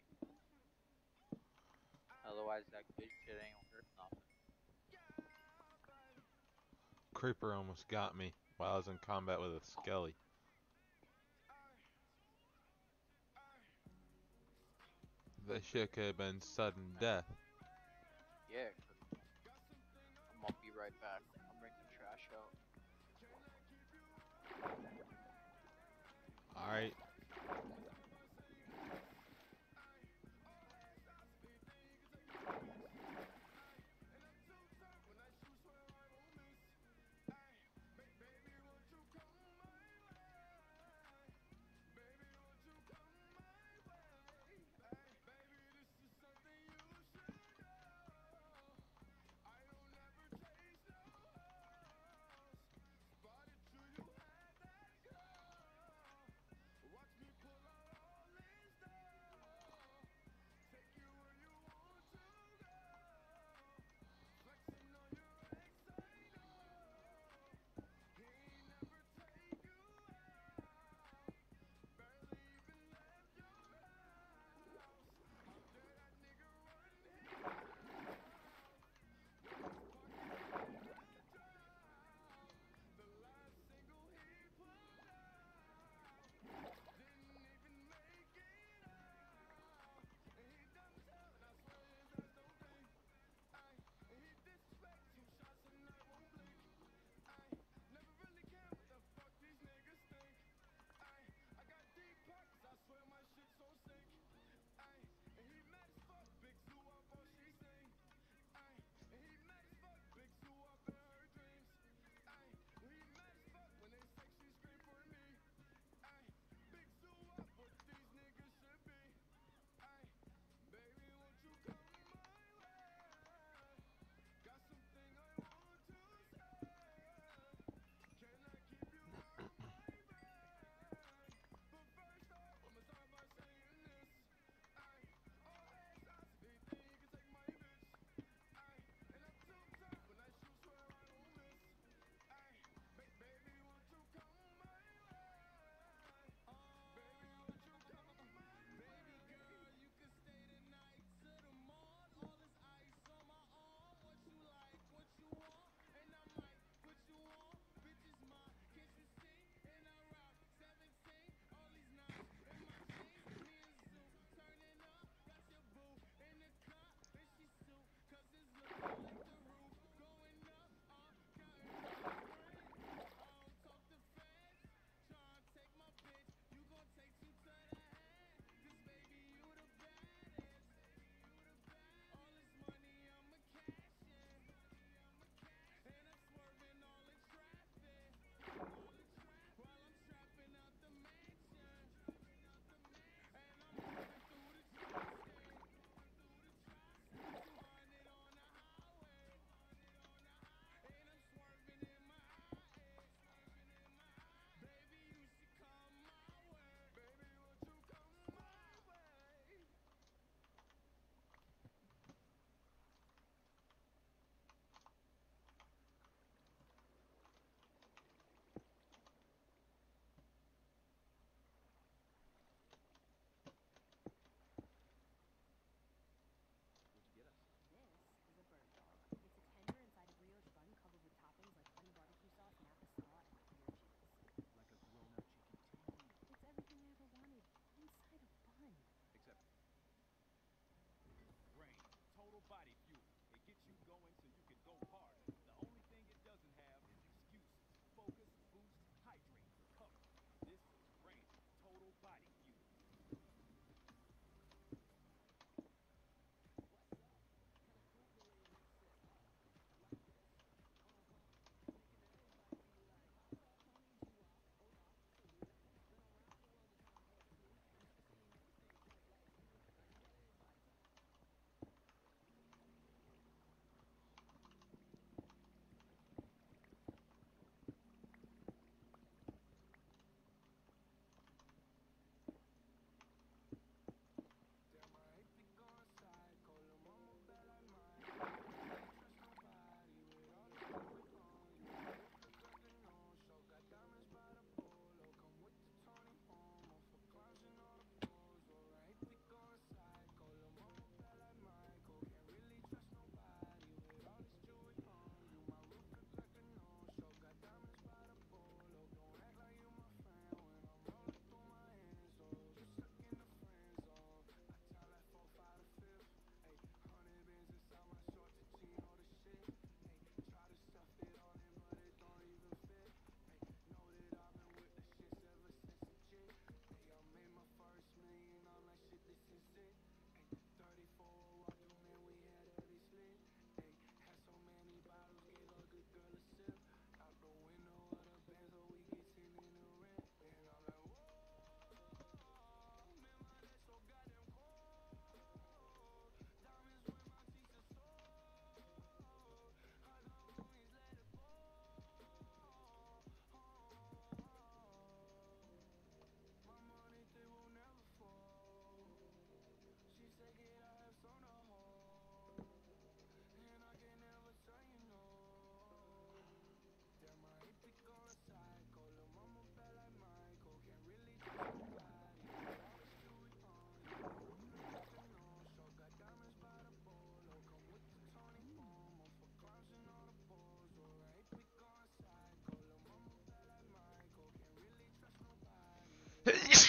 Otherwise, that good shit ain't worth nothing. Creeper almost got me while I was in combat with a skelly. That shit could have been sudden death. Yeah, I'm gonna be right back. I'll bring the trash out. Alright.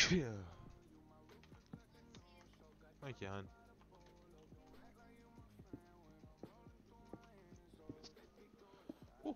Yeah. Thank you, hon. Whew.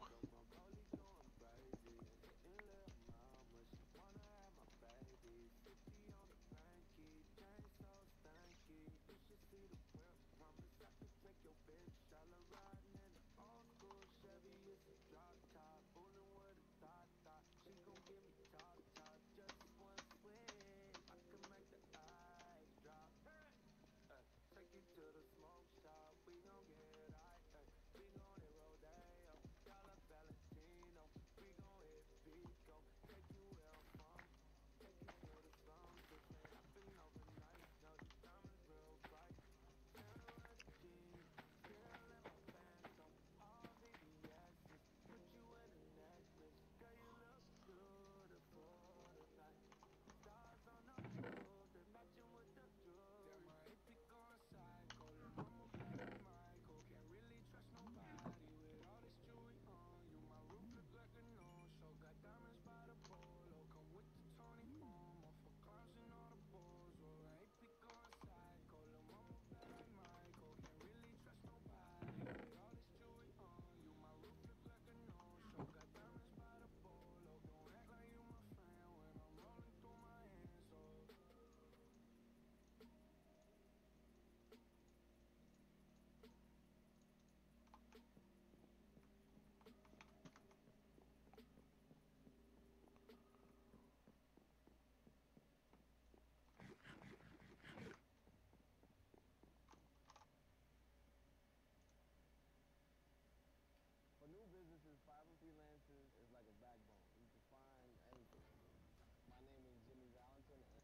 For new businesses, fiber freelancers is like a backbone. You can find anything. My name is Jimmy Valentin. And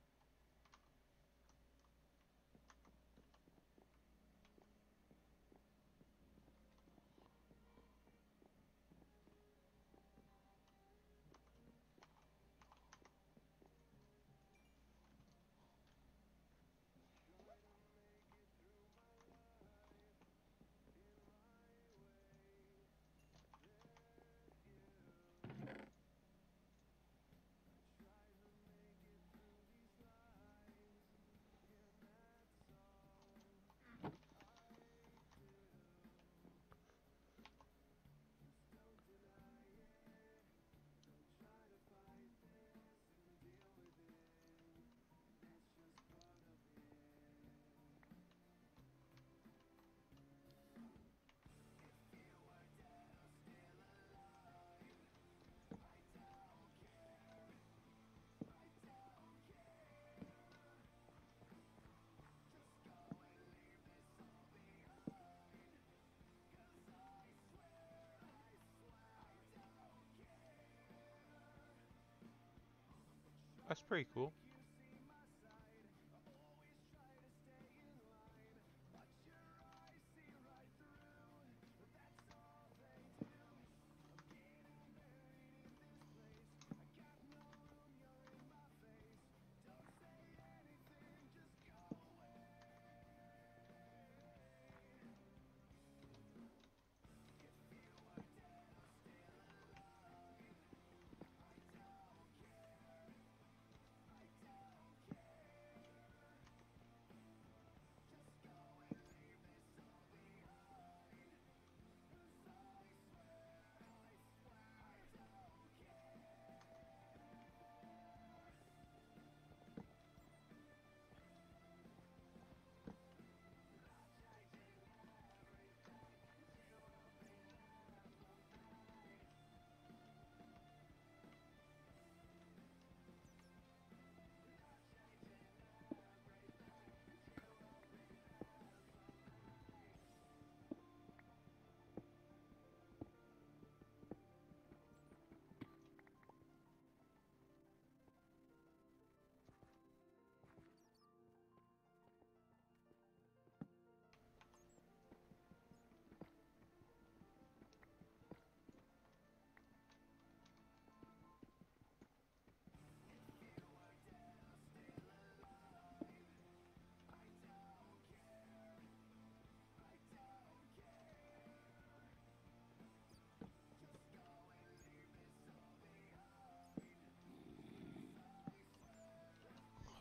That's pretty cool.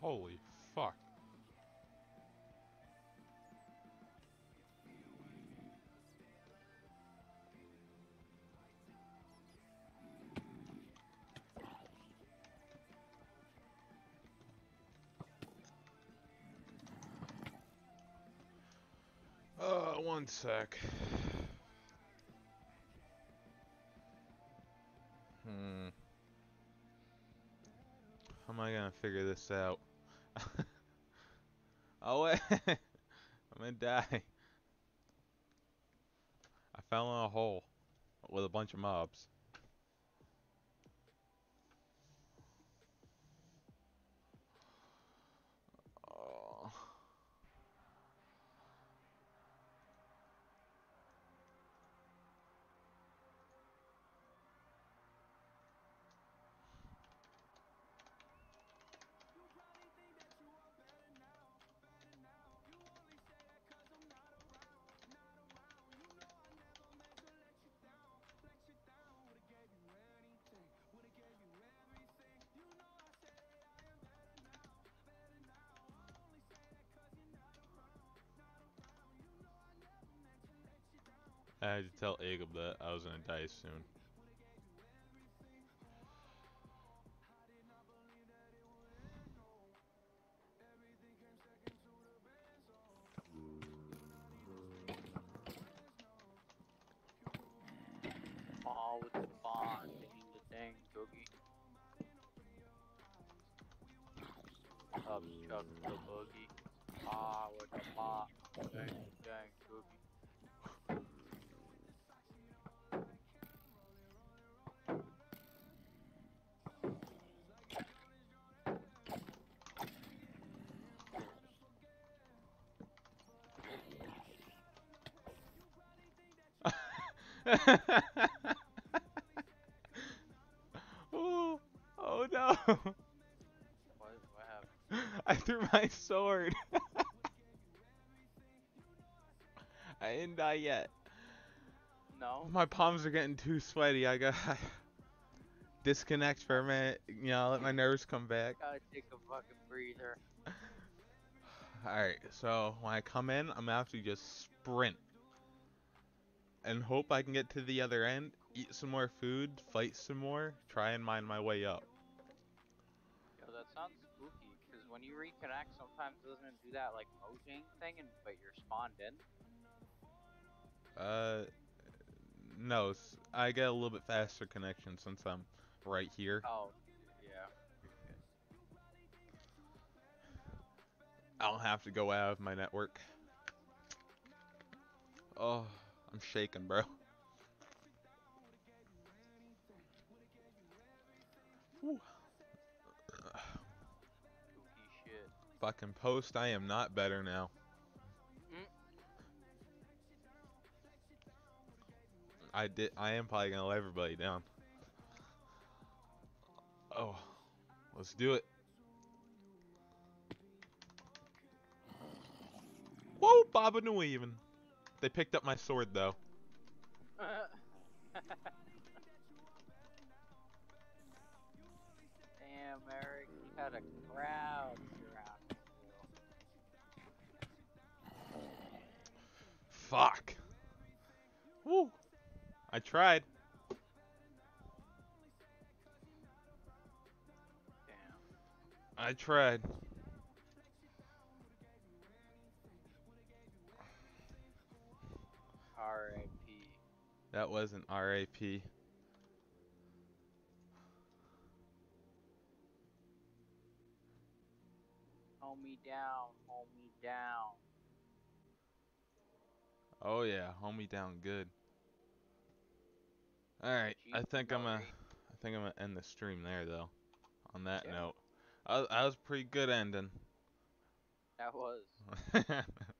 Holy fuck. One sec. How am I gonna figure this out? Oh wait, I'm gonna die. I fell in a hole with a bunch of mobs. Oh. I had to tell Agab that I was gonna die soon. Ball with the bond, ding the dang cookie. Upchuck the boogie. Ah with the bop, dang dang cookie. Oh, oh no! What happened? I threw my sword. I didn't die yet. No? My palms are getting too sweaty. I got disconnect for a minute. You know, let my nerves come back. Gotta take a fucking breather. Alright, so when I come in, I'm gonna have to just sprint. And hope I can get to the other end, eat some more food, fight some more, try and mine my way up. Yo, that sounds spooky, because when you reconnect, sometimes doesn't it do that, like, Mojang thing, but you're spawned in? No, I get a little bit faster connection since I'm right here. Oh, yeah. Okay. I don't have to go out of my network. Oh, I'm shaking, bro. Whew. Spooky shit. Fucking post, I am not better now. I am probably gonna let everybody down. Oh, let's do it. Whoa, Baba New even. They picked up my sword though. Damn, Eric, you had a crowd surrounding you. Fuck. Woo. I tried. Damn. I tried. R.I.P. That wasn't R.A.P. Hold me down, hold me down. Oh yeah, hold me down good. All right, I think I'm gonna end the stream there though. On that note, I was pretty good ending. That was.